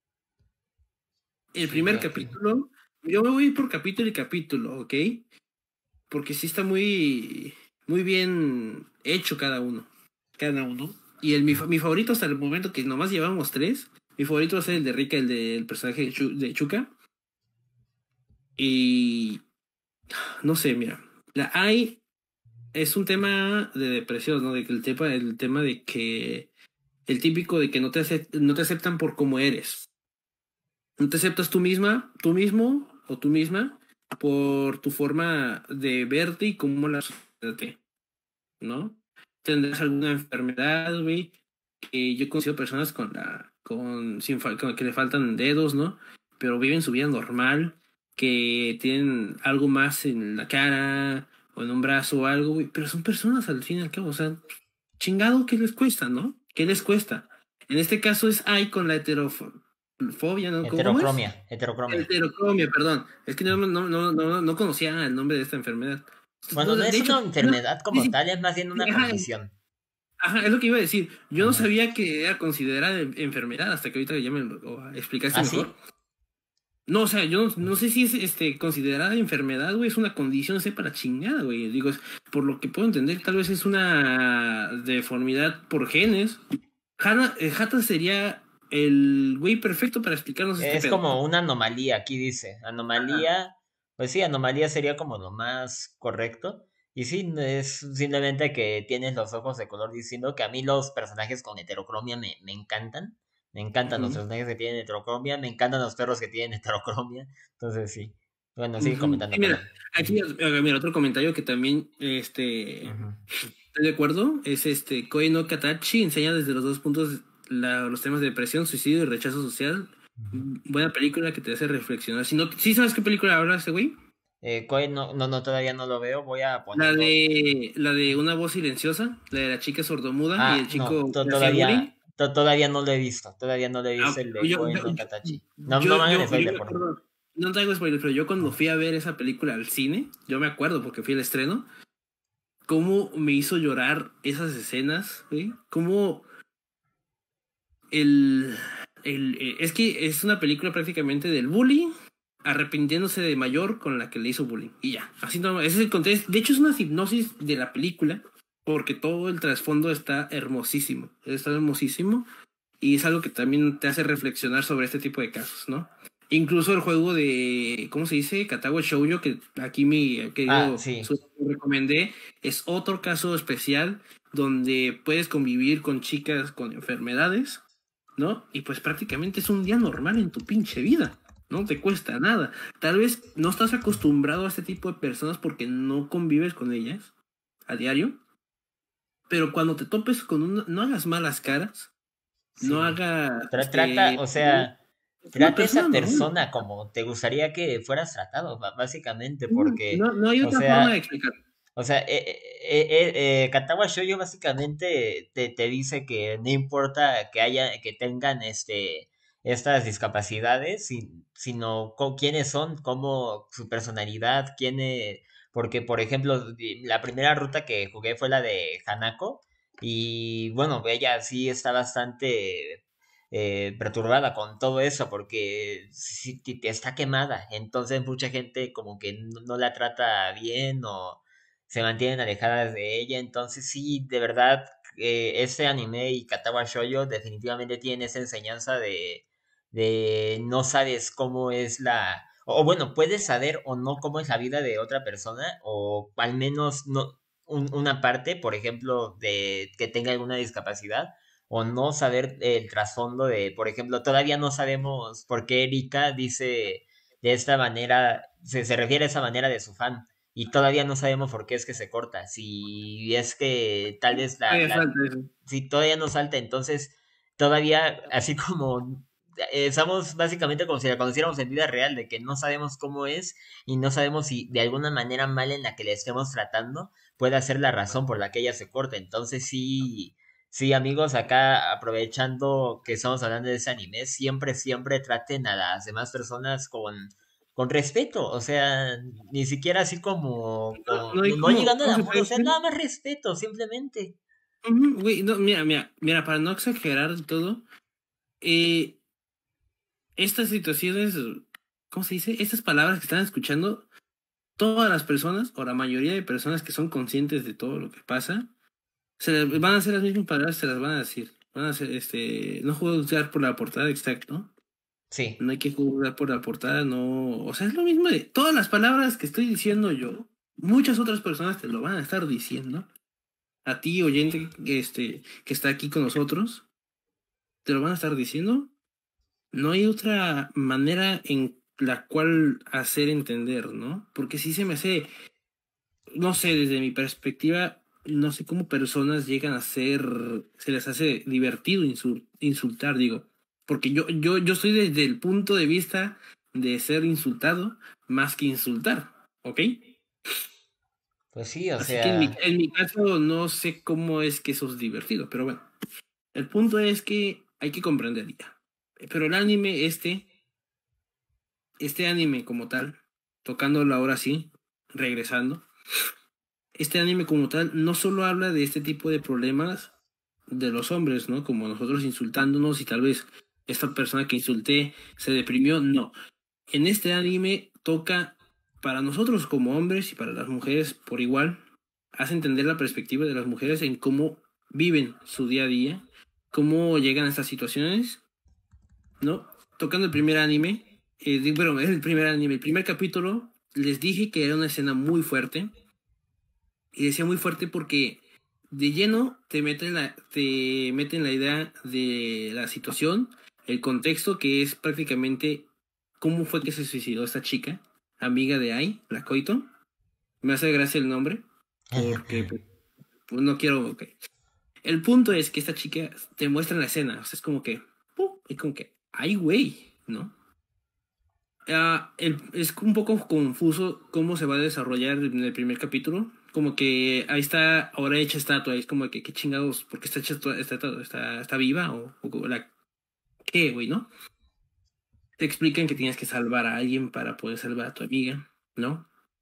el Sí, primer capítulo, yo me voy a ir por capítulo y capítulo, ¿ok? Porque sí está muy bien hecho cada uno. Y mi favorito hasta el momento, que nomás llevamos tres, mi favorito va a ser el de Rika, el del personaje de Chuka. Y no sé, mira, hay es un tema de depresión, ¿no? De que el tema de que el típico de que no te aceptan por cómo eres. No te aceptas tú misma, tú mismo o tú misma por tu forma de verte y cómo la sociedad te, ¿no? Tendrás alguna enfermedad, güey. Que yo conocido personas con que le faltan dedos, ¿no? Pero viven su vida normal, que tienen algo más en la cara o en un brazo o algo, güey. Pero son personas al fin y al cabo, o sea, chingado, ¿qué les cuesta, no? ¿Qué les cuesta? En este caso es hay con la heterofobia, ¿no? ¿Cómo es? heterocromia, heterocromia. Heterocromia, perdón. Es que no conocía el nombre de esta enfermedad. Bueno, no De es hecho, una enfermedad sí, como sí, tal, es más bien una ajá, condición. ajá, es lo que iba a decir. Yo no Ajá. sabía que era considerada enfermedad hasta que ahorita ya me lo explicaste ¿Ah, mejor. sí? No, o sea, yo no sé si es considerada enfermedad, güey, es una condición, sé para chingada, güey. Digo, por lo que puedo entender, tal vez es una deformidad por genes. Hata sería el güey perfecto para explicarnos este Es pedo. como una anomalía, aquí dice. Ajá. Anomalía, pues sí, anomalía sería como lo más correcto. Y sí, es simplemente que tienes los ojos de color diciendo que a mí los personajes con heterocromia me encantan. Me encantan los Ujú, personajes que tienen heterocromia, me encantan los perros que tienen heterocromia. Entonces sí. Bueno, sigue ujú. Sí, comentando, mira, perdón. aquí, mira, otro comentario que también, Ujú. estoy de acuerdo, es Koi no Katachi enseña desde los dos puntos los temas de depresión, suicidio y rechazo social. Ujú. Buena película que te hace reflexionar. Si no, ¿sí sabes qué película habla este güey? No, todavía no lo veo. Voy a La ponerlo. de la de una voz silenciosa, la de la chica sordomuda y el Ah, no, chico que hacía bullying. todavía no lo he visto. Todavía no lo he Ah, visto el de Yo, Koe yo, no yo, Katachi. No, no me hagan yo spoiler, me por favor. acuerdo, no traigo spoilers, pero yo cuando Ah, fui a ver esa película al cine, yo me acuerdo porque fui al estreno, cómo me hizo llorar esas escenas, güey. Cómo el, es que es una película prácticamente del bully arrepintiéndose de mayor con la que le hizo bullying. Y ya, así no, ese es el contexto. De hecho, es una hipnosis de la película porque todo el trasfondo está hermosísimo y es algo que también te hace reflexionar sobre este tipo de casos, ¿no? Incluso el juego de, ¿cómo se dice? Katawa Shoujo, que aquí mi querido sí. recomendé, es otro caso especial donde puedes convivir con chicas con enfermedades, ¿no? Y pues prácticamente es un día normal en tu pinche vida. No te cuesta nada. Tal vez no estás acostumbrado a este tipo de personas porque no convives con ellas a diario. Pero cuando te topes con una, no hagas malas caras. No Sí. hagas, Trata, o sea, una trata a persona esa normal. persona como te gustaría que fueras tratado, básicamente, porque, No hay o otra forma de sea, explicar. o sea, Katawa Shoujo básicamente te dice que no importa que tengan estas discapacidades, sino quiénes son, cómo su personalidad, porque por ejemplo, la primera ruta que jugué fue la de Hanako, y bueno, ella sí está bastante perturbada con todo eso, porque sí, está quemada, entonces mucha gente como que no la trata bien o se mantienen alejadas de ella. Entonces sí, de verdad, este anime y Katawa Shoujo definitivamente tienen esa enseñanza de no sabes cómo es o bueno, puedes saber o no cómo es la vida de otra persona, o al menos no una parte, por ejemplo, de que tenga alguna discapacidad, o no saber el trasfondo de, por ejemplo, todavía no sabemos por qué Erika dice de esta manera, se refiere a esa manera de su fan, y todavía no sabemos por qué es que se corta. Si es que tal vez Todavía falta eso. si todavía no salta, entonces todavía así como estamos básicamente como si la conociéramos en vida real, de que no sabemos cómo es y no sabemos si de alguna manera mal en la que le estemos tratando puede ser la razón por la que ella se corta. Entonces sí, sí amigos, acá aprovechando que estamos hablando de ese anime, siempre traten a las demás personas con respeto, o sea, ni siquiera así como, No hay no como, llegando al ¿cómo se amor, puede o sea, decir? nada más respeto, simplemente. Güey, no, mira, para no exagerar todo, eh, estas situaciones, ¿cómo se dice? Estas palabras que están escuchando, todas las personas, o la mayoría de personas que son conscientes de todo lo que pasa, van a hacer las mismas palabras, se las van a decir. Van a hacer, no juzgar por la portada, exacto. Sí, No hay que juzgar por la portada, no. O sea, es lo mismo de todas las palabras que estoy diciendo yo. Muchas otras personas te lo van a estar diciendo. A ti, oyente, que está aquí con nosotros, te lo van a estar diciendo. No hay otra manera en la cual hacer entender, ¿no? Porque si se me hace, no sé, desde mi perspectiva, no sé cómo personas llegan a ser, se les hace divertido insultar, digo. Porque yo estoy desde el punto de vista de ser insultado más que insultar, ¿ok? pues sí, o Así que sea, en mi caso no sé cómo es que eso es divertido, pero bueno. El punto es que hay que comprender ya. Pero el anime, este anime como tal, tocándolo ahora sí, regresando, este anime como tal no solo habla de este tipo de problemas de los hombres, ¿no? Como nosotros insultándonos y tal vez esta persona que insulté se deprimió, no. En este anime toca para nosotros como hombres y para las mujeres por igual, hace entender la perspectiva de las mujeres en cómo viven su día a día, cómo llegan a estas situaciones, ¿no? Tocando el primer anime, bueno, es el primer anime, el primer capítulo, les dije que era una escena muy fuerte, y decía muy fuerte porque de lleno te mete en la idea de la situación, el contexto que es prácticamente cómo fue que se suicidó esta chica, amiga de Ai, la Coito. Me hace gracia el nombre, porque pues, no quiero... Okay. El punto es que esta chica te muestra en la escena, o sea, es como que... Y como que, ay, güey, ¿no? Es un poco confuso cómo se va a desarrollar en el primer capítulo. Como que ahí está ahora hecha estatua. Es como que, ¿qué chingados? ¿Por qué está hecha estatua? ¿Está viva? ¿Qué, güey, no? Te explican que tienes que salvar a alguien para poder salvar a tu amiga, ¿no?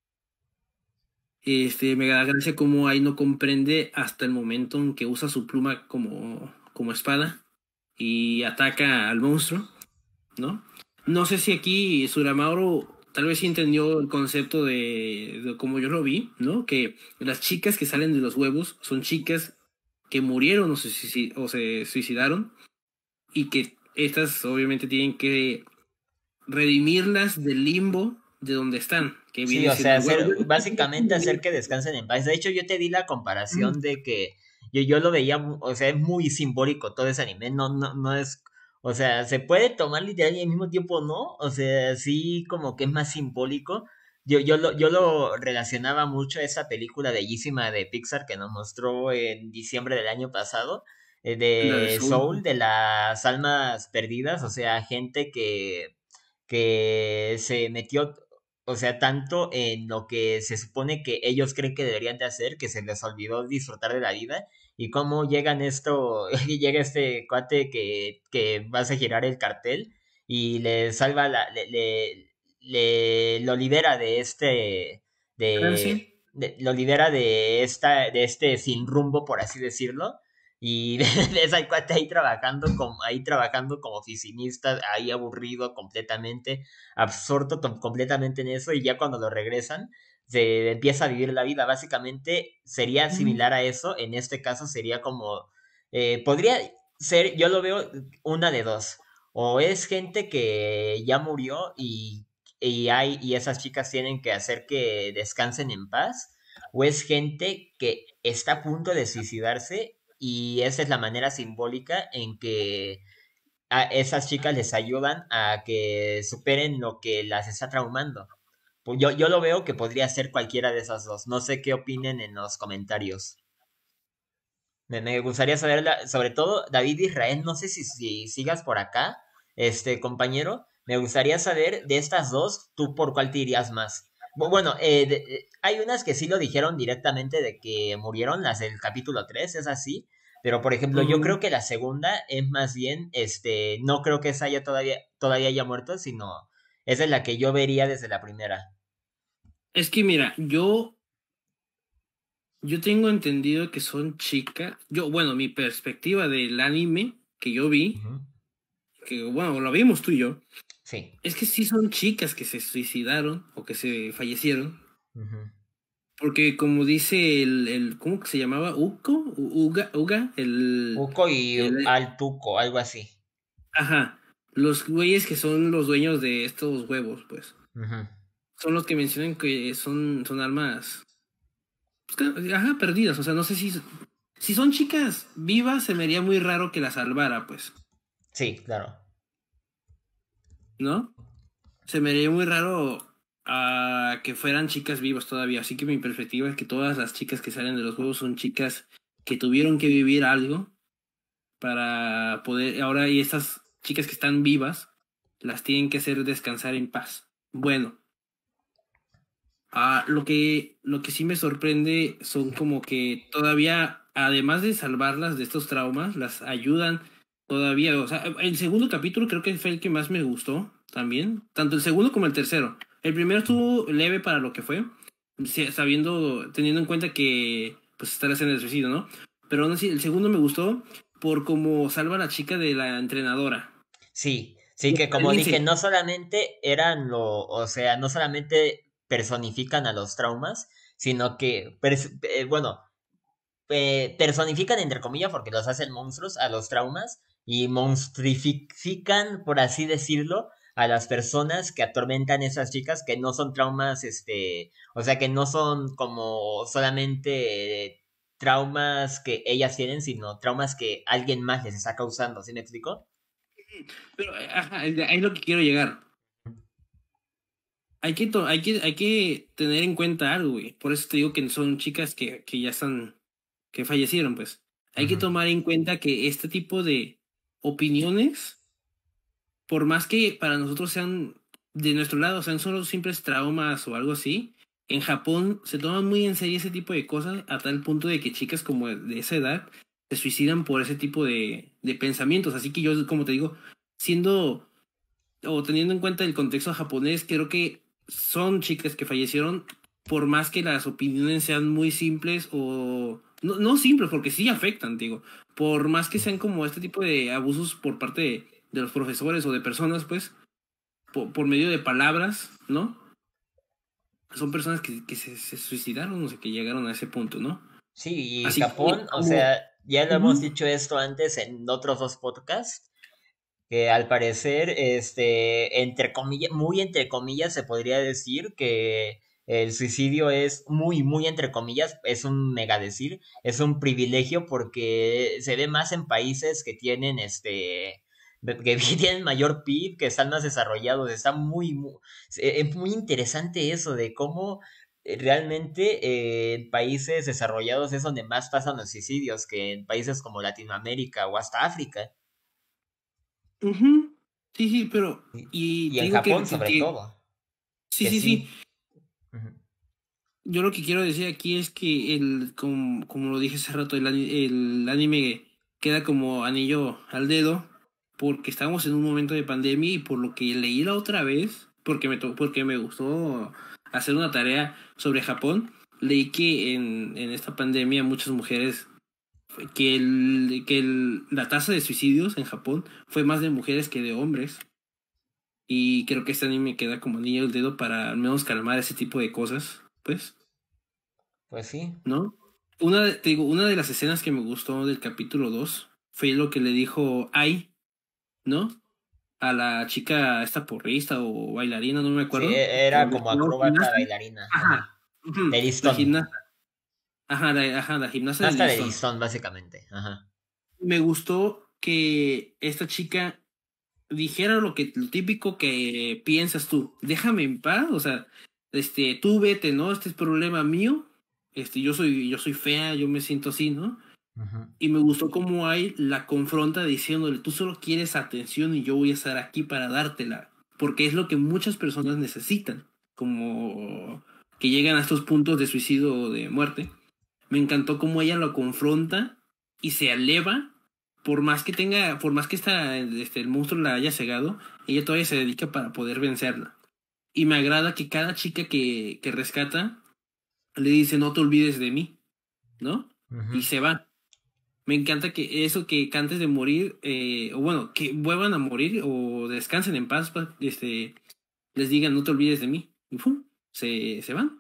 Me da gracia cómo ahí no comprende hasta el momento en que usa su pluma como espada y ataca al monstruo, ¿no? No sé si aquí Suramauro tal vez sí entendió el concepto de como yo lo vi, ¿no? Que las chicas que salen de los huevos son chicas que murieron o se suicidaron y que estas obviamente tienen que redimirlas del limbo de donde están, que sí, viene o sea, siendo el huevo. básicamente hacer que descansen en paz. De hecho, yo te di la comparación de que yo lo veía, o sea, es muy simbólico todo ese anime, no es, O sea, se puede tomar literal y al mismo tiempo no. O sea, sí como que es más simbólico. Yo lo relacionaba mucho a esa película bellísima de Pixar que nos mostró en diciembre del año pasado, La de de Soul, Soul. de las almas perdidas, o sea, gente que se metió, o sea, tanto en lo que se supone que ellos creen que deberían de hacer, que se les olvidó disfrutar de la vida, y cómo llegan esto, llega este cuate que va a girar el cartel y le salva lo libera de Francia. lo libera de este sin rumbo, por así decirlo, y ves al cuate ahí trabajando como oficinista, ahí aburrido completamente, absorto completamente en eso, y ya cuando lo regresan, se empieza a vivir la vida. Básicamente sería similar a eso. En este caso sería como, podría ser, yo lo veo una de dos. O es gente que ya murió y esas chicas tienen que hacer que descansen en paz, o es gente que está a punto de suicidarse y esa es la manera simbólica en que a esas chicas les ayudan a que superen lo que las está traumando. Pues yo lo veo que podría ser cualquiera de esas dos. No sé qué opinen en los comentarios. Me gustaría saber, sobre todo, David Israel, no sé si sigas por acá, compañero. Me gustaría saber de estas dos, ¿tú por cuál te irías más? Bueno, hay unas que sí lo dijeron directamente de que murieron, las del capítulo 3 es así. Pero, por ejemplo, yo creo Ujú. que la segunda es más bien, no creo que esa todavía haya muerto, sino esa es la que yo vería desde la primera. Es que mira, yo tengo entendido que son chicas. Bueno, mi perspectiva del anime que yo vi, Ujú. que bueno, lo vimos tú y yo, Sí. es que sí son chicas que se suicidaron o que se fallecieron. Ujú. Porque como dice ¿cómo que se llamaba? Uga, Uco y Altuco, algo así. ajá, los güeyes que son los dueños de estos huevos, pues, Ujú. son los que mencionan que son almas, pues, ajá, perdidas, o sea, no sé si son chicas vivas, se me haría muy raro que las salvara, pues, Sí, claro. ¿no? Se me haría muy raro que fueran chicas vivas todavía, así que mi perspectiva es que todas las chicas que salen de los huevos son chicas que tuvieron que vivir algo para poder, ahora y estas chicas que están vivas, las tienen que hacer descansar en paz. Bueno, lo que sí me sorprende son como que todavía, además de salvarlas de estos traumas, las ayudan todavía. O sea, el segundo capítulo creo que fue el que más me gustó también, tanto el segundo como el tercero. El primero estuvo leve para lo que fue, teniendo en cuenta que pues está la escena del suicidio, ¿no? Pero aún así, el segundo me gustó por cómo salva a la chica de la entrenadora. Sí, sí La que como dije, dice, no solamente o sea, no solamente personifican a los traumas, sino que, bueno, personifican entre comillas porque los hacen monstruos a los traumas y monstrifican, por así decirlo, a las personas que atormentan esas chicas que no son traumas, o sea, que no son como solamente traumas que ellas tienen, sino traumas que alguien más les está causando, ¿sí me explico? pero ajá, ahí es lo que quiero llegar. Hay que tener en cuenta algo, güey. Por eso te digo que son chicas que ya están, que fallecieron, pues. Hay que Ujú. tomar en cuenta que este tipo de opiniones, por más que para nosotros sean de nuestro lado, sean solo simples traumas o algo así, en Japón se toman muy en serio ese tipo de cosas a tal punto de que chicas como de esa edad se suicidan por ese tipo de pensamientos. Así que yo, como te digo, siendo o teniendo en cuenta el contexto japonés, creo que son chicas que fallecieron por más que las opiniones sean muy simples o no simples porque sí afectan, digo, por más que sean como este tipo de abusos por parte de los profesores o de personas, pues, por medio de palabras, ¿no? Son personas que se suicidaron, o sea, que llegaron a ese punto, ¿no? Sí, y Así que Japón, o como... sea, ya lo hemos Ujú. dicho esto antes en otros dos podcasts, que al parecer, entre comillas, muy entre comillas, se podría decir que el suicidio es muy entre comillas, es un mega decir, es un privilegio porque se ve más en países que tienen, que tienen mayor PIB, que están más desarrollados. Está es muy interesante eso de cómo realmente en países desarrollados es donde más pasan los suicidios que en países como Latinoamérica o hasta África. Ujú. Sí, sí, pero. Y, Y y te en digo Japón sobre todo, sí, que sí, sí. sí. Ujú. Yo lo que quiero decir aquí es que como lo dije hace rato, el anime queda como anillo al dedo porque estamos en un momento de pandemia y por lo que leí la otra vez, porque me gustó hacer una tarea sobre Japón, leí que en esta pandemia muchas mujeres, la tasa de suicidios en Japón fue más de mujeres que de hombres. Y creo que este anime queda como anillo al dedo para al menos calmar ese tipo de cosas, pues. Pues sí. ¿No? Te digo, una de las escenas que me gustó del capítulo 2 fue lo que le dijo Ai, ¿no? A la chica, esta porrista o bailarina, no me Sí, acuerdo. era como acróbata Gimnasta. bailarina. Ajá. Ajá. Ujú. De La listón. gimnasta. La gimnasta de Hasta de listón. listón, básicamente. Ajá. Me gustó que esta chica dijera lo típico que piensas tú. Déjame en paz, o sea, tú vete, ¿no? Este es problema mío. Yo soy fea, yo me siento así, ¿no? Ujú. Y me gustó cómo Ai la confronta diciéndole, tú solo quieres atención y yo voy a estar aquí para dártela. Porque es lo que muchas personas necesitan, como que llegan a estos puntos de suicidio o de muerte. Me encantó cómo ella lo confronta y se eleva, por más que el monstruo la haya cegado, ella todavía se dedica para poder vencerla. Y me agrada que cada chica que rescata le dice, no te olvides de mí, ¿no? Y Ujú. se va. Me encanta que antes de morir, o bueno, que vuelvan a morir o descansen en paz, les digan no te olvides de mí. Y ¡pum! Se van.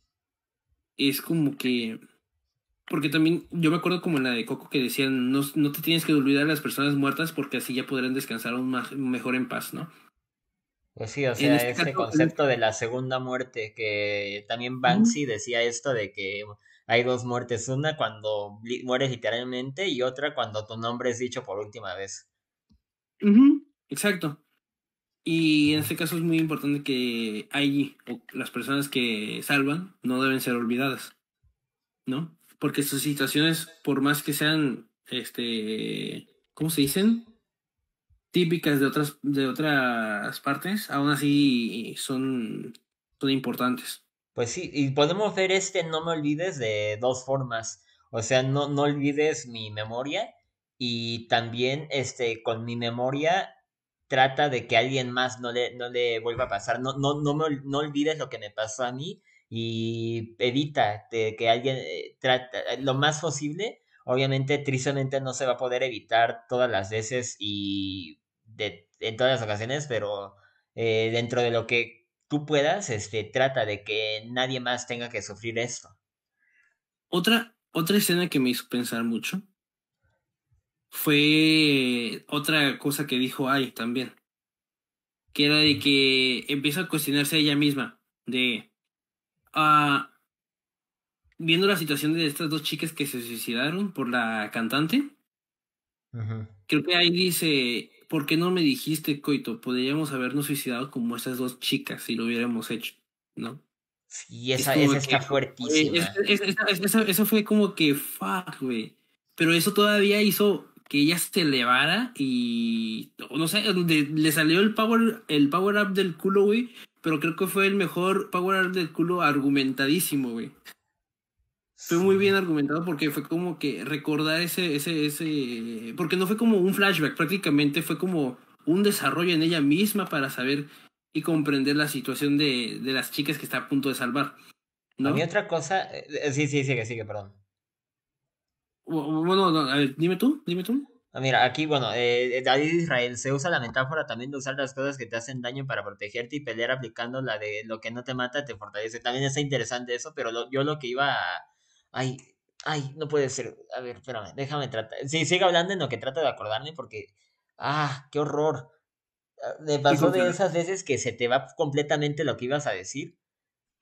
Es como que, porque también yo me acuerdo como en la de Coco que decían, no, no te tienes que olvidar de las personas muertas porque así ya podrán descansar aún mejor en paz, ¿no? Pues sí, o En sea, este ese caso, concepto de la segunda muerte, que también Banksy decía esto de que hay dos muertes, una cuando mueres literalmente y otra cuando tu nombre es dicho por última vez. ujú, exacto. Y en este caso es muy importante que allí, o las personas que salvan, no deben ser olvidadas. ¿No? Porque sus situaciones, por más que sean, ¿cómo se dicen? Típicas de otras partes, aún así son importantes. Pues sí, y podemos ver este no me olvides de dos formas. O sea, no olvides mi memoria y también con mi memoria trata de que alguien más no le vuelva a pasar. No olvides lo que me pasó a mí y evita que alguien trata lo más posible. Obviamente, tristemente no se va a poder evitar todas las veces y en todas las ocasiones, pero dentro de lo que tú puedas, trata de que nadie más tenga que sufrir esto. Otra escena que me hizo pensar mucho fue otra cosa que dijo Ai también, que era de que empieza a cuestionarse a ella misma, de, ah, viendo la situación de estas dos chicas que se suicidaron por la cantante. Ujú. Creo que ahí dice, ¿por qué no me dijiste, Coito? Podríamos habernos suicidado como esas dos chicas si lo hubiéramos hecho, ¿no? Sí, Es esa como que, está fuertísima. eso fue como que, fuck, güey. Pero eso todavía hizo que ella se elevara y, no sé, le salió el power up del culo, güey. Pero creo que fue el mejor power up del culo argumentadísimo, güey. Fue muy bien Sí. argumentado porque fue como que recordar porque no fue como un flashback, prácticamente fue como un desarrollo en ella misma para saber y comprender la situación de las chicas que está a punto de salvar, A mí ¿no? otra cosa, sí, sí, sigue, perdón. Bueno, no, a ver, dime tú. Ah, mira, aquí, bueno, David Israel, se usa la metáfora también de usar las cosas que te hacen daño para protegerte y pelear aplicando la de lo que no te mata te fortalece. También está interesante eso, pero yo lo que iba a... Ay, ay, no puede ser. A ver, espérame, déjame tratar. Sí, sigue hablando en lo que trato de acordarme porque... Ah, qué horror. Me ¿Qué pasó cosa? de esas veces que se te va completamente lo que ibas a decir.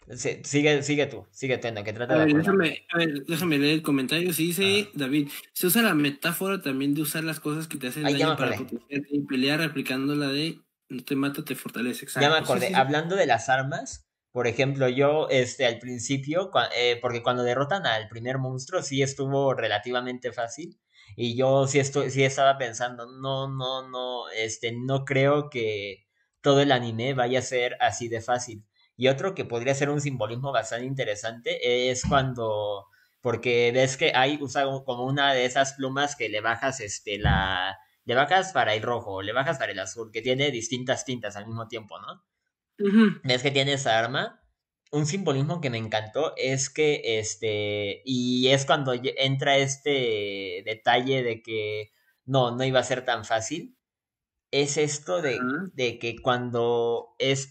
Sigue tú, en lo que trata A de ver, acordarme. déjame leer el comentario. Sí, dice Ajá. David, se usa la metáfora también de usar las cosas que te hacen Ay, ya me daño para acordé. protegerte y pelear aplicando la de no te mata, te fortalece. Ya me Exacto, sí, acordé. sí, sí. Hablando de las armas, por ejemplo, yo, al principio, porque cuando derrotan al primer monstruo, sí estuvo relativamente fácil. Y yo sí estaba pensando, no, no creo que todo el anime vaya a ser así de fácil. Y otro que podría ser un simbolismo bastante interesante es porque ves que hay, usa como una de esas plumas que le bajas, le bajas para el rojo, le bajas para el azul, que tiene distintas tintas al mismo tiempo, ¿no? Ujú. Ves que tiene esa arma. Un simbolismo que me encantó es que, y es cuando entra este detalle de que no iba a ser tan fácil. Es esto Ajá. de que cuando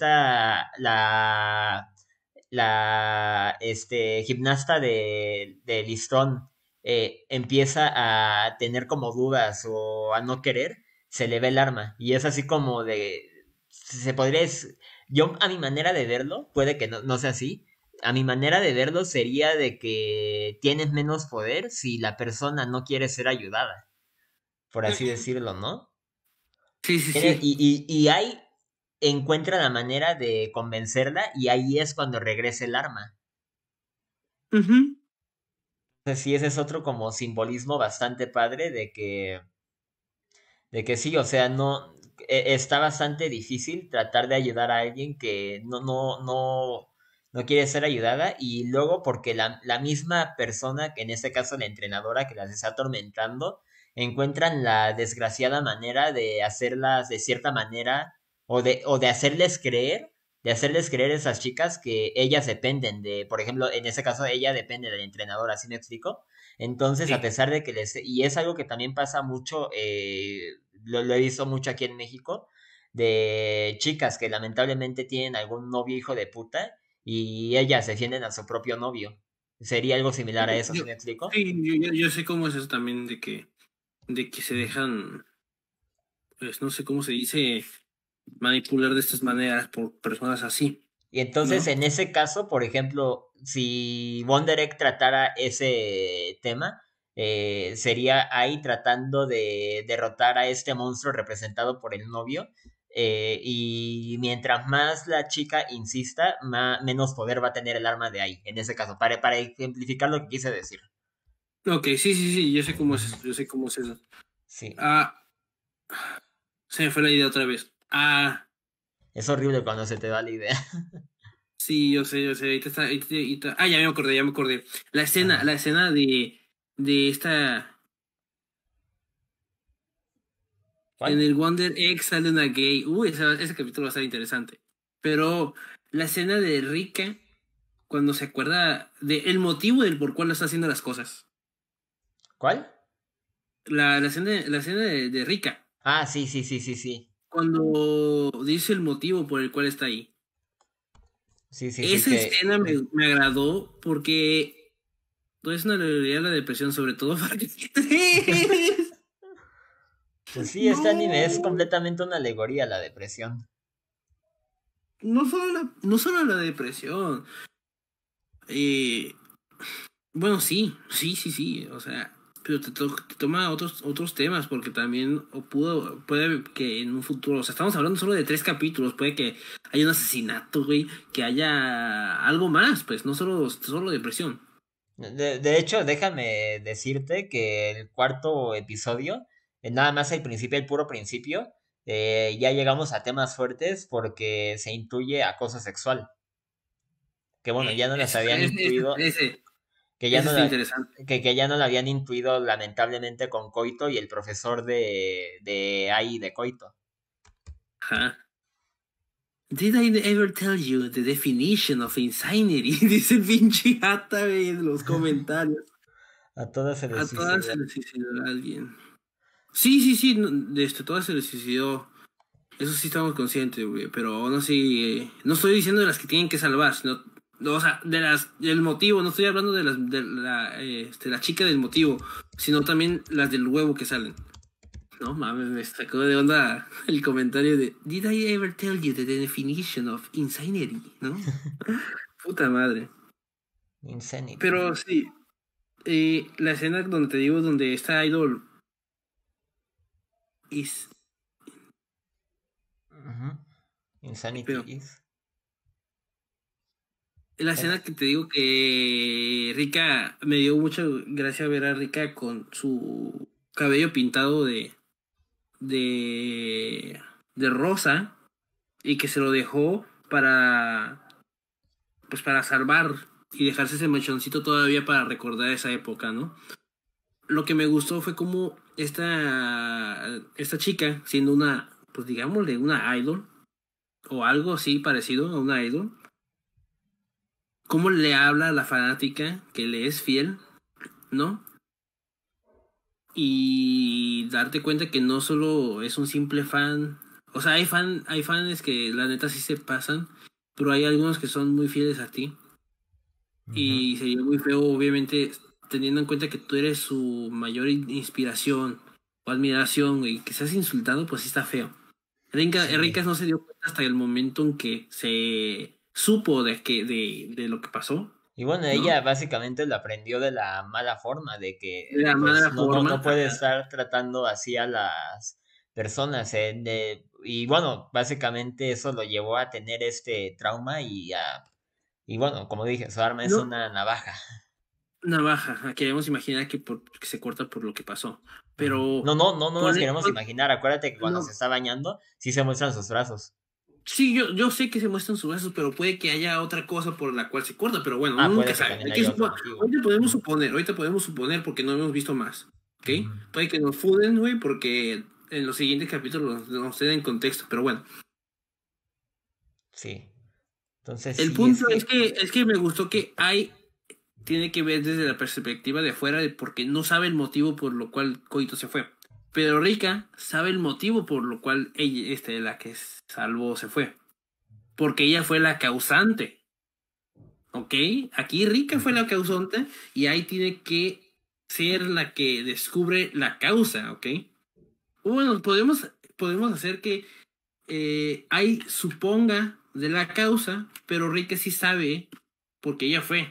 gimnasta de listón empieza a tener como dudas o a no querer, se le ve el arma. Y es así como se podría, yo a mi manera de verlo, puede que no sea así, a mi manera de verlo sería de que tienes menos poder si la persona no quiere ser ayudada, por así decirlo, ¿no? Sí, sí, sí. Y ahí encuentra la manera de convencerla y ahí es cuando regresa el arma. Ujú. Entonces sí, ese es otro como simbolismo bastante padre de que sí, o sea, no, está bastante difícil tratar de ayudar a alguien que no quiere ser ayudada y luego porque la misma persona, que en este caso la entrenadora que las está atormentando, encuentran la desgraciada manera de hacerlas de cierta manera o de hacerles creer a esas chicas que ellas dependen de, por ejemplo, en ese caso ella depende de la entrenadora, ¿sí me explico? Entonces, a Sí. pesar de que y es algo que también pasa mucho, lo he visto mucho aquí en México, de chicas que lamentablemente tienen algún novio hijo de puta y ellas defienden a su propio novio. ¿Sería algo similar a eso, Yo, si me explico? sí, yo sé cómo es eso también de que se dejan, pues no sé cómo se dice, manipular de estas maneras por personas así, Y entonces, ¿no? en ese caso, por ejemplo, si Wonder Egg tratara ese tema, sería ahí tratando de derrotar a este monstruo representado por el novio. Y mientras más la chica insista, menos poder va a tener el arma de ahí, en ese caso, para ejemplificar lo que quise decir. Ok, sí, sí, sí, yo sé cómo es eso, yo sé cómo es eso. Sí, Ah, se me fue la idea otra vez. Ah, es horrible cuando se te da la idea. sí, yo sé, ah, ya me acordé, ya me acordé. Ajá. La escena de esta, en ¿Cuál? el Wonder Egg sale una gay. Ese capítulo va a estar interesante. Pero la escena de Rika, cuando se acuerda del motivo del por cuál está haciendo las cosas. ¿Cuál? La escena de Rika, Ah, sí. cuando dice el motivo por el cual está ahí. Sí, Esa escena me agradó porque no es una alegoría a la depresión, sobre todo para que Pues sí, este anime es No, completamente una alegoría a la depresión. no solo la depresión. Eh, bueno, sí, sí, sí, sí. O sea, pero te toma otros temas porque también puede que en un futuro, o sea, estamos hablando solo de 3 capítulos, puede que haya un asesinato, güey, que haya algo más, pues, no solo depresión. De hecho, déjame decirte que el cuarto episodio, nada más el principio, el puro principio, ya llegamos a temas fuertes porque se intuye acoso sexual. Que bueno, ya no las habían intuido, que ya Ese no está la, interesante. que ya no la habían intuido lamentablemente con Coito y el profesor de ahí de Coito. Ajá. Did I ever tell you the definition of insanity? Dice el pinche Hata, güey, en los comentarios. A todas se les A todas suicida. se les suicidó alguien. Sí, sí, sí, todas se les suicidó. Eso sí estamos conscientes, güey. Pero aún así, no estoy diciendo de las que tienen que salvar, sino, no, o sea, del motivo. No estoy hablando la chica del motivo, sino también las del huevo que salen. No mames, me sacó de onda el comentario de Did I ever tell you the definition of insanity? ¿No? Puta madre. Insanity. Pero sí, la escena donde te digo, donde esta idol is... Ujú. Insanity Pero, is. la Es. escena que te digo que Rika, me dio mucha gracia ver a Rika con su cabello pintado de, de rosa y que se lo dejó para, pues para salvar y dejarse ese mechoncito todavía para recordar esa época, ¿no? Lo que me gustó fue como esta chica, siendo una, pues digámosle, una idol, o algo así parecido a una idol, cómo le habla a la fanática que le es fiel, ¿no? Y darte cuenta que no solo es un simple fan, o sea, hay fans que la neta sí se pasan, pero hay algunos que son muy fieles a ti. Ujú. Y sería muy feo, obviamente, teniendo en cuenta que tú eres su mayor inspiración o admiración y que seas insultado, pues sí está feo. Sí. Enríquez no se dio cuenta hasta el momento en que se supo de lo que pasó, Y bueno, ¿no? ella básicamente lo aprendió de la mala forma, de que De la pues mala no forma, puede ajá. estar tratando así a las personas. Y bueno, básicamente eso lo llevó a tener este trauma y bueno, como dije, su arma es No, una navaja. navaja, ajá, queremos imaginar que se corta por lo que pasó. Ujú. Pero No nos pone, queremos imaginar. Acuérdate que cuando se no, está bañando, sí se muestran sus brazos. sí, yo sé que se muestran sus brazos, pero puede que haya otra cosa por la cual se corta, pero bueno, uno Ah, nunca puede que sabe. también haya otro motivo. Ujú. Ahorita podemos suponer porque no hemos visto más, ¿ok? Ujú. Puede que nos fuden, güey, porque en los siguientes capítulos nos den contexto, pero bueno. Sí. Entonces El sí, es punto que es que me gustó que tiene que ver desde la perspectiva de afuera, de porque no sabe el motivo por lo cual Coito se fue. Pero Rika sabe el motivo por lo cual ella, la que salvó, se fue. Porque ella fue la causante. ¿Ok? Aquí Rika fue ujú, la causante y ahí tiene que ser la que descubre la causa, ¿ok? Bueno, podemos hacer que ahí suponga de la causa, pero Rika sí sabe porque ella fue.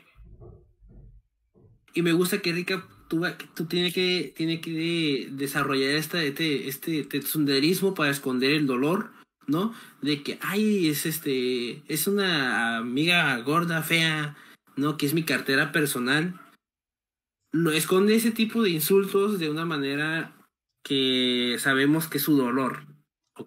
Y me gusta que Rika tú tiene que desarrollar este tetsunderismo para esconder el dolor, ¿no? De que, ay, es una amiga gorda, fea, ¿no? Que es mi cartera personal. Lo esconde ese tipo de insultos de una manera que sabemos que es su dolor, ¿ok?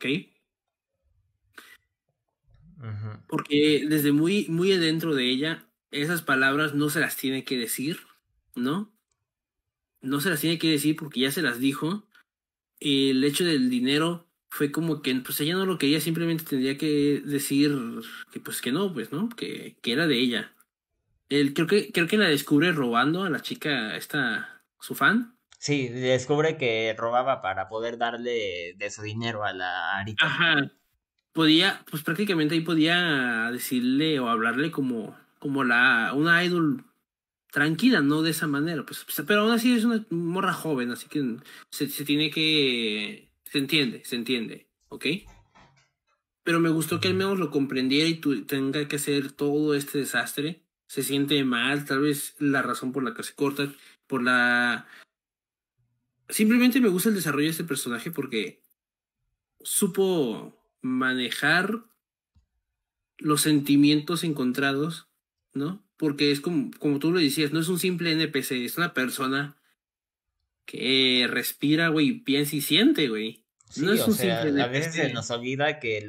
ujú. Porque desde muy adentro de ella, esas palabras no se las tiene que decir, ¿no? No se las tiene que decir porque ya se las dijo. El hecho del dinero fue como que pues ella no lo quería, simplemente tendría que decir que pues que no, pues, ¿no? Que era de ella. Creo que la descubre robando a la chica, esta, su fan. Sí, descubre que robaba para poder darle de su dinero a la Arita. Ajá. Podía, pues prácticamente ahí podía decirle o hablarle como una idol tranquila, no de esa manera, pues, pero aún así es una morra joven, así que se tiene que, se entiende, ¿ok? Pero me gustó que al Ujú. menos lo comprendiera y tenga que hacer todo este desastre. Se siente mal, tal vez la razón por la que se corta, por la... Simplemente me gusta el desarrollo de este personaje porque supo manejar los sentimientos encontrados, ¿no? Porque es como tú lo decías, no es un simple NPC, es una persona que respira, güey, piensa y siente, güey. No Sí, es o un simple sea, a veces se NPC. nos olvida que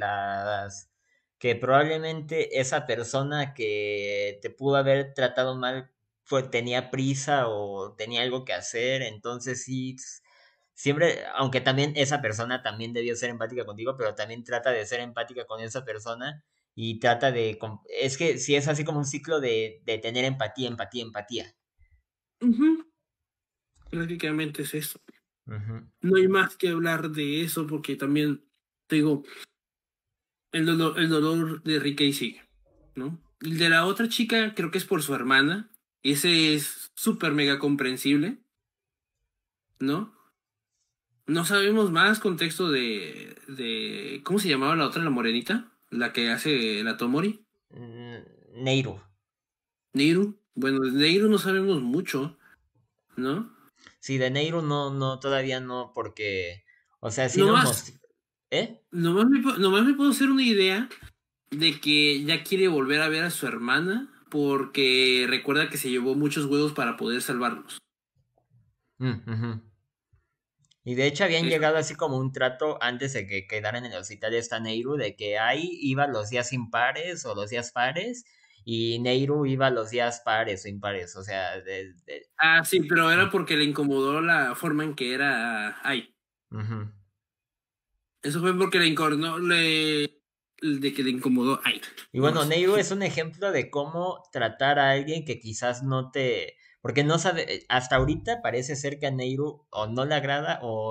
que probablemente esa persona que te pudo haber tratado mal tenía prisa o tenía algo que hacer, entonces sí, siempre, aunque también esa persona también debió ser empática contigo, pero también trata de ser empática con esa persona y trata es que sí es así como un ciclo de tener empatía, empatía, empatía. Ujú. Prácticamente es eso. Ujú. No hay más que hablar de eso porque también, te digo, el dolor de Ricky sigue, ¿no? El de la otra chica creo que es por su hermana. Ese es súper mega comprensible, ¿no? No sabemos más contexto ¿cómo se llamaba la otra, la morenita? La que hace la Tomori. Neiru. Neiru. Bueno, de Neiru no sabemos mucho, ¿no? Sí, de Neiru no, todavía no, porque, o sea, sí nos Nomás, mostró, ¿eh? nomás me puedo hacer una idea de que ya quiere volver a ver a su hermana porque recuerda que se llevó muchos huevos para poder salvarlos. Ujú. Y de hecho habían Eso. llegado así como un trato antes de que quedaran en el hospital esta Neiru, de que ahí iba los días impares o los días pares, y Neiru iba los días pares o impares, o sea, Ah, sí, pero era porque le incomodó la forma en que era. Ay, ujú. eso fue porque le incomodó. De que le incomodó. Ay, Y no bueno, más. Neiru es un ejemplo de cómo tratar a alguien que quizás no te... Porque no sabe, hasta ahorita parece ser que a Neiru o no le agrada o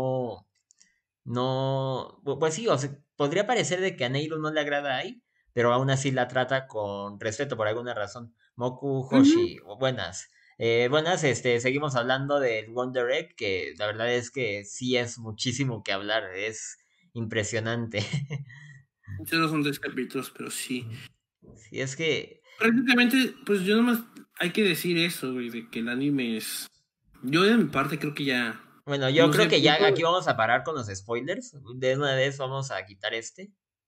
pues sí, o sea, podría parecer de que a Neiru no le agrada ahí, pero aún así la trata con respeto por alguna razón. Moku Ujú. Hoshi, buenas. Buenas, seguimos hablando del Wonder Egg, que la verdad es que sí es muchísimo que hablar, es impresionante. Solo son 3 capítulos, pero sí. Sí, es que Prácticamente, pues yo nomás hay que decir eso, güey, de que el anime es. Yo de mi parte creo que ya. bueno, yo No creo sé, que no ya aquí puedo. vamos a parar con los spoilers. De una vez vamos a quitar este.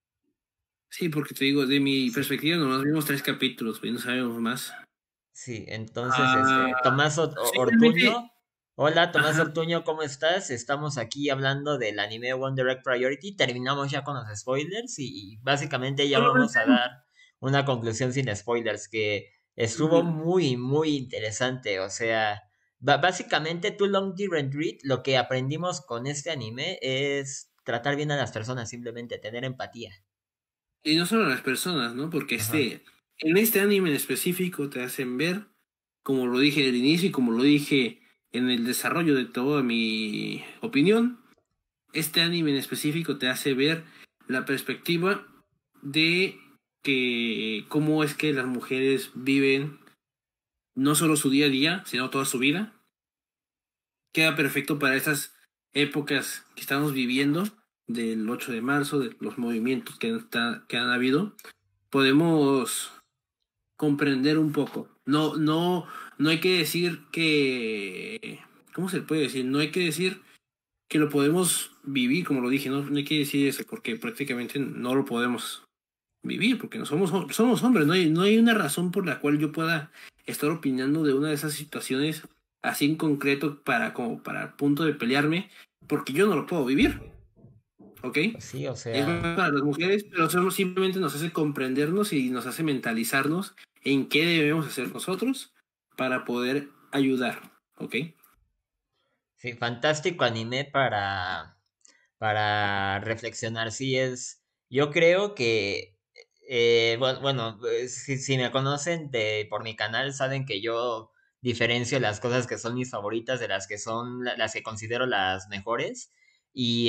Sí, porque te digo, de mi Sí, perspectiva nomás vimos 3 capítulos, güey, no sabemos más. sí. Entonces, Ah, Tomás simplemente. Ortuño. Hola, Tomás Ajá. Ortuño, ¿cómo estás? Estamos aquí hablando del anime One Direct Priority. Terminamos ya con los spoilers y básicamente ya vamos Solamente. a dar una conclusión sin spoilers que estuvo Ujú. muy, muy interesante. O sea, básicamente Too Long Didn't Read, lo que aprendimos con este anime es tratar bien a las personas, simplemente tener empatía. Y no solo las personas, ¿no? Porque Ajá. en este anime en específico te hacen ver, como lo dije al inicio y como lo dije en el desarrollo de toda mi opinión, este anime en específico te hace ver la perspectiva de que cómo es que las mujeres viven no solo su día a día, sino toda su vida. Queda perfecto para estas épocas que estamos viviendo, del 8 de marzo, de los movimientos que han habido. Podemos comprender un poco. No hay que decir que, ¿cómo se puede decir? No hay que decir que lo podemos vivir, como lo dije, no hay que decir eso, porque prácticamente no lo podemos vivir, porque no somos hombres, no hay una razón por la cual yo pueda estar opinando de una de esas situaciones así en concreto como para el punto de pelearme, porque yo no lo puedo vivir, ¿ok? Sí, o Es sea, más para las mujeres, pero solo simplemente nos hace comprendernos y nos hace mentalizarnos en qué debemos hacer nosotros para poder ayudar, ¿ok? sí, fantástico anime para reflexionar. Sí, yo creo que, bueno, si me conocen por mi canal, saben que yo diferencio las cosas que son mis favoritas de las que son las que considero las mejores. Y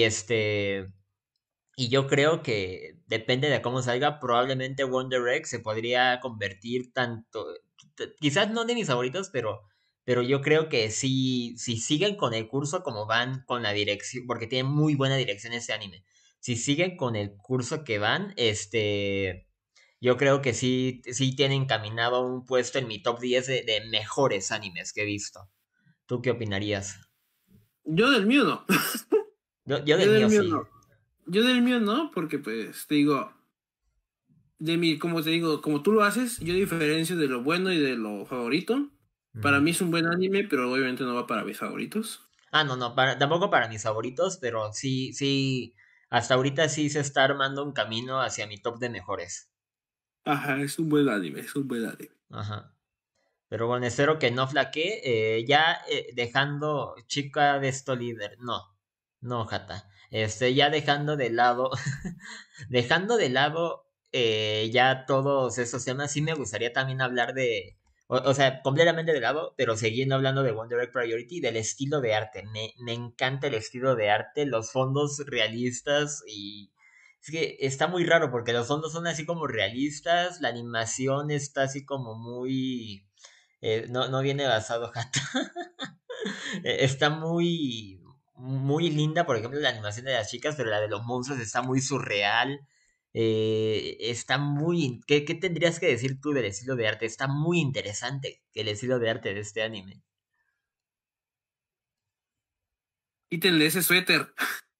y yo creo que depende de cómo salga, probablemente Wonder Egg se podría convertir tanto, quizás no de mis favoritos, pero yo creo que si siguen con el curso como van con la dirección, porque tiene muy buena dirección este anime. Si siguen con el curso que van, yo creo que sí tienen encaminado un puesto en mi top 10 de mejores animes que he visto. ¿Tú qué opinarías? Yo del mío no, Yo yo del del mío mío sí. no, yo del mío no, porque pues te digo, como te digo, como tú lo haces, yo diferencio de lo bueno y de lo favorito. Para Ujú. mí es un buen anime, pero obviamente no va para mis favoritos. Ah, no, tampoco para mis favoritos, pero sí, hasta ahorita sí se está armando un camino hacia mi top de mejores. Ajá, es un buen anime, es un buen anime. Ajá. Pero bueno, espero que no flaquee. Ya dejando chica de esto líder. No, Jata. Ya dejando de lado, dejando de lado ya todos esos temas, sí me gustaría también hablar o sea, completamente de lado, pero siguiendo hablando de One Direct Priority, del estilo de arte. Me encanta el estilo de arte, los fondos realistas y... Es que está muy raro porque los fondos son así como realistas, la animación está así como muy... no viene basado, Jata. Está muy linda, por ejemplo, la animación de las chicas, pero la de los monstruos está muy surreal. Está muy... ¿Qué tendrías que decir tú del estilo de arte? Está muy interesante el estilo de arte de este anime. Quítenle ese suéter.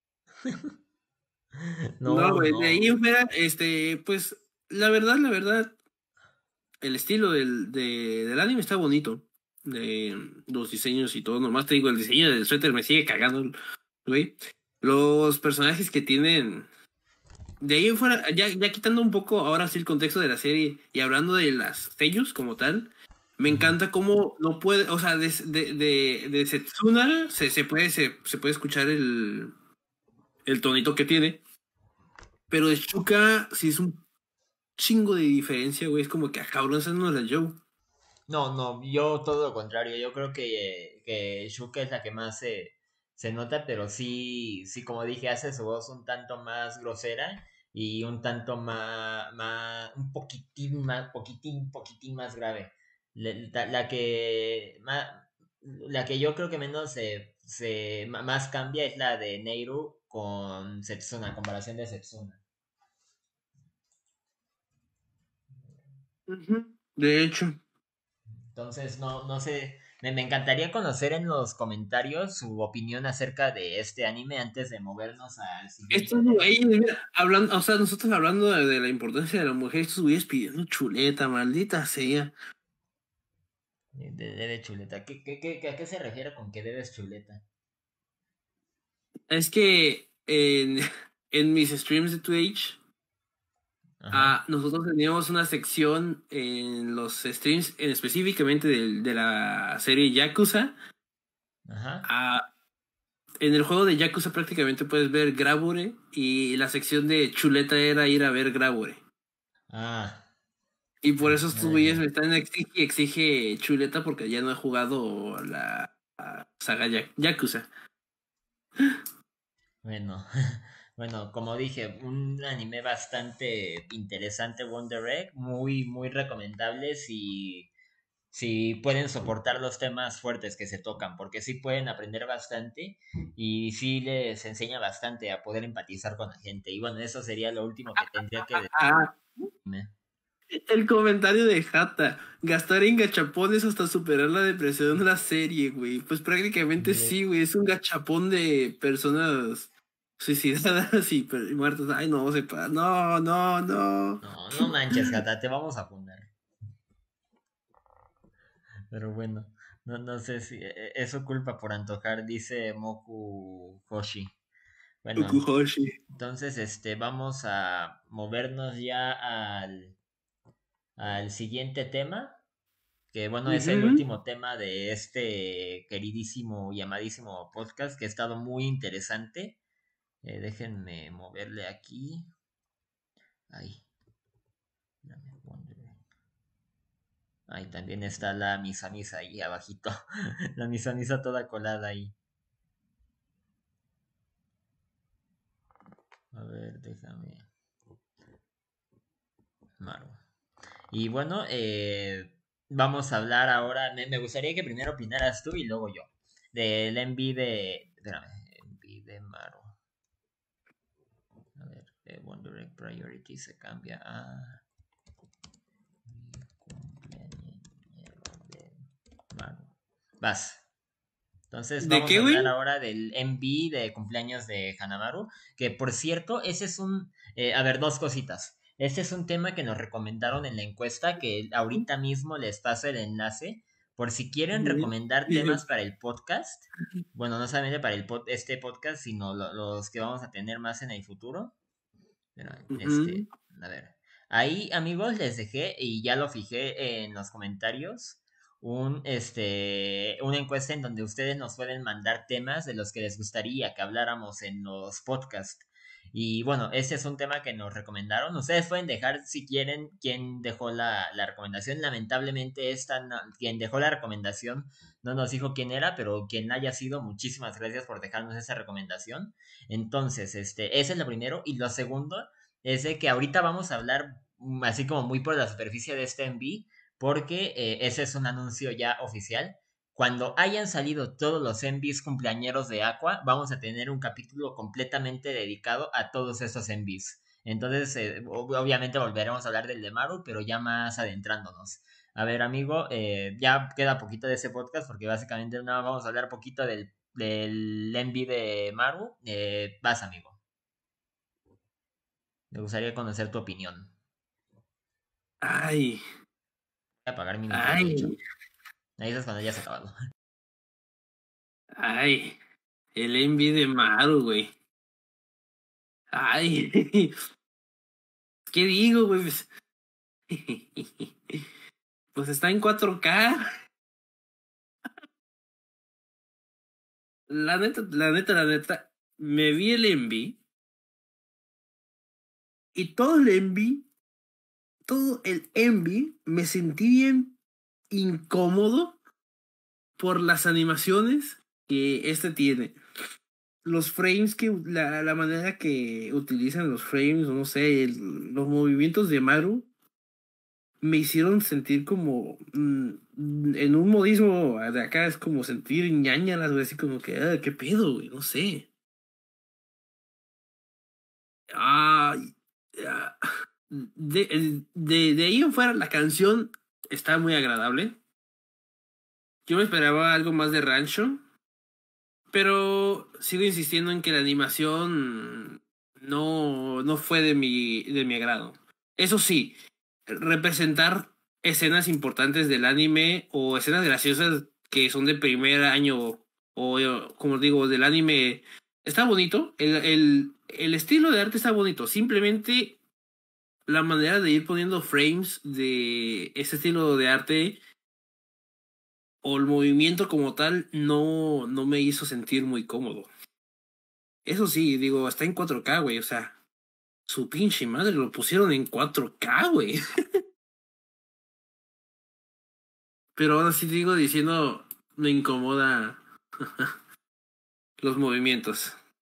No, No, güey, de ahí no. en fuera, pues, la verdad, el estilo del anime está bonito. De los diseños y todo. Nomás te digo, el diseño del suéter me sigue cagando, güey. Los personajes que tienen. De ahí en fuera, ya quitando un poco ahora sí el contexto de la serie y hablando de las sellos como tal, me Ujú. encanta cómo no puede, o sea, de Setsuna se puede escuchar el tonito que tiene, pero de Shuka sí es un chingo de diferencia, güey. Es como que a cabrón, esa no es la Joe. No, no, yo todo lo contrario. Yo creo que Shuka es la que más se nota, pero sí, sí, como dije, hace su voz un tanto más grosera y un tanto un poquitín más grave. La que la que yo creo que menos más cambia es la de Neiru con Setsuna, comparación de Setsuna. Ujú. De hecho, Entonces, no sé, me encantaría conocer en los comentarios su opinión acerca de este anime antes de movernos al siguiente estos tema. güeyes, mira, hablando, o sea, nosotros hablando de la importancia de la mujer, estos güeyes pidiendo chuleta, maldita sea. Debe chuleta. ¿A qué se refiere con que debes chuleta? Es que en mis streams de Twitch, Ajá, nosotros teníamos una sección en los streams, específicamente de la serie Yakuza. ajá. Ah, en el juego de Yakuza prácticamente puedes ver Grabure y la sección de chuleta era ir a ver Grabure. Ah, Y por eso estos ah, güeyes ya. me están exige chuleta porque ya no he jugado la saga Yakuza. Bueno, bueno, como dije, un anime bastante interesante, Wonder Egg, muy recomendable si pueden soportar los temas fuertes que se tocan, porque sí pueden aprender bastante y sí les enseña bastante a poder empatizar con la gente. Y bueno, eso sería lo último que tendría que Ah, decirme. el comentario de Hata. Gastar en gachapones hasta superar la depresión de la serie, güey. Pues prácticamente Le- sí, güey. Es un gachapón de personas suicidadas y muertas. Ay, no, sepa. No, no, no. No, no manches, Gata, te vamos a poner. Pero bueno, no sé si es su culpa por antojar, dice Moku Hoshi. Bueno, Okuhoshi. entonces vamos a movernos ya al siguiente tema. Que bueno, es el Ujú. último tema de este queridísimo y amadísimo podcast que ha estado muy interesante. Déjenme moverle aquí. Ahí, ahí también está la misa ahí abajito. La misa toda colada ahí. A ver, déjame. Maru. Y bueno, vamos a hablar ahora. Me gustaría que primero opinaras tú y luego yo. Del envy de. Espérame, envy de Maru. A ver, Wonder Egg Priority se cambia a cumpleañero de Maru. Vas. Entonces ¿De vamos a qué, hablar güey? ahora del MV de cumpleaños de Hanamaru, que por cierto, ese es un... a ver, dos cositas. Este es un tema que nos recomendaron en la encuesta, que ahorita mismo les paso el enlace, por si quieren recomendar temas para el podcast. Bueno, no solamente para este podcast, sino los que vamos a tener más en el futuro. Pero, Ujú. a ver. Ahí, amigos, les dejé y ya lo fijé en los comentarios. Una encuesta en donde ustedes nos pueden mandar temas de los que les gustaría que habláramos en los podcasts. Y bueno, ese es un tema que nos recomendaron. Ustedes pueden dejar, si quieren, quién dejó la recomendación. Lamentablemente, quien dejó la recomendación no nos dijo quién era, pero quien haya sido, muchísimas gracias por dejarnos esa recomendación. Entonces, ese es lo primero. Y lo segundo es de que ahorita vamos a hablar así como muy por la superficie de este MV, porque ese es un anuncio ya oficial. Cuando hayan salido todos los MVs cumpleañeros de Aqua, vamos a tener un capítulo completamente dedicado a todos esos MVs. Entonces, obviamente volveremos a hablar del de Maru, pero ya más adentrándonos. A ver, amigo, ya queda poquito de ese podcast porque básicamente no vamos a hablar poquito del envy de Maru. Vas, amigo. Me gustaría conocer tu opinión. Ay, Voy a apagar mi Nintendo, de hecho. ay, Ahí es cuando ya se ha acabado. ay. El envy de Maru, güey. Ay, ¿qué digo, güey? Pues, pues está en 4K. La neta, me vi el envy y todo el envy, me sentí bien incómodo por las animaciones que este tiene. Los frames la manera que utilizan los frames, o no sé, los movimientos de Maru me hicieron sentir como en un modismo de acá es como sentir ñañaras, güey, así como que, qué pedo, güey, no sé. Ah, ah, de ahí en fuera la canción está muy agradable. Yo me esperaba algo más de rancho, pero sigo insistiendo en que la animación no fue de mi agrado. Eso sí, representar escenas importantes del anime o escenas graciosas que son de primer año o como digo, del anime está bonito. El estilo de arte está bonito. Simplemente la manera de ir poniendo frames de ese estilo de arte o el movimiento como tal no me hizo sentir muy cómodo. Eso sí, digo, está en 4K, güey. O sea, su pinche madre lo pusieron en 4K, güey. Pero ahora sí digo diciendo, me incomoda los movimientos.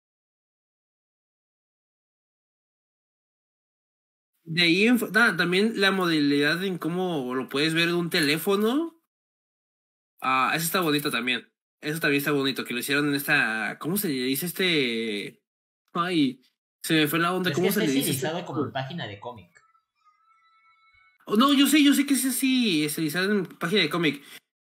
De ahí también la modalidad en cómo lo puedes ver en un teléfono. Ah, eso está bonito también. Eso también está bonito, que lo hicieron en esta. ¿Cómo se le dice este? Ay, se me fue la onda. Es que ¿Cómo se está le dice este? estilizado como en página de cómic. Oh, no, yo sé que es así, estilizado en página de cómic.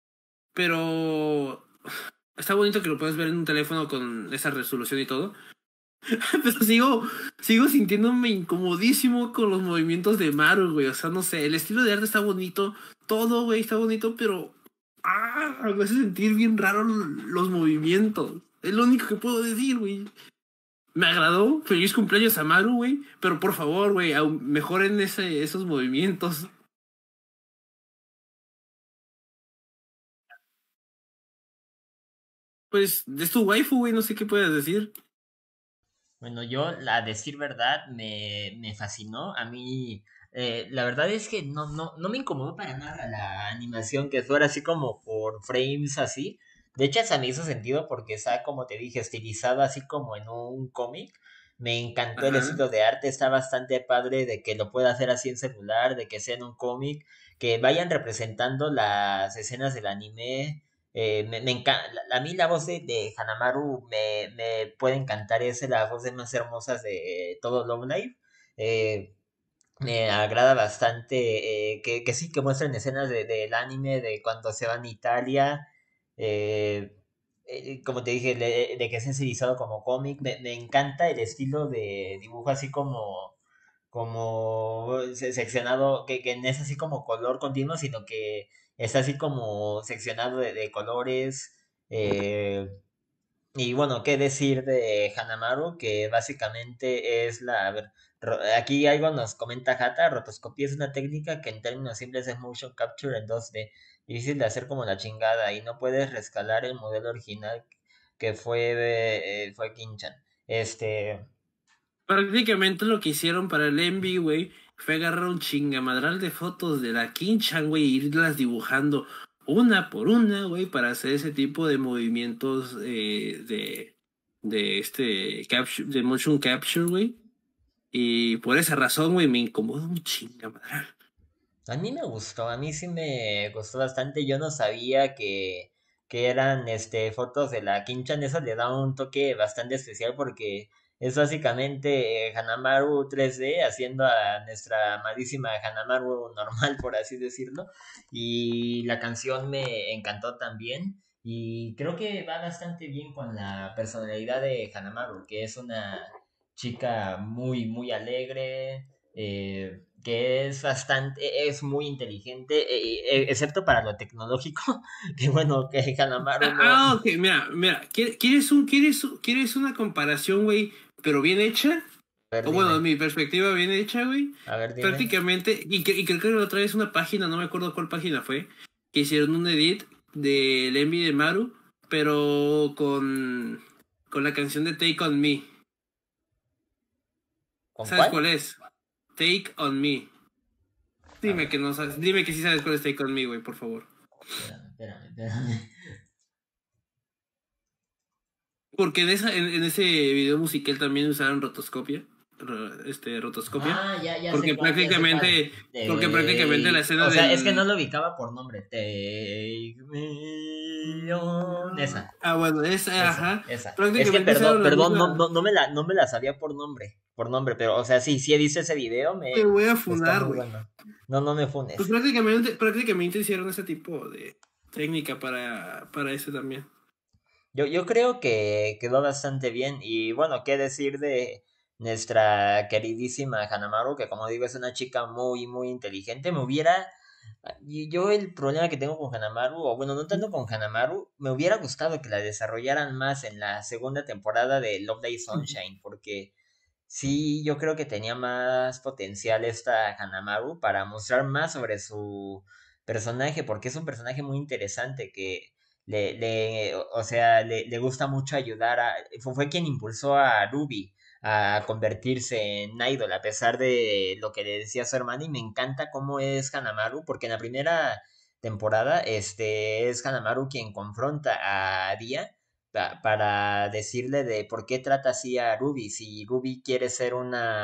Pero está bonito que lo puedes ver en un teléfono con esa resolución y todo. Pero sigo sintiéndome incomodísimo con los movimientos de Maru, güey. O sea, no sé, el estilo de arte está bonito, todo, güey, está bonito, pero me hace sentir bien raro los movimientos. Es lo único que puedo decir, güey. Me agradó, feliz cumpleaños a Maru, güey, pero por favor, güey, mejoren esos movimientos. Pues es tu waifu, güey, no sé qué puedes decir. Bueno, yo, a decir verdad, me fascinó. A mí, la verdad es que no me incomodó para nada la animación que fuera así como por frames así. De hecho, hasta me hizo sentido porque está, como te dije, estilizado así como en un cómic. Me encantó el Ajá. estilo de arte, está bastante padre de que lo pueda hacer así en celular, de que sea en un cómic, que vayan representando las escenas del anime. Me encanta, a mí la voz de Hanamaru me puede encantar, es la voz de más hermosas de todo Love Live. Eh, Me agrada bastante que sí, que muestren escenas del anime, de cuando se van a Italia. eh, Como te dije, de que es estilizado como cómic. Me encanta el estilo de dibujo así como seccionado, que no es así como color continuo, sino que es así como seccionado de colores. eh, y bueno, qué decir de Hanamaru, que básicamente es la... A ver, aquí algo nos comenta Hata, rotoscopía es una técnica que en términos simples es motion capture en 2D, difícil de hacer como la chingada, y no puedes rescalar el modelo original que fue Kinchan. Prácticamente lo que hicieron para el Envy, güey, fue agarrar un chingamadral de fotos de la Kinchan, güey, e irlas dibujando una por una, güey, para hacer ese tipo de movimientos de motion capture, güey. Y por esa razón, güey, me incomoda un chingamadral. A mí me gustó, a mí sí me gustó bastante. Yo no sabía que eran fotos de la Kinchan. Eso le da un toque bastante especial porque Es básicamente Hanamaru 3D haciendo a nuestra amadísima Hanamaru normal, por así decirlo. Y la canción me encantó también. Y creo que va bastante bien con la personalidad de Hanamaru, que es una chica muy, muy alegre, que es bastante, es muy inteligente, excepto para lo tecnológico, que bueno, que Hanamaru no. Ok, mira, ¿quieres una comparación, güey, pero bien hecha? A ver, O bueno, de dime, mi perspectiva bien hecha, güey. a ver, dime. Prácticamente, y creo que la otra vez una página, no me acuerdo cuál página fue, que hicieron un edit del Envy de Maru, pero con la canción de Take On Me. ¿Con ¿Sabes cuál? cuál es? Take On Me. A Dime ver, que no sabes, dime que sí sabes cuál es Take On Me, güey, por favor. espérame. Porque en ese video musical también usaron rotoscopia. Rotoscopia. Ah, ya sé Porque cuál, ya sé cuál. prácticamente, porque prácticamente la escena O sea, es que no del. lo ubicaba por nombre. Take me on. Esa, Ah, bueno, esa, ajá. esa. Es que Prácticamente perdón, usaron la perdón, misma. no me la sabía por nombre, pero, o sea, sí, sí he visto ese video, Te voy a está funar, muy güey. bueno. No, no me Pues funes. prácticamente hicieron ese tipo de técnica para ese también. Yo creo que quedó bastante bien y bueno, qué decir de nuestra queridísima Hanamaru, que como digo es una chica muy, muy inteligente. Y yo el problema que tengo con Hanamaru, o bueno, no tanto con Hanamaru, me hubiera gustado que la desarrollaran más en la segunda temporada de Love Day Sunshine, porque sí, yo creo que tenía más potencial esta Hanamaru para mostrar más sobre su personaje, porque es un personaje muy interesante que o sea, le gusta mucho ayudar fue quien impulsó a Ruby a convertirse en idol, a pesar de lo que le decía su hermana, y me encanta cómo es Hanamaru, porque en la primera temporada, es Hanamaru quien confronta a Dia para decirle de por qué trata así a Ruby, si Ruby quiere ser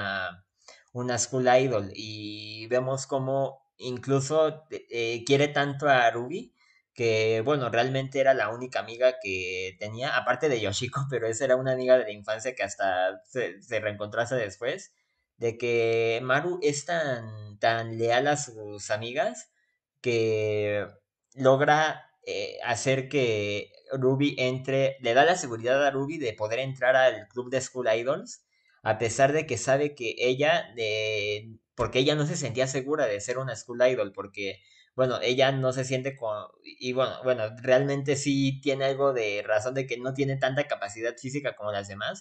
una school idol y vemos cómo incluso quiere tanto a Ruby que bueno, realmente era la única amiga que tenía, aparte de Yoshiko, pero esa era una amiga de la infancia que hasta se reencontrase después, de que Maru es tan leal a sus amigas que logra hacer que Ruby entre, le da la seguridad a Ruby de poder entrar al club de School Idols, a pesar de que sabe que porque ella no se sentía segura de ser una School Idol, porque, bueno, ella no se siente y bueno, realmente sí tiene algo de razón de que no tiene tanta capacidad física como las demás,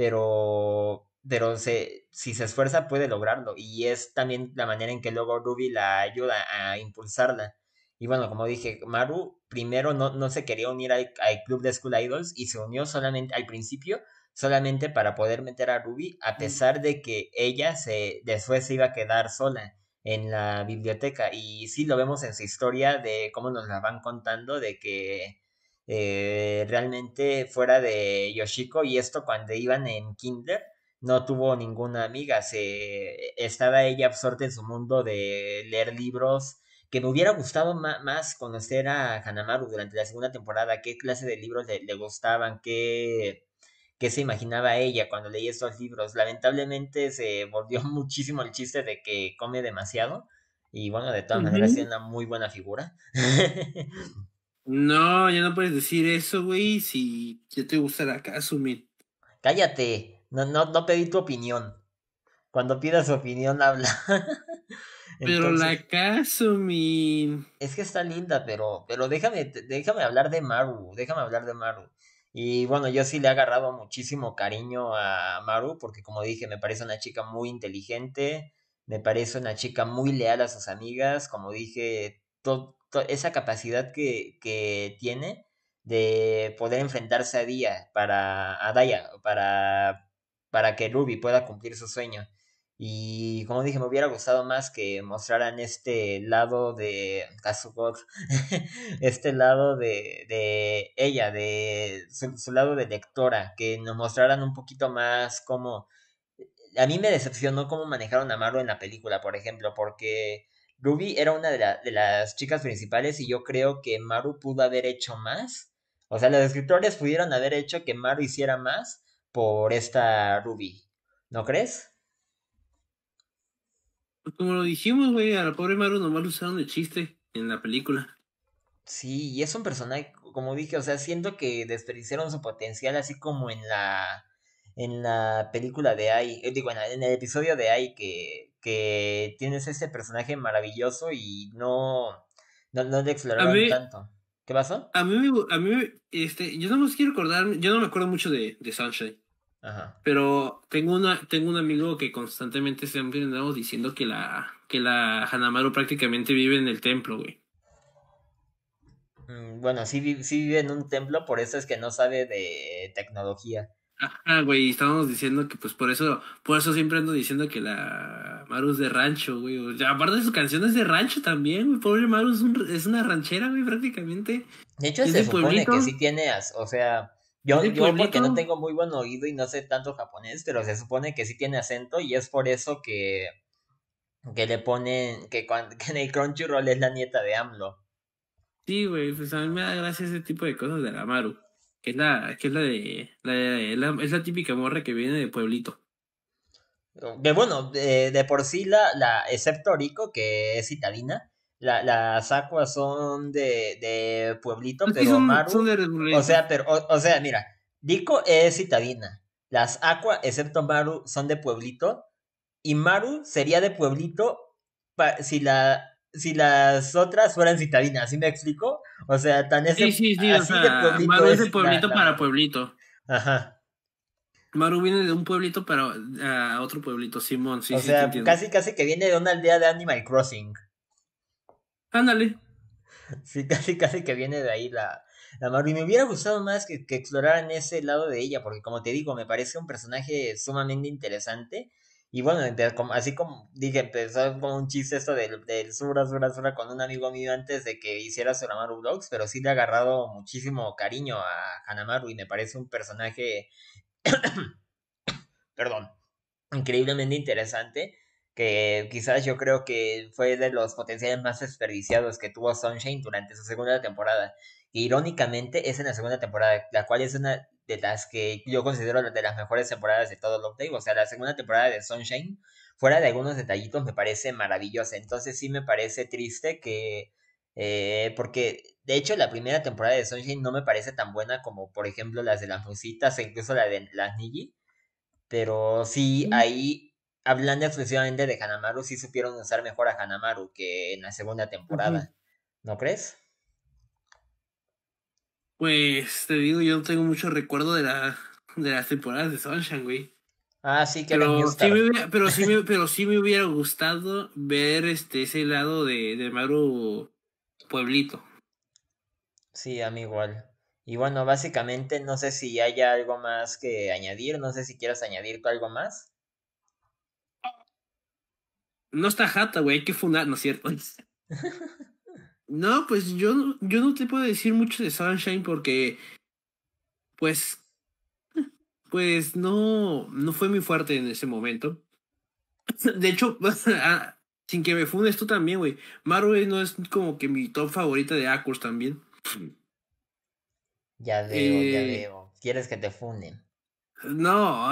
pero si se esfuerza puede lograrlo, y es también la manera en que luego Ruby la ayuda a impulsarla. Y bueno, como dije, Maru primero no se quería unir al club de School Idols y se unió solamente al principio, solamente para poder meter a Ruby, a pesar de que ella después se iba a quedar sola en la biblioteca. Y sí lo vemos en su historia de cómo nos la van contando, de que realmente fuera de Yoshiko, y esto cuando iban en kinder, no tuvo ninguna amiga, estaba ella absorta en su mundo de leer libros, que me hubiera gustado más conocer a Hanamaru durante la segunda temporada, qué clase de libros le gustaban, qué se imaginaba ella cuando leía estos libros. Lamentablemente se volvió muchísimo el chiste de que come demasiado, y bueno, de todas maneras tiene Ujú. una muy buena figura. No, ya no puedes decir eso, güey, si ya te gusta la Kazumi. Cállate, no pedí tu opinión. Cuando pidas su opinión, habla. Pero Entonces, la Kazumi. es que está linda, pero déjame hablar de Maru, déjame hablar de Maru. Y bueno, yo sí le he agarrado muchísimo cariño a Maru, porque como dije, me parece una chica muy inteligente, me parece una chica muy leal a sus amigas, como dije, esa capacidad que tiene de poder enfrentarse a Daya, para que Ruby pueda cumplir su sueño. Y como dije, me hubiera gustado más que mostraran este lado de Kazuko, este lado de ella, de su lado de lectora, que nos mostraran un poquito más cómo. A mí me decepcionó cómo manejaron a Maru en la película, por ejemplo, porque Ruby era una de las chicas principales y yo creo que Maru pudo haber hecho más. O sea, los escritores pudieron haber hecho que Maru hiciera más por esta Ruby, ¿no crees? Como lo dijimos, güey, a la pobre Maru nomás lo usaron de chiste en la película. Sí, y es un personaje, como dije, o sea, siento que desperdiciaron su potencial así como en la película de Ai, digo, en el episodio de Ai que tienes ese personaje maravilloso y no le A exploraron mí, tanto. ¿Qué pasó? yo no me quiero acordar, yo no me acuerdo mucho de Sunshine, Ajá. pero tengo un amigo que constantemente siempre andamos diciendo que la Hanamaru prácticamente vive en el templo, güey. Bueno, sí, sí vive en un templo, por eso es que no sabe de tecnología. Ajá, güey, y estábamos diciendo que pues por eso siempre ando diciendo que la Maru es de rancho, güey. O sea, aparte de su canción es de rancho también, güey. Pobre Maru es una ranchera, güey, prácticamente. De hecho, Es se de supone pueblito, que sí tiene, o sea, es de yo porque no pueblito. tengo muy buen oído y no sé tanto japonés, pero se supone que sí tiene acento y es por eso que le ponen que en el Crunchyroll es la nieta de AMLO. Sí, güey, pues a mí me da gracia ese tipo de cosas de la Maru. Es la típica morra que viene de pueblito. Que bueno, de por sí excepto Rico, que es citadina, las Aquas son de pueblito, Pues sí, pero son Maru, de o pueblito. sea, o sea, mira, Rico es citadina, las Aqua, excepto Maru, son de pueblito, y Maru sería de pueblito si las otras fueran citadinas, ¿sí me explico? O sea, Sí, sí, sí, o así de sea, pueblito Maru es de es pueblito la para Maru. pueblito. Ajá. Maru viene de un pueblito para a otro pueblito, Simón, sí, O sí, te sea, entiendo. casi que viene de una aldea de Animal Crossing. Ándale. Sí, casi que viene de ahí la Maru. Y me hubiera gustado más que exploraran ese lado de ella, porque como te digo, me parece un personaje sumamente interesante. Y bueno, así como dije, empezó como un chiste esto del Sura con un amigo mío antes de que hiciera Suramaru Vlogs, pero sí le ha agarrado muchísimo cariño a Hanamaru y me parece un personaje, perdón, increíblemente interesante, que quizás yo creo que fue de los potenciales más desperdiciados que tuvo Sunshine durante su segunda temporada. Que irónicamente es en la segunda temporada, la cual es una de las que yo considero de las mejores temporadas de todo Love Day. O sea, la segunda temporada de Sunshine, fuera de algunos detallitos, me parece maravillosa. Entonces sí me parece triste porque de hecho la primera temporada de Sunshine no me parece tan buena como por ejemplo las de las musitas e incluso la de las Niji. Pero sí, ahí, hablando exclusivamente de Hanamaru, sí supieron usar mejor a Hanamaru que en la segunda Ujú. temporada. ¿No crees? Pues te digo, yo no tengo mucho recuerdo de las temporadas de Sunshine, güey. Ah, sí, que eres Newstar. Pero sí me hubiera gustado ver ese lado de Maru Pueblito. Sí, a mí igual. Y bueno, básicamente no sé si haya algo más que añadir, no sé si quieras añadir tú algo más. No está jata, güey, hay que fundar, ¿no es cierto? No, pues yo no te puedo decir mucho de Sunshine porque, pues, pues no fue muy fuerte en ese momento. De hecho, sin que me fundes tú también, güey. Maru no es como que mi top favorita de Akurs también. Ya Eh, veo. ¿Quieres que te funen? no,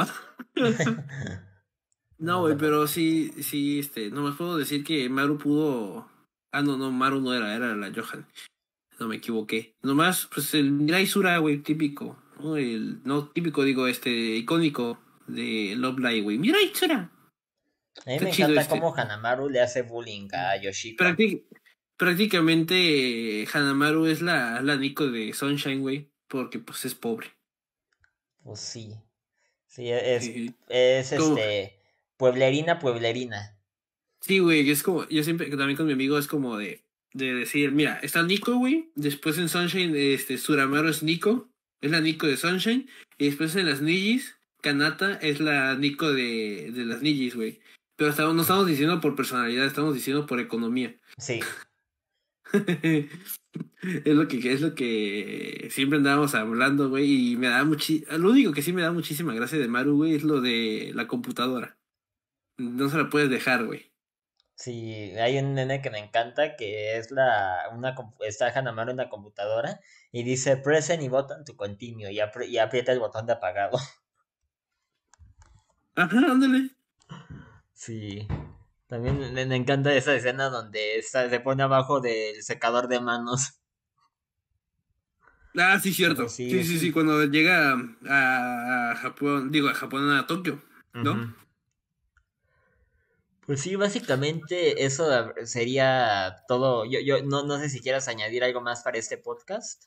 no, No güey, te pero preocupes. sí, sí, nomás puedo decir que Maru pudo. Ah, no, Maru no era la Johan. No me equivoqué. Nomás, pues el Mirai Sura, güey, típico. ¿No? No típico, digo, icónico de Love Live, güey. Mirai Sura. A mí Está me chido encanta cómo Hanamaru le hace bullying a Yoshiko. Prácti- Prácticamente Hanamaru es la Nico de Sunshine, güey, porque pues es pobre. Pues sí. Sí, Sí. es Como, pueblerina. sí, güey, es como, yo siempre, también con mi amigo es como de decir, mira, está Nico, güey, después en Sunshine, Suramaru es Nico, es la Nico de Sunshine, y después en las Nijis, Kanata es la Nico de las Nijis, güey. Pero no estamos diciendo por personalidad, estamos diciendo por economía. Sí, Es lo que siempre andábamos hablando, güey, y me da lo único que sí me da muchísima gracia de Maru, güey, es lo de la computadora. No se la puedes dejar, güey. sí, hay un nene que me encanta que es está Hanamaru en la computadora y dice press any button to continue y aprieta el botón de apagado. Ajá, ándale. Sí. También me encanta esa escena donde se pone abajo del secador de manos. Ah, sí, Pero cierto. sí, Sí, sí, sí, cuando llega a Japón, digo, a Japón, a Tokio, ¿no? ujú. Pues sí, básicamente eso sería todo. Yo no sé si quieras añadir algo más para este podcast.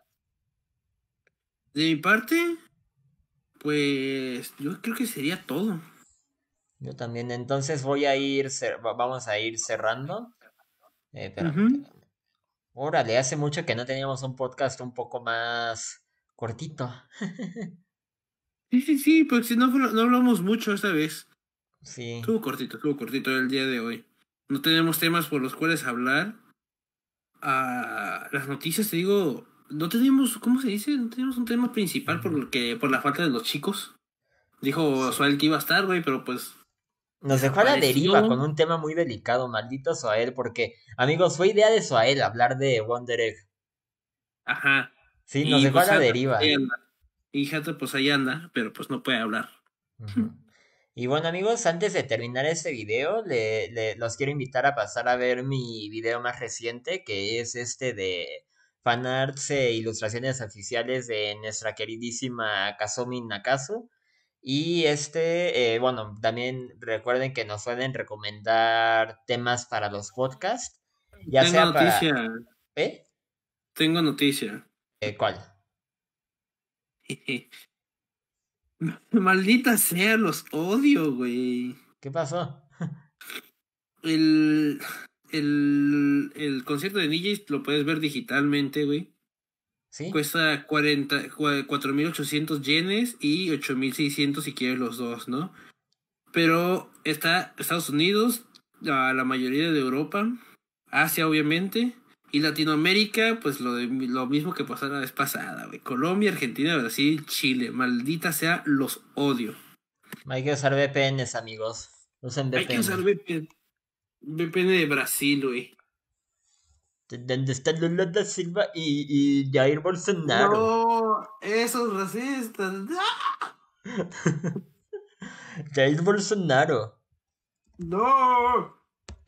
De mi parte, pues yo creo que sería todo. Yo también. Entonces voy a ir, vamos a ir cerrando. Ujú. Espérame. Órale, hace mucho que no teníamos un podcast un poco más cortito. Sí, sí, sí, pues si no, no hablamos mucho esta vez. Sí. Estuvo cortito el día de hoy. No tenemos temas por los cuales hablar. Ah, las noticias, te digo, no tenemos, ¿cómo se dice? No tenemos un tema principal Ujú. por la falta de los chicos. Dijo Sí. Suel que iba a estar, güey, pero pues Nos dejó a la deriva desapareció. con un tema muy delicado, maldito Soael, porque, amigos, fue idea de Soael hablar de Wonder Egg. Ajá. Sí, nos Y dejó a pues la Hata, pues ahí deriva. anda. Y Hata, pues ahí anda, pero pues no puede hablar. Ujú. Y bueno, amigos, antes de terminar este video, los quiero invitar a pasar a ver mi video más reciente, que es este de fanarts e ilustraciones oficiales de nuestra queridísima Kazumi Nakazu. Y bueno, también recuerden que nos pueden recomendar temas para los podcasts, ya Tengo sea para... noticia, ¿Eh? tengo noticia. ¿Cuál? Maldita sea, los odio, güey. ¿Qué pasó? El, el concierto de DJs lo puedes ver digitalmente, güey. ¿Sí? Cuesta 4.800 yenes y 8.600 si quieres los dos, ¿no? Pero está Estados Unidos, la mayoría de Europa, Asia obviamente, y Latinoamérica, pues lo mismo que pasó la vez pasada, güey. Colombia, Argentina, Brasil, Chile. Maldita sea, los odio. Hay que usar VPNs, amigos. Usen Hay que usar VPN. VPN de Brasil, güey. ¿Dónde está Lula da Silva y Jair Bolsonaro? No, esos racistas. Jair Bolsonaro. No.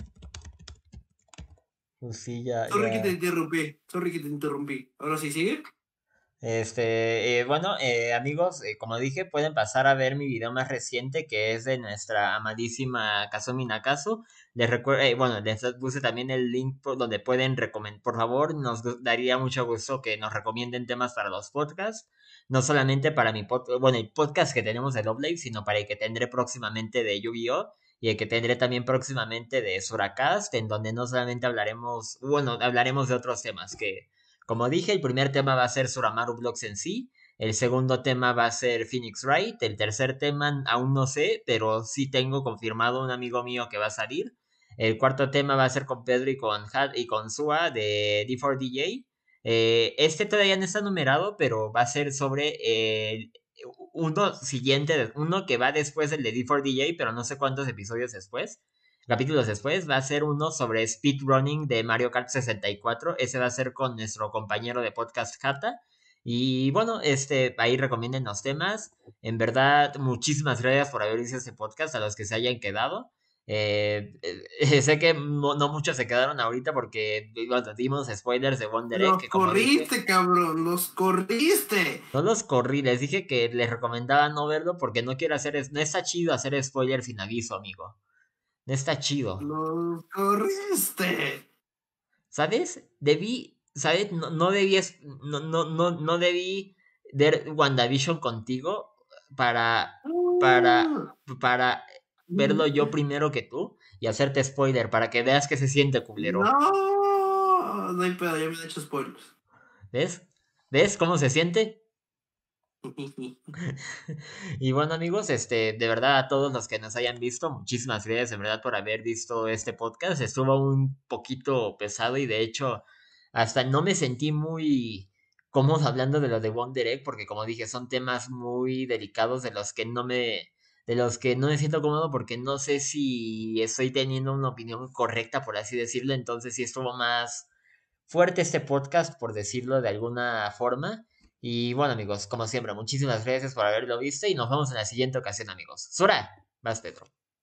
Pues sí, ya, Sorry que te ya. interrumpí. Sorry que te interrumpí. Ahora sí, sigue. Bueno, amigos, como dije, pueden pasar a ver mi video más reciente que es de nuestra amadísima Kazumi Nakazu. Les recuerdo, bueno, les puse también el link donde pueden recomendar. Por favor, nos daría mucho gusto que nos recomienden temas para los podcasts. No solamente para mi podcast, bueno, el podcast que tenemos de Love Live, sino para el que tendré próximamente de Yu-Gi-Oh! Y el que tendré también próximamente de Suracast, en donde no solamente hablaremos, bueno, hablaremos de otros temas que como dije, el primer tema va a ser Suramaru Blocks en sí. El segundo tema va a ser Phoenix Wright. El tercer tema aún no sé, pero sí tengo confirmado un amigo mío que va a salir. El cuarto tema va a ser con Pedro y con Sua de D4DJ. Este todavía no está numerado, pero va a ser sobre uno siguiente, uno que va después del de D4DJ, pero no sé cuántos episodios después. Capítulos después va a ser uno sobre speedrunning de Mario Kart 64. Ese va a ser con nuestro compañero de podcast Hata. Y bueno, ahí recomienden los temas. En verdad, muchísimas gracias por haber visto este podcast a los que se hayan quedado. Sé que no muchos se quedaron ahorita porque bueno, dimos spoilers de Wonder Egg, Los que como dije, corriste, cabrón. Los corriste. no los corrí. Les dije que les recomendaba no verlo porque no quiero hacer, no está chido hacer spoilers sin aviso, amigo. No está chido. Los corriste. ¿Sabes? ¿Sabes? No debí, no debí ver WandaVision contigo para, para, Ah. para verlo yo primero que tú y hacerte spoiler para que veas que se siente culero. No. No hay pedo, ya me han hecho spoilers. ¿Ves? ¿Ves cómo se siente? Y bueno amigos, de verdad a todos los que nos hayan visto, muchísimas gracias en verdad por haber visto este podcast. Estuvo un poquito pesado y de hecho hasta no me sentí muy cómodo hablando de lo de Wonder Egg porque como dije son temas muy delicados de los que no me siento cómodo porque no sé si estoy teniendo una opinión correcta por así decirlo, entonces sí estuvo más fuerte este podcast por decirlo de alguna forma. Y bueno, amigos, como siempre, muchísimas gracias por haberlo visto y nos vemos en la siguiente ocasión, amigos. Sura, vas, Petro.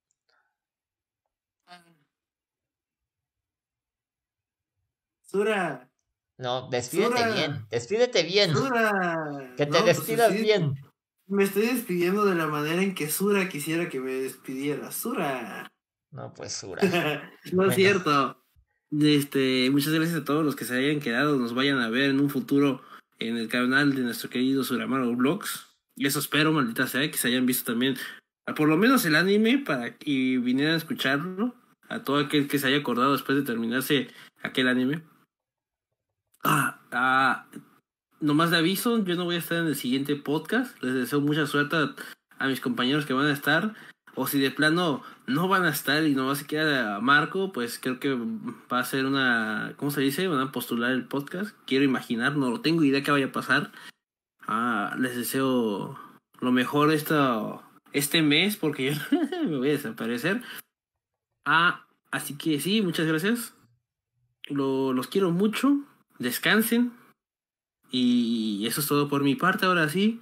Sura, No, despídete Sura, bien, despídete bien. Sura. Que te No, pues despidas sí, bien. me estoy despidiendo de la manera en que Sura quisiera que me despidiera. Sura. No, pues Sura. No es Bueno, cierto. Muchas gracias a todos los que se hayan quedado, nos vayan a ver en un futuro en el canal de nuestro querido Suramaro Vlogs. Y eso espero, maldita sea, que se hayan visto también, por lo menos el anime, para que vinieran a escucharlo. A todo aquel que se haya acordado después de terminarse aquel anime. Ah, ah, Nomás de aviso, yo no voy a estar en el siguiente podcast. Les deseo mucha suerte a mis compañeros que van a estar. O si de plano no van a estar y nomás se queda Marco, pues creo que va a ser una, ¿cómo se dice? Van a postular el podcast. Quiero imaginar, no tengo idea qué vaya a pasar. Les deseo lo mejor este mes porque yo me voy a desaparecer. Así que sí, muchas gracias. Los quiero mucho. Descansen. Y eso es todo por mi parte, ahora sí.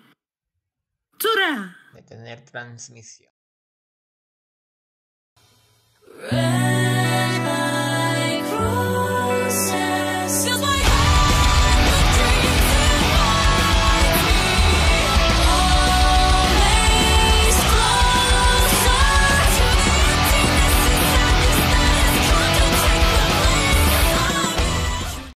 ¡Tsura! detener transmisión.